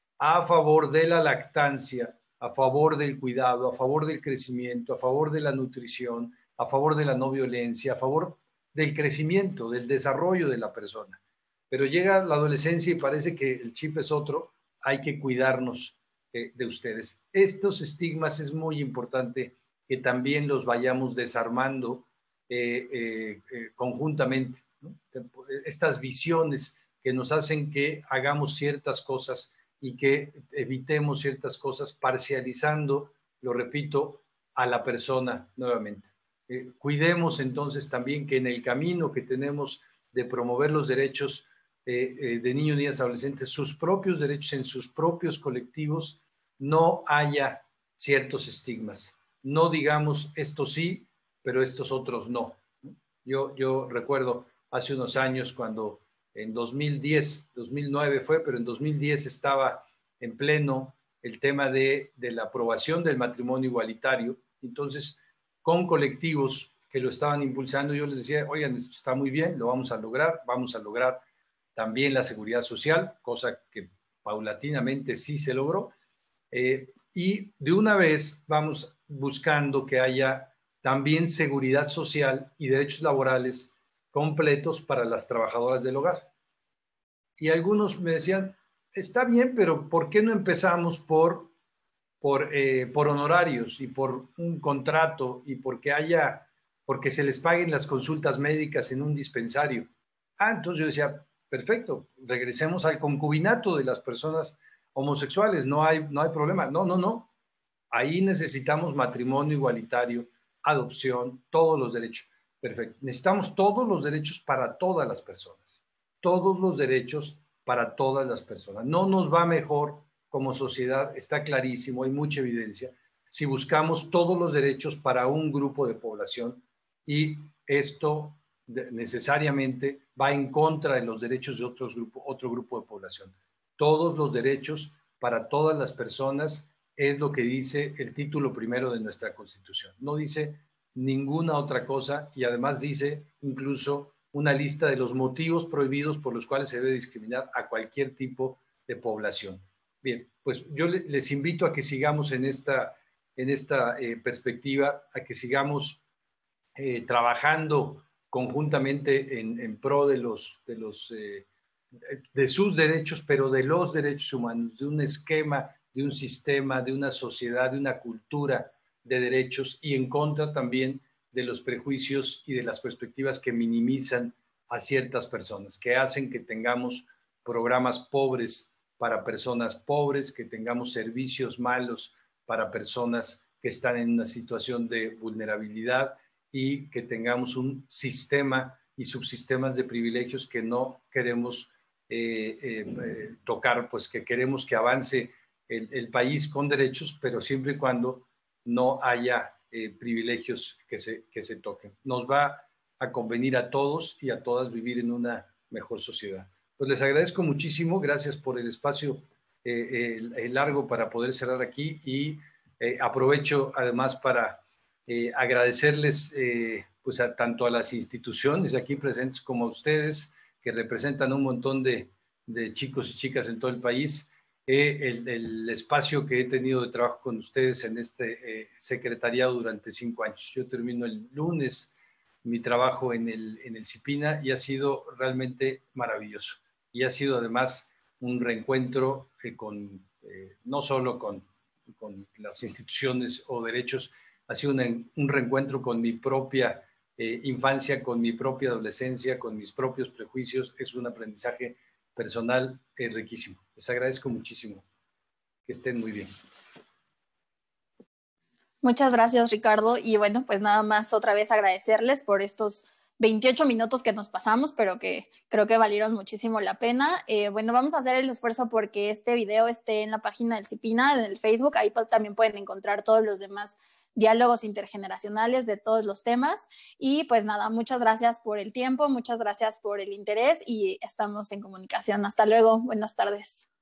a favor de la lactancia, a favor del cuidado, a favor del crecimiento, a favor de la nutrición, a favor de la no violencia, a favor del crecimiento, del desarrollo de la persona. Pero llega la adolescencia y parece que el chip es otro, hay que cuidarnos eh, de ustedes. Estos estigmas es muy importante que también los vayamos desarmando eh, eh, eh, conjuntamente, ¿no? Estas visiones que nos hacen que hagamos ciertas cosas y que evitemos ciertas cosas, parcializando, lo repito, a la persona nuevamente. Eh, cuidemos entonces también que en el camino que tenemos de promover los derechos eh, eh, de niños, niñas, adolescentes, sus propios derechos en sus propios colectivos, no haya ciertos estigmas. No digamos esto sí, pero estos otros no. Yo, yo recuerdo hace unos años cuando en dos mil diez, dos mil nueve fue, pero en dos mil diez estaba en pleno el tema de, de la aprobación del matrimonio igualitario. Entonces, con colectivos que lo estaban impulsando, yo les decía, oigan, esto está muy bien, lo vamos a lograr, vamos a lograr también la seguridad social, cosa que paulatinamente sí se logró. Eh, y de una vez vamos buscando que haya también seguridad social y derechos laborales completos para las trabajadoras del hogar. Y algunos me decían, está bien, pero ¿por qué no empezamos por, por, eh, por honorarios y por un contrato y porque haya, porque se les paguen las consultas médicas en un dispensario? Ah, entonces yo decía, perfecto, regresemos al concubinato de las personas homosexuales, no hay, no hay problema. No, no, no. Ahí necesitamos matrimonio igualitario, adopción, todos los derechos. Perfecto. Necesitamos todos los derechos para todas las personas. Todos los derechos para todas las personas. No nos va mejor como sociedad, está clarísimo, hay mucha evidencia, si buscamos todos los derechos para un grupo de población y esto necesariamente va en contra de los derechos de otros grupo, otro grupo de población. Todos los derechos para todas las personas es lo que dice el título primero de nuestra Constitución. No dice ninguna otra cosa y además dice incluso una lista de los motivos prohibidos por los cuales se debe discriminar a cualquier tipo de población. Bien, pues yo les invito a que sigamos en esta, en esta eh, perspectiva, a que sigamos eh, trabajando conjuntamente en, en pro de los, de los eh, de sus derechos, pero de los derechos humanos, de un esquema, de un sistema, de una sociedad, de una cultura de derechos y en contra también de los prejuicios y de las perspectivas que minimizan a ciertas personas, que hacen que tengamos programas pobres para personas pobres, que tengamos servicios malos para personas que están en una situación de vulnerabilidad y que tengamos un sistema y subsistemas de privilegios que no queremos eh, eh, tocar, pues que queremos que avance el, el país con derechos, pero siempre y cuando no haya eh, privilegios que se, que se toquen. Nos va a convenir a todos y a todas vivir en una mejor sociedad. Pues les agradezco muchísimo, gracias por el espacio eh, eh, largo para poder cerrar aquí y eh, aprovecho además para eh, agradecerles eh, pues a, tanto a las instituciones aquí presentes como a ustedes que representan un montón de, de chicos y chicas en todo el país. Eh, el, el espacio que he tenido de trabajo con ustedes en este eh, secretariado durante cinco años. Yo termino el lunes mi trabajo en el, en el CIPINA y ha sido realmente maravilloso. Y ha sido además un reencuentro eh, con, eh, no solo con, con las instituciones o derechos, ha sido una, un reencuentro con mi propia eh, infancia, con mi propia adolescencia, con mis propios prejuicios. Es un aprendizaje personal eh, riquísimo. Les agradezco muchísimo. Que estén muy bien. Muchas gracias, Ricardo. Y bueno, pues nada más otra vez agradecerles por estos veintiocho minutos que nos pasamos, pero que creo que valieron muchísimo la pena. Eh, bueno, vamos a hacer el esfuerzo porque este video esté en la página del CIPINA, en el Facebook. Ahí también pueden encontrar todos los demás diálogos intergeneracionales de todos los temas. Y pues nada, muchas gracias por el tiempo, muchas gracias por el interés y estamos en comunicación. Hasta luego. Buenas tardes.